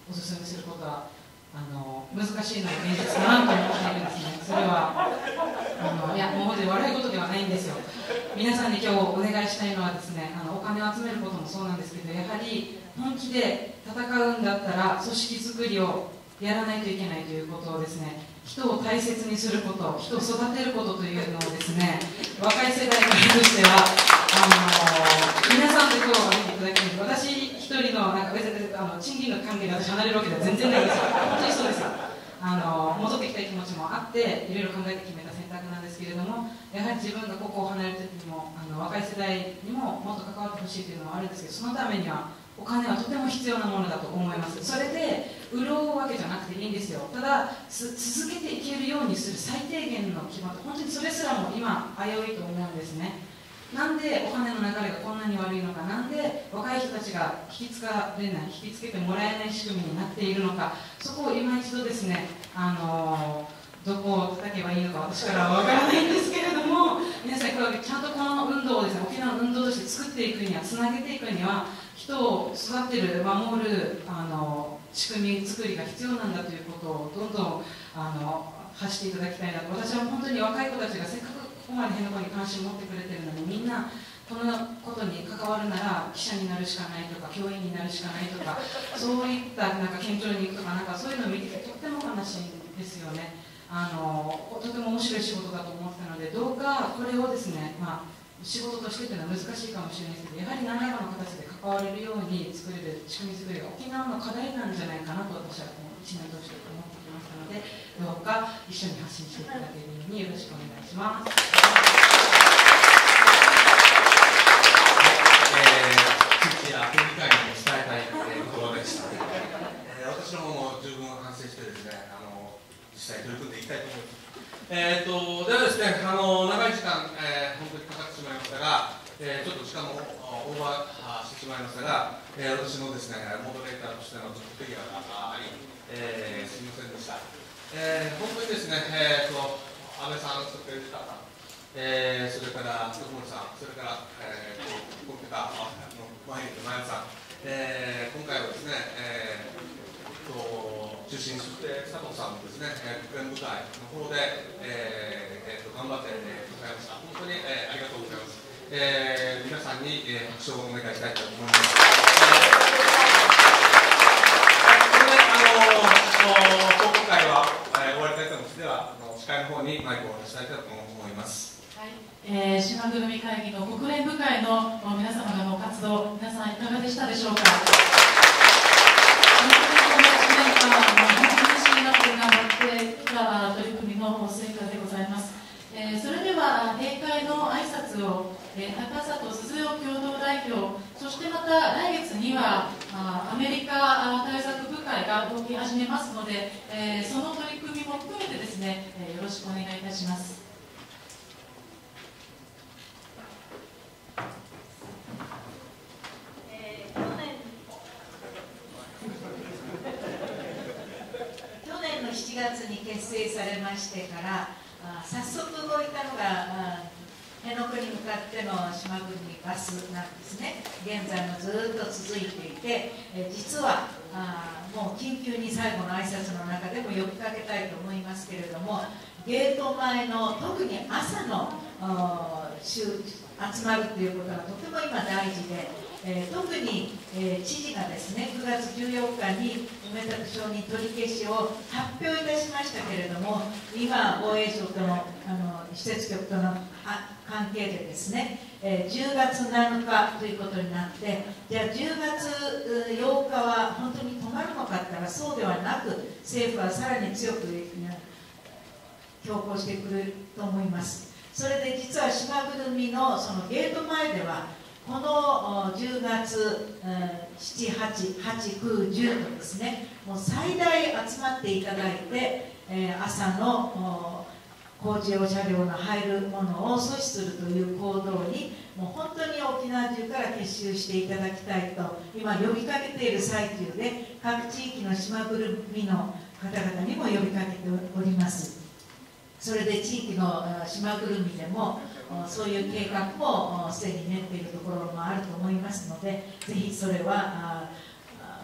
お勧めすることは難しいのが現実かなと思っているんですね。それはいや、もう本当に笑い事ではないんですよ。皆さんに今日お願いしたいのはですね、お金を集めることもそうなんですけど、やはり本気で戦うんだったら組織作りをやらないといけないということをですね、人を大切にすること、人を育てることというのをですね、若い世代からとしては皆さんと今日は見ていただきます。私一人の別に賃金の関係で私離れるわけでは全然ないんですよ。本当にそうですよ。戻ってきたい気持ちもあっていろいろ考えて決めた選択なんですけれども、やはり自分がここを離れる時にも若い世代にももっと関わってほしいというのはあるんですけど、そのためにはお金はとても必要なものだと思います。それで潤うわけじゃなくていいんですよ。ただ続けていけるようにする最低限の基盤、本当にそれすらも今危ういと思うんですね。なんでお金の流れがこんなに悪いのか、なんで若い人たちが引きつけてもらえない仕組みになっているのか、そこを今一度ですね、どこを叩けばいいのか私からは分からないんですけれども、皆さん今日ちゃんとこの運動をですね、沖縄の運動として作っていくには、つなげていくには、人を育てる、守る仕組み作りが必要なんだということをどんどん発していただきたいなと。私は本当に若い子たちがせっかくここまで辺野古に関心を持ってくれてるのに、みんなこのことに関わるなら記者になるしかないとか教員になるしかないとか、そういった県庁に行くとかそういうのを見ててとっても悲しいんですよね。とても面白い仕事だと思ってたので、どうかこれをですね、仕事としてというのは難しいかもしれないですけど、やはり何らかの形で関われるように作れる仕組み作りが沖縄の課題なんじゃないかなと私は1年通して思ってきましたので、どうか一緒に発信していただけるようによろしくお願いします。 知事や県議会にも伝えたい言葉でした。私の方も十分反省してですね、実際取り組んでいきたいと思います。ではですね、長い時間、本当にかかってしまいましたが、ちょっと時間もオーバーしてしまいましたが、私のですね、モデレーターとしてのちょっとフィギュアがあり、すみませんでした。本当にですね、安倍さん、それからそれから徳森さん、それからコンピューターの前山さん、今回はですね、中心にして佐藤さんもですね、国連部会の方で、頑張ってくださいました。本当に、ありがとうございます。皆さんに、拍手をお願いしたいと思います。これで報告会は、終わりたいと思います。では司会の方にマイクを渡したいと思います。 はい、島ぐるみ会議の国連部会の皆様の活動、皆さんいかがでしたでしょうか。本当に嬉しいなと頑張ってきた取り組みの成果でございます。それでは閉会の挨拶を高里鈴代共同代表、そしてまた来月にはアメリカ対策部会が動き始めますので、その取り組みも含めてですね、よろしくお願いいたします。 去年の7月に結成されましてから早速動いたのが辺野古に向かっての島ぐるみバスなんですね。現在もずっと続いていて、実はもう緊急に最後の挨拶の中でも呼びかけたいと思いますけれども、ゲート前の特に朝の集まるということがとても今大事で、特に、知事がですね9月14日に埋め立て承認取り消しを発表いたしましたけれども、今防衛省との施設局との関係でですね、10月7日ということになって、じゃあ10月8日は本当に止まるのかって言ったらそうではなく、政府はさらに強く強行してくると思います。それで実は島ぐるみのそのゲート前ではこの10月7、8、8、9、10とですね、もう最大集まっていただいて、朝の工事用車両の入るものを阻止するという行動にもう本当に沖縄中から結集していただきたいと今呼びかけている最中で、各地域の島ぐるみの方々にも呼びかけております。それで地域の島ぐるみでもそういう計画もすでに練っているところもあると思いますので、ぜひそれは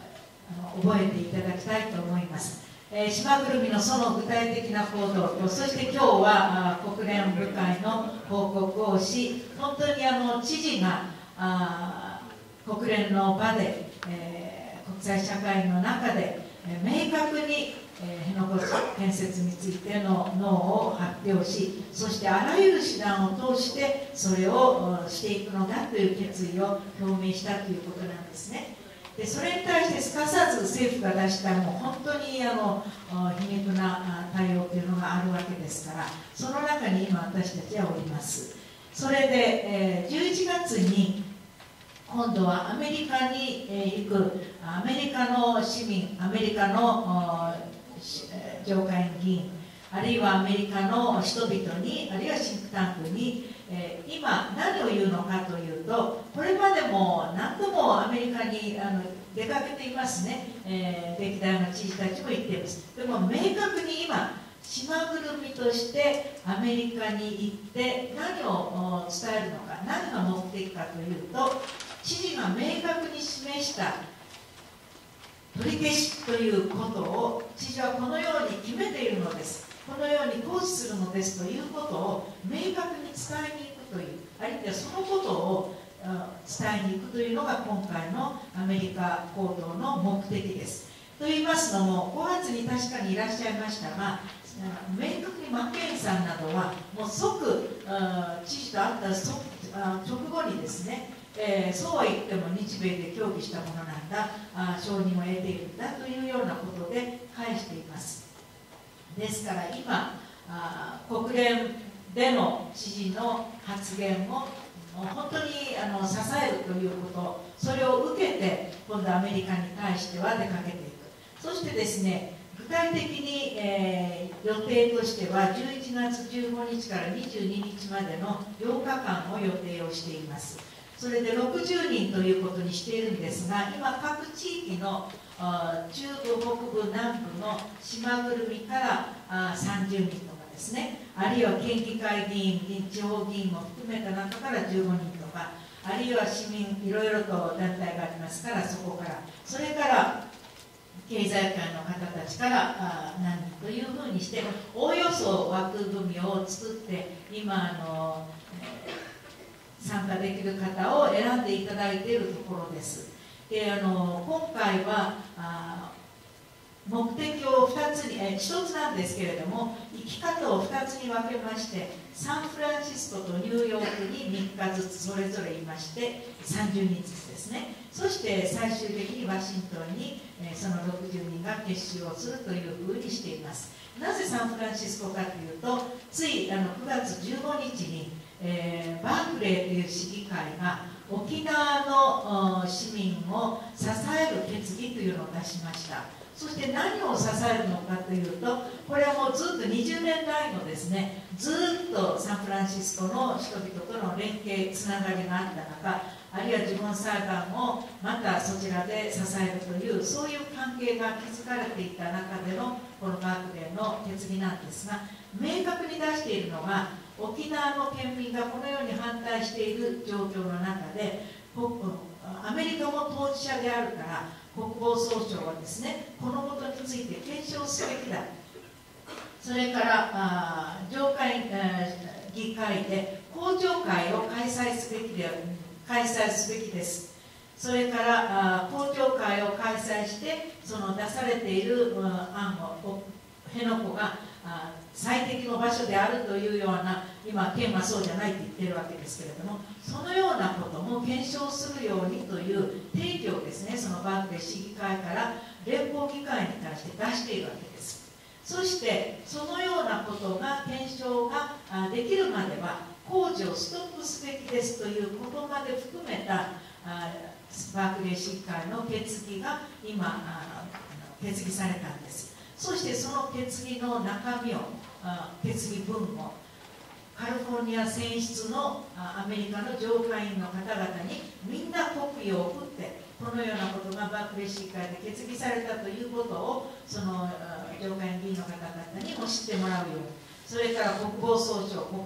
覚えていただきたいと思います。島ぐるみのその具体的な行動と、そして今日は国連部会の報告をし、本当に知事が国連の場で、国際社会の中で、明確に辺野古建設についてのノーを発表し、そしてあらゆる手段を通してそれをしていくのだという決意を表明したということなんですね。でそれに対してすかさず政府が出したもう本当に皮肉な対応というのがあるわけですから、その中に今私たちはおります。それで、11月に今度はアメリカに行くアメリカの市民、アメリカの上下院議員、あるいはアメリカの人々に、あるいはシンクタンクに、今何を言うのかというと、これまでも何度もアメリカに出かけていますね、歴代の知事たちも言っています。でも明確に今島ぐるみとしてアメリカに行って何を伝えるのか、何が目的かというと、知事が明確に示した取り消しということを知事はこのように決めているのです、このように行使するのですということを明確に伝えに行くという、あるいはそのことを伝えに行くというのが今回のアメリカ行動の目的です。と言いますのも、5月に確かにいらっしゃいましたが、明確にマッケンさんなどはもう即知事と会った直後にですね、そうは言っても日米で協議したものなんだ、承認を得ているんだというようなことで返しています。ですから今国連での知事の発言を本当に支えるということ、それを受けて今度アメリカに対しては出かけていく。そしてですね、具体的に、予定としては11月15日から22日までの8日間を予定をしています。それで60人ということにしているんですが、今各地域の中部、北部、南部の島ぐるみから30人とかですね、あるいは県議会議員、地方議員も含めた中から15人とか、あるいは市民、いろいろと団体がありますから、そこから、それから経済界の方たちから何人というふうにして、おおよそ枠組みを作って、今参加できる方を選んでいただいているところです。で今回は目的を2つに、1つなんですけれども、生き方を2つに分けまして、サンフランシスコとニューヨークに3日ずつそれぞれいまして、30人ずつですね。そして最終的にワシントンにその60人が結集をするというふうにしています。なぜサンフランシスコかというと、つい9月15日にバークレーという市議会が沖縄の市民を支える決議というのを出しました。そして何を支えるのかというと、これはもうずっと20年来のですね、ずっとサンフランシスコの人々との連携、つながりがあった中、あるいは自分裁判をまたそちらで支えるという、そういう関係が築かれていた中でのこのバークレーの決議なんですが、明確に出しているのが、沖縄の県民がこのように反対している状況の中で、アメリカも当事者であるから、国防総省はですね、このことについて検証すべきだ。それから上下院議会で公聴会を開催すべきです。それから公聴会を開催して、その出されている案を辺野古が最適の場所であるというような、今県はそうじゃないと言っているわけですけれども、そのようなことも検証するようにという提起をですね、そのバークレー市議会から連邦議会に対して出しているわけです。そしてそのようなことが検証ができるまでは工事をストップすべきですということまで含めたバークレー市議会の決議が今決議されたんです。そしてその決議の中身を、決議文をカリフォルニア選出のアメリカの上下院の方々にみんなコピーを送って、このようなことがバークレー市議会で決議されたということをその上下院議員の方々にも知ってもらうように、それから国防総省、国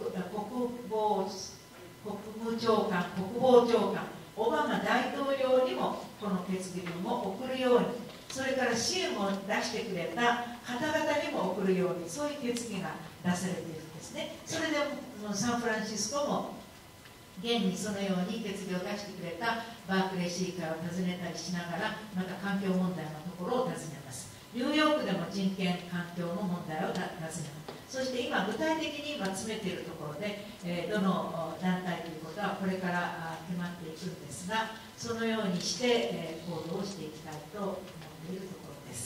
務長官、国防長官、オバマ大統領にもこの決議文を送るように、 それから支援を出してくれた方々にも送るように、そういう決議が出されているんですね。それでサンフランシスコも現にそのように決議を出してくれたバークレー市議会を訪ねたりしながら、また環境問題のところを訪ねます。ニューヨークでも人権環境の問題を尋ねます。そして今具体的に詰めているところで、どの団体ということはこれから決まっていくんですが、そのようにして、行動をしていきたいと思っているところです。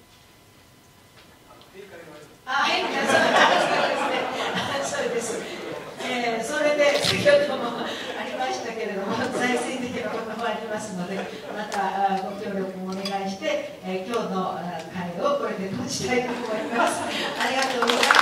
そうです。それで先ほどもありましたけれども、財政的なこともありますので、またご協力もお願いして、今日の会をこれで閉じたいと思います。ありがとうございました。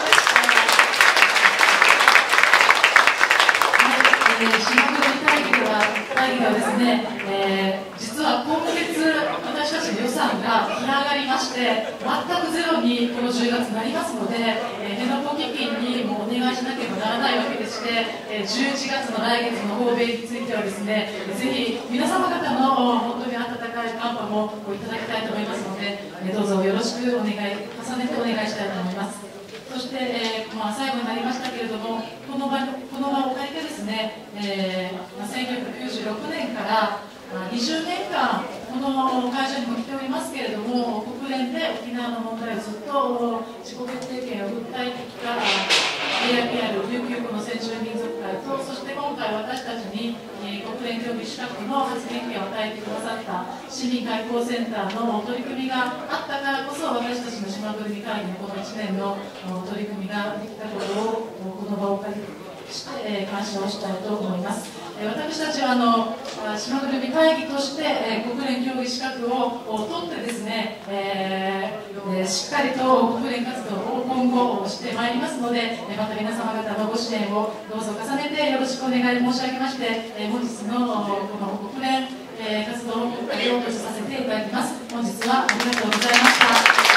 島国会議ではですね、実は今月私たちの予算が跳ね上がりまして、全くゼロにこの10月になりますので、辺野古基金にもお願いしなければならないわけでして、11月の来月の訪米についてはですね、ぜひ皆様方の本当に温かいカンパもいただきたいと思いますので、どうぞよろしく重ねてお願いしたいと思います。そして、最後になりましたけれども、この場を借りてですね、1996年から20年間、この会社にも来ておりますけれども、国連で沖縄の問題をずっと自己決定権を訴えてきた AIPR 琉球湖の先住民族会と、そして今回私たちに国連協議資格の発言権を与えてくださった市民外交センターの取り組みがあったからこそ、私たちの島ぐるみ会議のこの1年の取り組みができたことをこの場を借りして、感謝をしたいと思います。私たちは島ぐるみ会議として、国連協議資格を取ってですね、しっかりと国連活動を今後してまいりますので、また皆様方のご支援をどうぞ重ねてよろしくお願い申し上げまして、本日のこの国連活動を閉じさせていただきます。本日はありがとうございました。